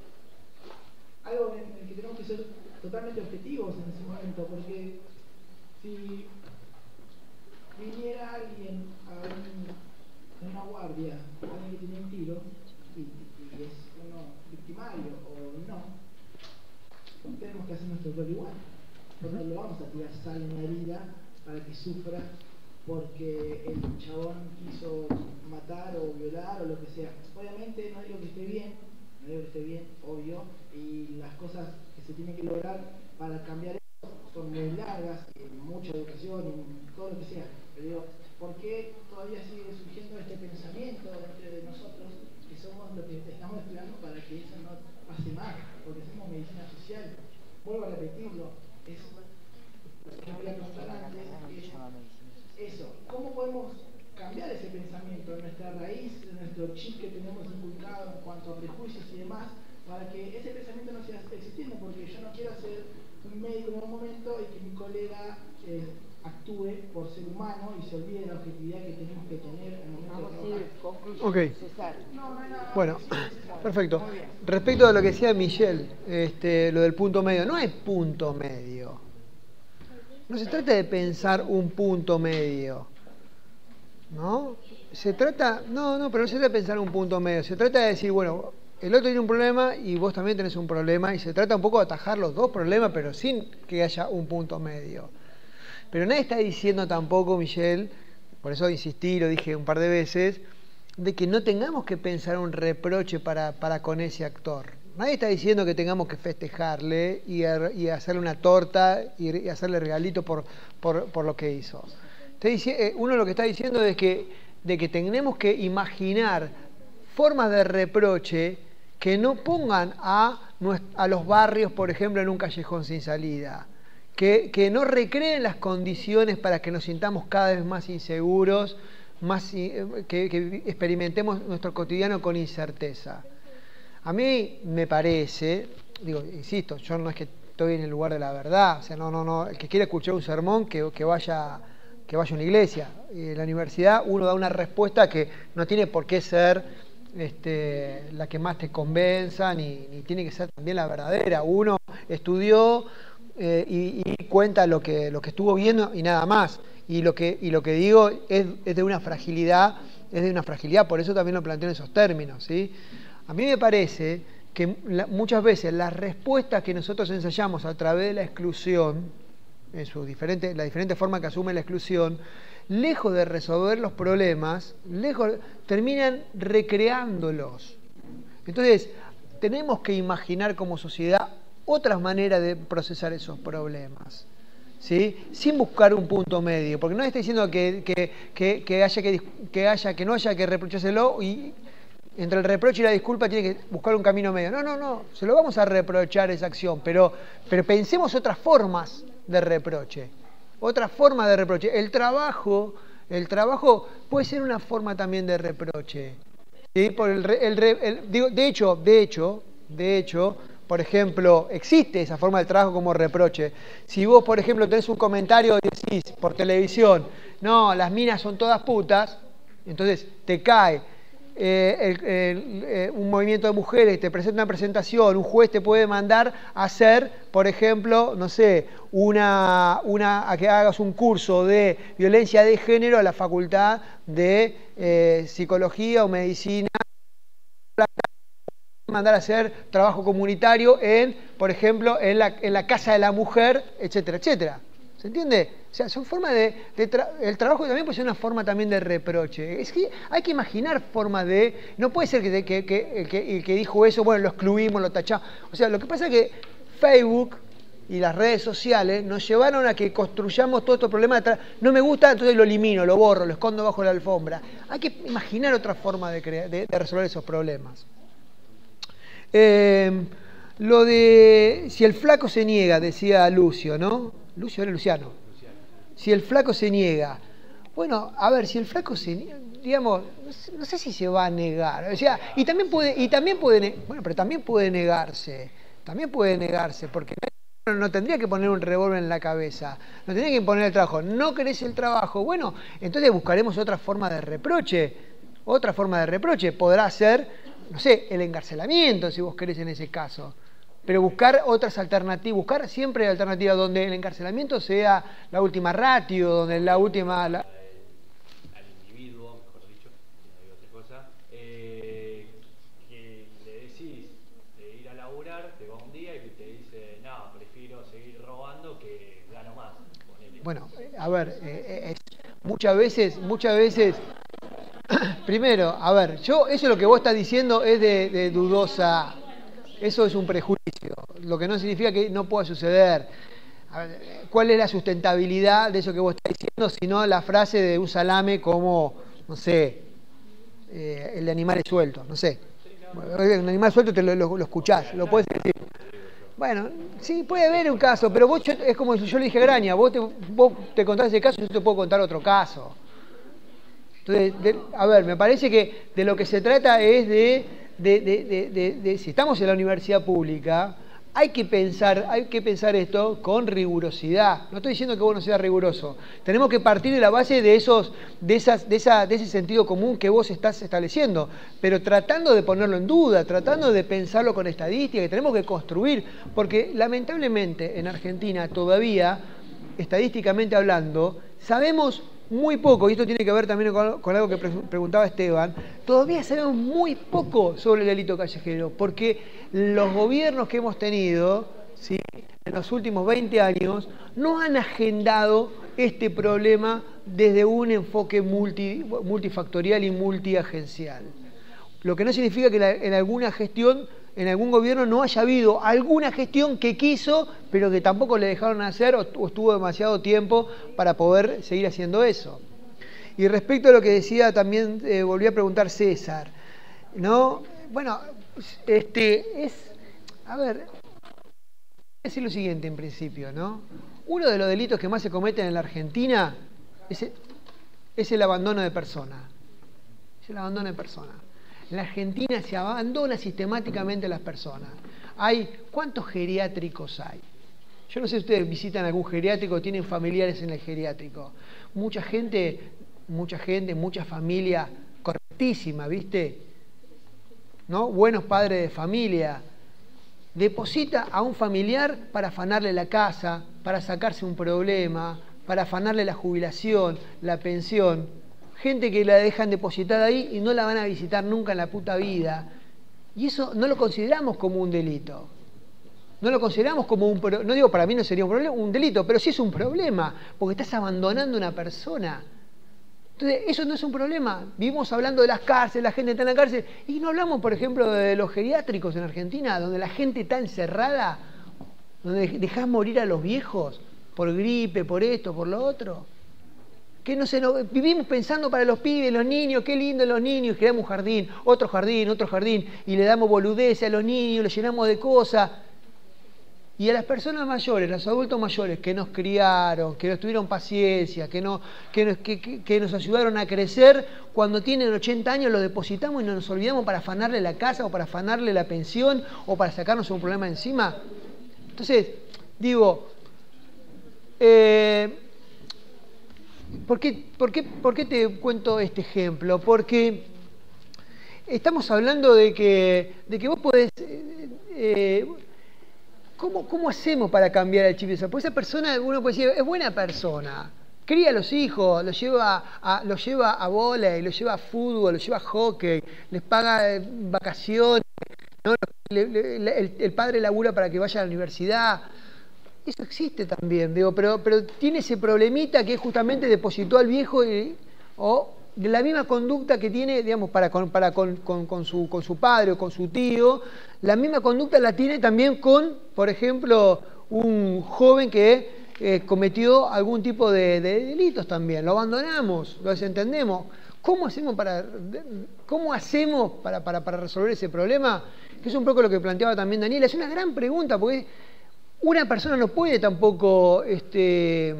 algo en el que tenemos que ser totalmente objetivos en ese momento, porque si viniera alguien a un, en una guardia, alguien que tiene un tiro, y, y es uno victimario o no, tenemos que hacer nuestro rol igual. No le vamos a tirar sal en la herida para que sufra porque el chabón quiso matar o violar o lo que sea. Obviamente no digo que esté bien, no digo que esté bien, obvio, y las cosas que se tienen que lograr para cambiar eso son muy largas, y mucha educación y todo lo que sea. Pero digo, ¿por qué todavía sigue surgiendo este pensamiento dentro de nosotros que somos lo que estamos estudiando para que eso no pase más? Porque hacemos medicina social. Vuelvo a repetirlo, es lo que voy a contar antes, es eso. ¿Cómo podemos cambiar ese pensamiento en nuestra raíz, en nuestro chip que tenemos inculcado en cuanto a prejuicios y demás, para que ese pensamiento no siga existiendo? Porque yo no quiero ser un médico en un momento y que mi colega eh, actúe por ser humano y se olvide de la objetividad que tenemos que tener en el momento Vamos de a trabajar. ir, conclusión. Ok. César. No, no hay nada más Bueno, que decir. perfecto. Muy bien. Respecto a lo que decía Michelle, este, lo del punto medio, no hay punto medio. No se trata de pensar un punto medio, ¿no? Se trata, no, no, pero no se trata de pensar un punto medio. Se trata de decir, bueno, el otro tiene un problema y vos también tenés un problema, y se trata un poco de atajar los dos problemas, pero sin que haya un punto medio. Pero nadie está diciendo tampoco, Michelle, por eso insistí, lo dije un par de veces, de que no tengamos que pensar un reproche para, para con ese actor. Nadie está diciendo que tengamos que festejarle y, y hacerle una torta y, y hacerle regalito por, por, por lo que hizo. Entonces, uno lo que está diciendo es que, de que tenemos que imaginar formas de reproche que no pongan a, a los barrios, por ejemplo, en un callejón sin salida. Que, que no recreen las condiciones para que nos sintamos cada vez más inseguros, más, que, que experimentemos nuestro cotidiano con incerteza. A mí me parece, digo, insisto, yo no es que estoy en el lugar de la verdad, o sea, no, no, no, el que quiera escuchar un sermón, que, que vaya, que vaya a una iglesia. En la universidad uno da una respuesta que no tiene por qué ser este, la que más te convenza, ni, ni tiene que ser también la verdadera. Uno estudió eh, y, y cuenta lo que, lo que estuvo viendo y nada más. Y lo que, y lo que digo es, es de una fragilidad, es de una fragilidad, por eso también lo planteo en esos términos, ¿sí? A mí me parece que la, muchas veces las respuestas que nosotros ensayamos a través de la exclusión, en su diferente, la diferente forma que asume la exclusión, lejos de resolver los problemas, lejos, terminan recreándolos. Entonces, tenemos que imaginar como sociedad otras maneras de procesar esos problemas, ¿sí? Sin buscar un punto medio, porque no está diciendo que, que, que, que, haya que, que, haya, que no haya que reprochárselo y entre el reproche y la disculpa tiene que buscar un camino medio. No, no, no, se lo vamos a reprochar esa acción, pero, pero pensemos otras formas de reproche, otras formas de reproche. El trabajo, el trabajo puede ser una forma también de reproche, ¿sí? Por el, el, el, digo, de hecho, de hecho, de hecho, por ejemplo, existe esa forma de trabajo como reproche. Si vos, por ejemplo, tenés un comentario y decís por televisión, no, las minas son todas putas, entonces te cae Eh, el, el, eh, un movimiento de mujeres, te presenta una presentación, un juez te puede mandar a hacer, por ejemplo, no sé, una, una, a que hagas un curso de violencia de género a la facultad de eh, psicología o medicina, mandar a hacer trabajo comunitario en, por ejemplo, en la, en la casa de la mujer, etcétera, etcétera. ¿Se entiende? O sea, son formas de... de tra el trabajo también puede ser una forma también de reproche. Es que hay que imaginar formas de... No puede ser que, que, que, el, que el que dijo eso, bueno, lo excluimos, lo tachamos. O sea, lo que pasa es que Facebook y las redes sociales nos llevaron a que construyamos todos estos problemas. No me gusta, entonces lo elimino, lo borro, lo escondo bajo la alfombra. Hay que imaginar otra forma de, de, de resolver esos problemas. Eh, lo de... Si el flaco se niega, decía Lucio, ¿no? Lucio era Luciano. Luciano. Si el flaco se niega, bueno, a ver, si el flaco se niega, digamos, no sé, no sé si se va a negar, o sea, y también puede, y también puede, bueno, pero también puede negarse, también puede negarse, porque no, no tendría que poner un revólver en la cabeza, no tendría que imponer el trabajo, no querés el trabajo, bueno, entonces buscaremos otra forma de reproche, otra forma de reproche, podrá ser, no sé, el encarcelamiento, si vos querés en ese caso. Pero buscar otras alternativas, buscar siempre alternativas donde el encarcelamiento sea la última ratio, donde la última... La... Al individuo, mejor dicho, no digo otra cosa, eh, que le decís de ir a laburar, te va un día y te dice, no, prefiero seguir robando que gano más. Ponele. Bueno, a ver, eh, es, muchas veces, muchas veces... Primero, a ver, yo, eso es lo que vos estás diciendo es de, de dudosa... Eso es un prejuicio, lo que no significa que no pueda suceder. A ver, ¿cuál es la sustentabilidad de eso que vos estás diciendo? Sino la frase de un salame como, no sé, eh, el de animales sueltos, no sé. Un animal suelto te lo, lo, lo escuchás, lo puedes decir. Bueno, sí, puede haber un caso, pero vos, es como si yo le dije a Graña, vos te, vos te contás ese caso y yo te puedo contar otro caso. Entonces, de, a ver, me parece que de lo que se trata es de... De, de, de, de, de, si estamos en la universidad pública, hay que pensar, hay que pensar esto con rigurosidad. No estoy diciendo que vos no seas riguroso. Tenemos que partir de la base de esos, de esas, de esa, de ese sentido común que vos estás estableciendo, pero tratando de ponerlo en duda, tratando de pensarlo con estadística, que tenemos que construir, porque lamentablemente en Argentina todavía estadísticamente hablando, sabemos muy poco, y esto tiene que ver también con, con algo que pre preguntaba Esteban, todavía sabemos muy poco sobre el delito callejero, porque los gobiernos que hemos tenido, ¿sí?, en los últimos veinte años, no han agendado este problema desde un enfoque multi, multifactorial y multiagencial. Lo que no significa que la, en alguna gestión, en algún gobierno no haya habido alguna gestión que quiso, pero que tampoco le dejaron hacer o, o estuvo demasiado tiempo para poder seguir haciendo eso. Y respecto a lo que decía también, eh, volví a preguntar César, ¿no? Bueno, este, es, a ver, voy a decir lo siguiente en principio, ¿no? Uno de los delitos que más se cometen en la Argentina es, es el abandono de persona. Es el abandono de persona. En la Argentina se abandona sistemáticamente a las personas. Hay, ¿cuántos geriátricos hay? Yo no sé si ustedes visitan algún geriátrico, tienen familiares en el geriátrico. Mucha gente, mucha gente, mucha familia correctísima, ¿viste? ¿No? Buenos padres de familia. Deposita a un familiar para afanarle la casa, para sacarse un problema, para afanarle la jubilación, la pensión. Gente que la dejan depositada ahí y no la van a visitar nunca en la puta vida. Y eso no lo consideramos como un delito. No lo consideramos como un... No digo, para mí no sería un problema, un delito, pero sí es un problema, porque estás abandonando a una persona. Entonces, eso no es un problema. Vivimos hablando de las cárceles, la gente está en la cárcel, y no hablamos, por ejemplo, de los geriátricos en Argentina, donde la gente está encerrada, donde dejás morir a los viejos por gripe, por esto, por lo otro. Que no se nos, vivimos pensando para los pibes, los niños, qué lindo los niños, creamos un jardín, otro jardín, otro jardín, y le damos boludeces a los niños, los llenamos de cosas. Y a las personas mayores, los adultos mayores que nos criaron, que nos tuvieron paciencia, que, no, que, nos, que, que, que nos ayudaron a crecer, cuando tienen ochenta años los depositamos y no nos olvidamos para afanarle la casa o para afanarle la pensión o para sacarnos un problema encima. Entonces, digo, eh, ¿Por qué, por, qué, ¿Por qué te cuento este ejemplo? Porque estamos hablando de que, de que vos podés... Eh, ¿cómo, ¿Cómo hacemos para cambiar el chip de esa? Porque esa persona, uno puede decir, es buena persona. Cría a los hijos, los lleva a, los lleva a vóley, los lleva a fútbol, los lleva a hockey, les paga vacaciones, ¿no? le, le, el, el padre labura para que vaya a la universidad. Eso existe también, digo, pero, pero tiene ese problemita que justamente depositó al viejo y, o de la misma conducta que tiene, digamos, para, con, para con, con, con, su, con su padre o con su tío, la misma conducta la tiene también con, por ejemplo, un joven que eh, cometió algún tipo de, de delitos también. Lo abandonamos, lo desentendemos. ¿Cómo hacemos para, cómo hacemos para, para, para resolver ese problema? Que es un poco lo que planteaba también Daniela. Es una gran pregunta, porque una persona no puede tampoco este,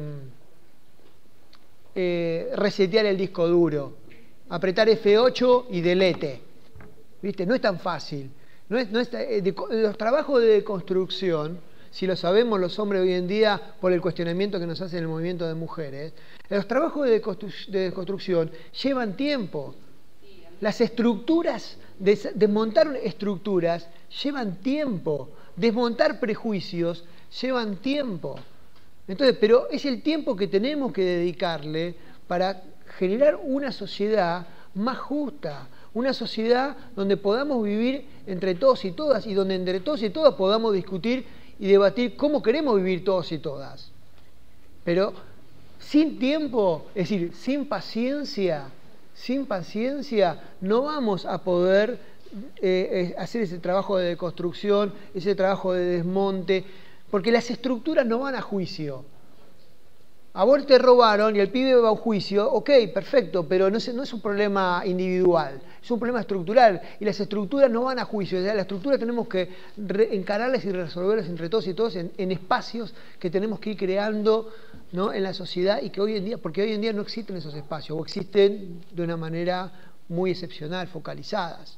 eh, resetear el disco duro, apretar F ocho y delete. ¿Viste? No es tan fácil. No es, no es, eh, de, los trabajos de construcción, si lo sabemos los hombres hoy en día por el cuestionamiento que nos hace el movimiento de mujeres, los trabajos de, constru de construcción llevan tiempo. Las estructuras, des desmontar estructuras llevan tiempo. Desmontar prejuicios llevan tiempo. Entonces, pero es el tiempo que tenemos que dedicarle para generar una sociedad más justa, una sociedad donde podamos vivir entre todos y todas y donde entre todos y todas podamos discutir y debatir cómo queremos vivir todos y todas. Pero sin tiempo, es decir, sin paciencia, sin paciencia no vamos a poder eh, hacer ese trabajo de deconstrucción, ese trabajo de desmonte, porque las estructuras no van a juicio. A vos te robaron y el pibe va a un juicio, ok, perfecto, pero no es, no es un problema individual, es un problema estructural y las estructuras no van a juicio. O sea, las estructuras tenemos que encararlas y resolverlas entre todos y todos en, en espacios que tenemos que ir creando, ¿no?, en la sociedad y que hoy en día, porque hoy en día no existen esos espacios o existen de una manera muy excepcional, focalizadas.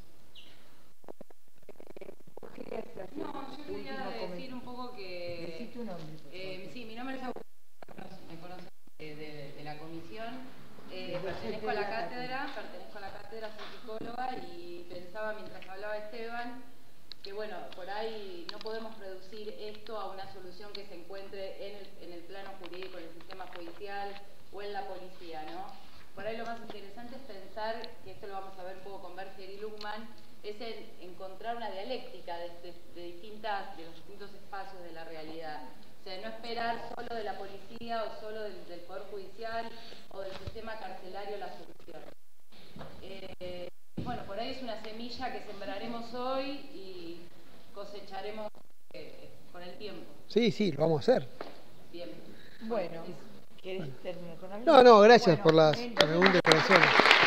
No, yo quería decir un poco que... Eh, sí, mi nombre es Agustín, me conocen de, de, de la comisión. Eh, pertenezco a la cátedra, pertenezco a la cátedra, soy psicóloga y pensaba mientras hablaba Esteban que bueno, por ahí no podemos reducir esto a una solución que se encuentre en el, en el plano jurídico, en el sistema judicial o en la policía, ¿no? Por ahí lo más interesante es pensar, que esto lo vamos a ver un poco con Berger y Luhmann, es el encontrar una dialéctica de, de, de, distintas, de los distintos espacios de la realidad. O sea, no esperar solo de la policía o solo del, del Poder Judicial o del sistema carcelario la solución. Eh, bueno, por ahí es una semilla que sembraremos hoy y cosecharemos eh, con el tiempo. Sí, sí, lo vamos a hacer. Bien. Bueno, ¿querés terminar con algo? No, no, gracias Bueno, por las entonces... preguntas y corazones.